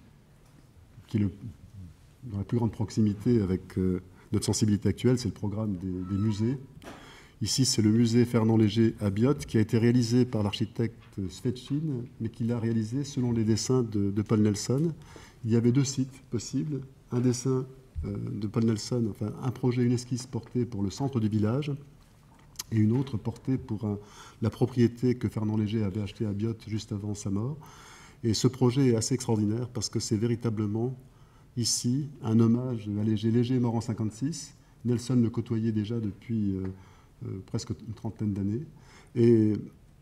qui est dans la plus grande proximité avec notre sensibilité actuelle, c'est le programme des musées. Ici, c'est le musée Fernand Léger à Biot, qui a été réalisé par l'architecte Svetchin, mais qui l'a réalisé selon les dessins de Paul Nelson. Il y avait deux sites possibles, un dessin de Paul Nelson, enfin un projet, une esquisse portée pour le centre du village, et une autre portée pour la propriété que Fernand Léger avait achetée à Biot juste avant sa mort. Et ce projet est assez extraordinaire parce que c'est véritablement ici un hommage à Léger. Léger est mort en 1956, Nelson le côtoyait déjà depuis presque une trentaine d'années. Et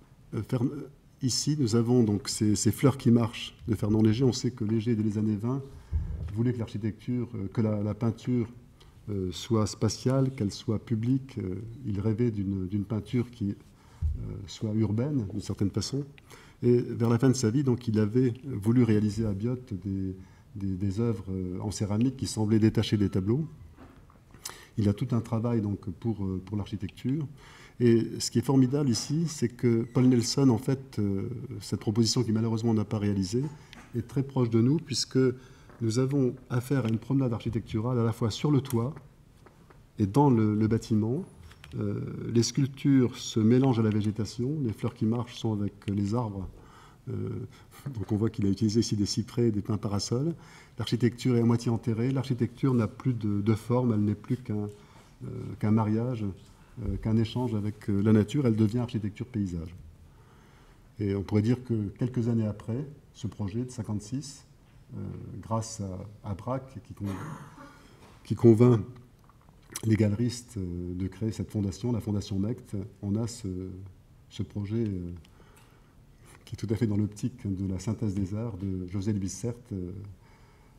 ici, nous avons donc ces fleurs qui marchent de Fernand Léger. On sait que Léger, dès les années 20, voulait que l'architecture, que la peinture soit spatiale, qu'elle soit publique. Il rêvait d'une peinture qui soit urbaine, d'une certaine façon. Et vers la fin de sa vie, donc, il avait voulu réaliser à Biot des œuvres en céramique qui semblaient détachées des tableaux. Il a tout un travail donc, pour l'architecture. Et ce qui est formidable ici, c'est que Paul Nelson, en fait, cette proposition qui malheureusement n'a pas réalisée, est très proche de nous, puisque nous avons affaire à une promenade architecturale à la fois sur le toit et dans le bâtiment. Les sculptures se mélangent à la végétation. Les fleurs qui marchent sont avec les arbres. Donc on voit qu'il a utilisé ici des cyprès, des pins parasols. L'architecture est à moitié enterrée. L'architecture n'a plus de forme. Elle n'est plus qu'un mariage, qu'un échange avec la nature. Elle devient architecture paysage. Et on pourrait dire que quelques années après ce projet de 56, grâce à Braque, qui convainc les galeristes de créer cette fondation, la fondation Mecht, on a ce projet qui est tout à fait dans l'optique de la synthèse des arts de José Luis Sert,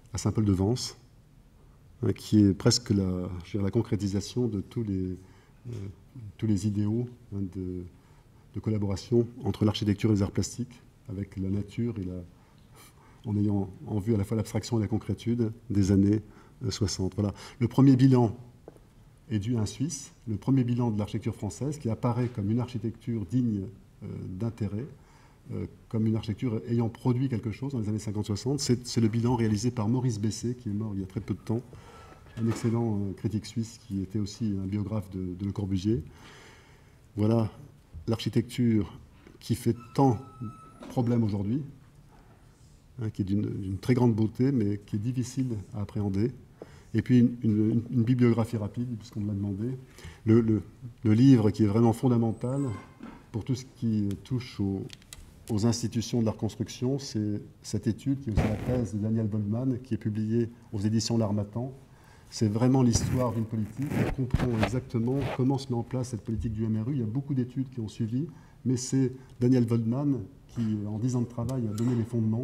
à Saint-Paul-de-Vence, qui est presque la concrétisation de tous les idéaux de collaboration entre l'architecture et les arts plastiques, avec la nature et en ayant en vue à la fois l'abstraction et la concrétude des années 60. Voilà. Le premier bilan est dû à un Suisse, le premier bilan de l'architecture française, qui apparaît comme une architecture digne d'intérêt, comme une architecture ayant produit quelque chose dans les années 50-60. C'est le bilan réalisé par Maurice Bessé, qui est mort il y a très peu de temps, un excellent critique suisse qui était aussi un biographe de Le Corbusier. Voilà l'architecture qui fait tant problème aujourd'hui, qui est d'une très grande beauté, mais qui est difficile à appréhender. Et puis une bibliographie rapide, puisqu'on me l'a demandé. Le livre qui est vraiment fondamental pour tout ce qui touche aux institutions de la reconstruction, c'est cette étude, qui est aussi la thèse de Daniel Goldman, qui est publiée aux éditions L'Harmattan. C'est vraiment l'histoire d'une politique. On comprend exactement comment se met en place cette politique du MRU. Il y a beaucoup d'études qui ont suivi, mais c'est Daniel Goldman qui, en 10 ans de travail, a donné les fondements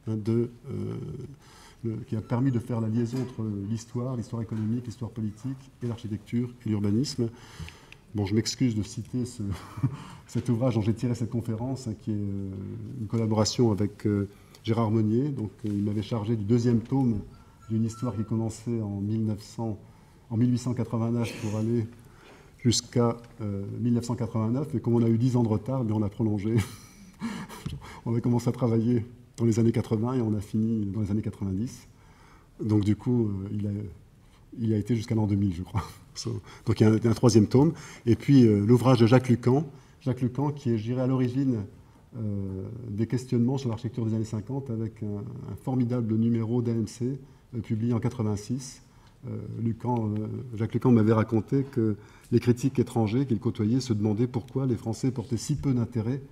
qui a permis de faire la liaison entre l'histoire économique, l'histoire politique et l'architecture et l'urbanisme. Bon, je m'excuse de citer cet ouvrage dont j'ai tiré cette conférence, qui est une collaboration avec Gérard Monnier. Donc, il m'avait chargé du 2e tome d'une histoire qui commençait en 1889 pour aller jusqu'à 1989. Et comme on a eu 10 ans de retard, on a prolongé. On a commencé à travailler dans les années 80 et on a fini dans les années 90. Donc du coup, il a été jusqu'à l'an 2000, je crois. Donc il y a un 3e tome. Et puis l'ouvrage de Jacques Lucan qui est, je dirais, à l'origine des questionnements sur l'architecture des années 50 avec un formidable numéro d'AMC publié en 86. Jacques Lucan m'avait raconté que les critiques étrangers qu'il côtoyait se demandaient pourquoi les Français portaient si peu d'intérêt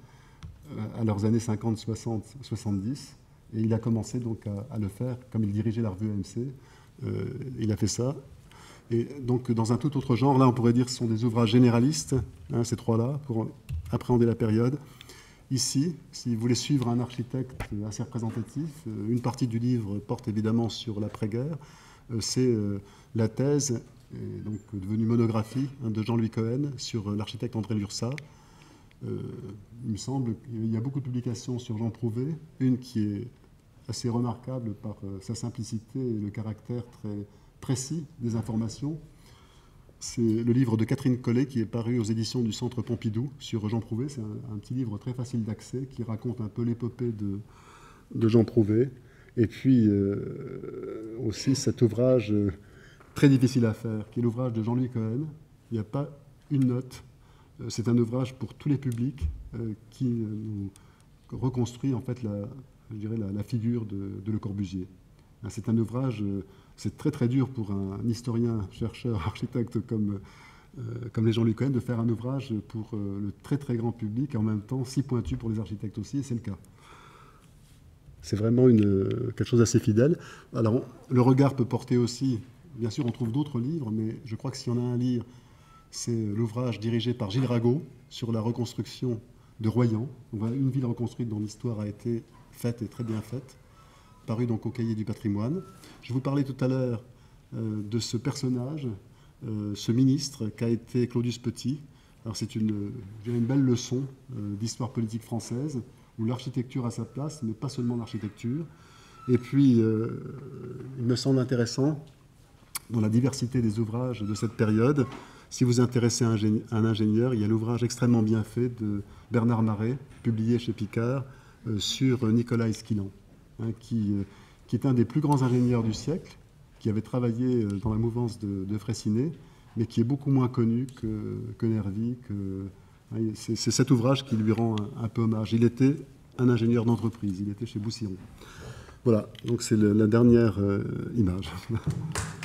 à leurs années 50, 60, 70. Et il a commencé donc à le faire, comme il dirigeait la revue AMC. Il a fait ça. Et donc, dans un tout autre genre, là, on pourrait dire que ce sont des ouvrages généralistes, ces trois-là, pour appréhender la période. Ici, si vous voulez suivre un architecte assez représentatif, une partie du livre porte évidemment sur l'après-guerre. C'est la thèse, donc devenue monographie, de Jean-Louis Cohen sur l'architecte André Lursa. Il me semble qu'il y a beaucoup de publications sur Jean Prouvé, une qui est assez remarquable par sa simplicité et le caractère très précis des informations. C'est le livre de Catherine Collet qui est paru aux éditions du Centre Pompidou sur Jean Prouvé. C'est un petit livre très facile d'accès qui raconte un peu l'épopée de Jean Prouvé. Et puis aussi cet ouvrage très difficile à faire, qui est l'ouvrage de Jean-Louis Cohen. Il n'y a pas une note. C'est un ouvrage pour tous les publics qui nous reconstruit en fait la figure de Le Corbusier. C'est un ouvrage, c'est très très dur pour un historien, chercheur, architecte comme les Jean-Louis Cohen de faire un ouvrage pour le très très grand public et en même temps si pointu pour les architectes aussi, et c'est le cas. C'est vraiment quelque chose d'assez fidèle. Alors le regard peut porter aussi, bien sûr on trouve d'autres livres, mais je crois que s'il y en a un livre, c'est l'ouvrage dirigé par Gilles Rago sur la reconstruction de Royan. Donc, voilà une ville reconstruite dont l'histoire a été faite et très bien faite, paru donc au Cahier du patrimoine. Je vous parlais tout à l'heure de ce personnage, ce ministre qu'a été Claudius Petit. Alors c'est une belle leçon d'histoire politique française, où l'architecture a sa place, mais pas seulement l'architecture. Et puis, il me semble intéressant, dans la diversité des ouvrages de cette période, si vous intéressez à un ingénieur, il y a l'ouvrage extrêmement bien fait de Bernard Marais, publié chez Picard, sur Nicolas Esquilan, qui est un des plus grands ingénieurs du siècle, qui avait travaillé dans la mouvance de Freycinet, mais qui est beaucoup moins connu que Nervi. C'est cet ouvrage qui lui rend un peu hommage. Il était un ingénieur d'entreprise, il était chez Boussiron. Voilà, donc c'est la dernière image.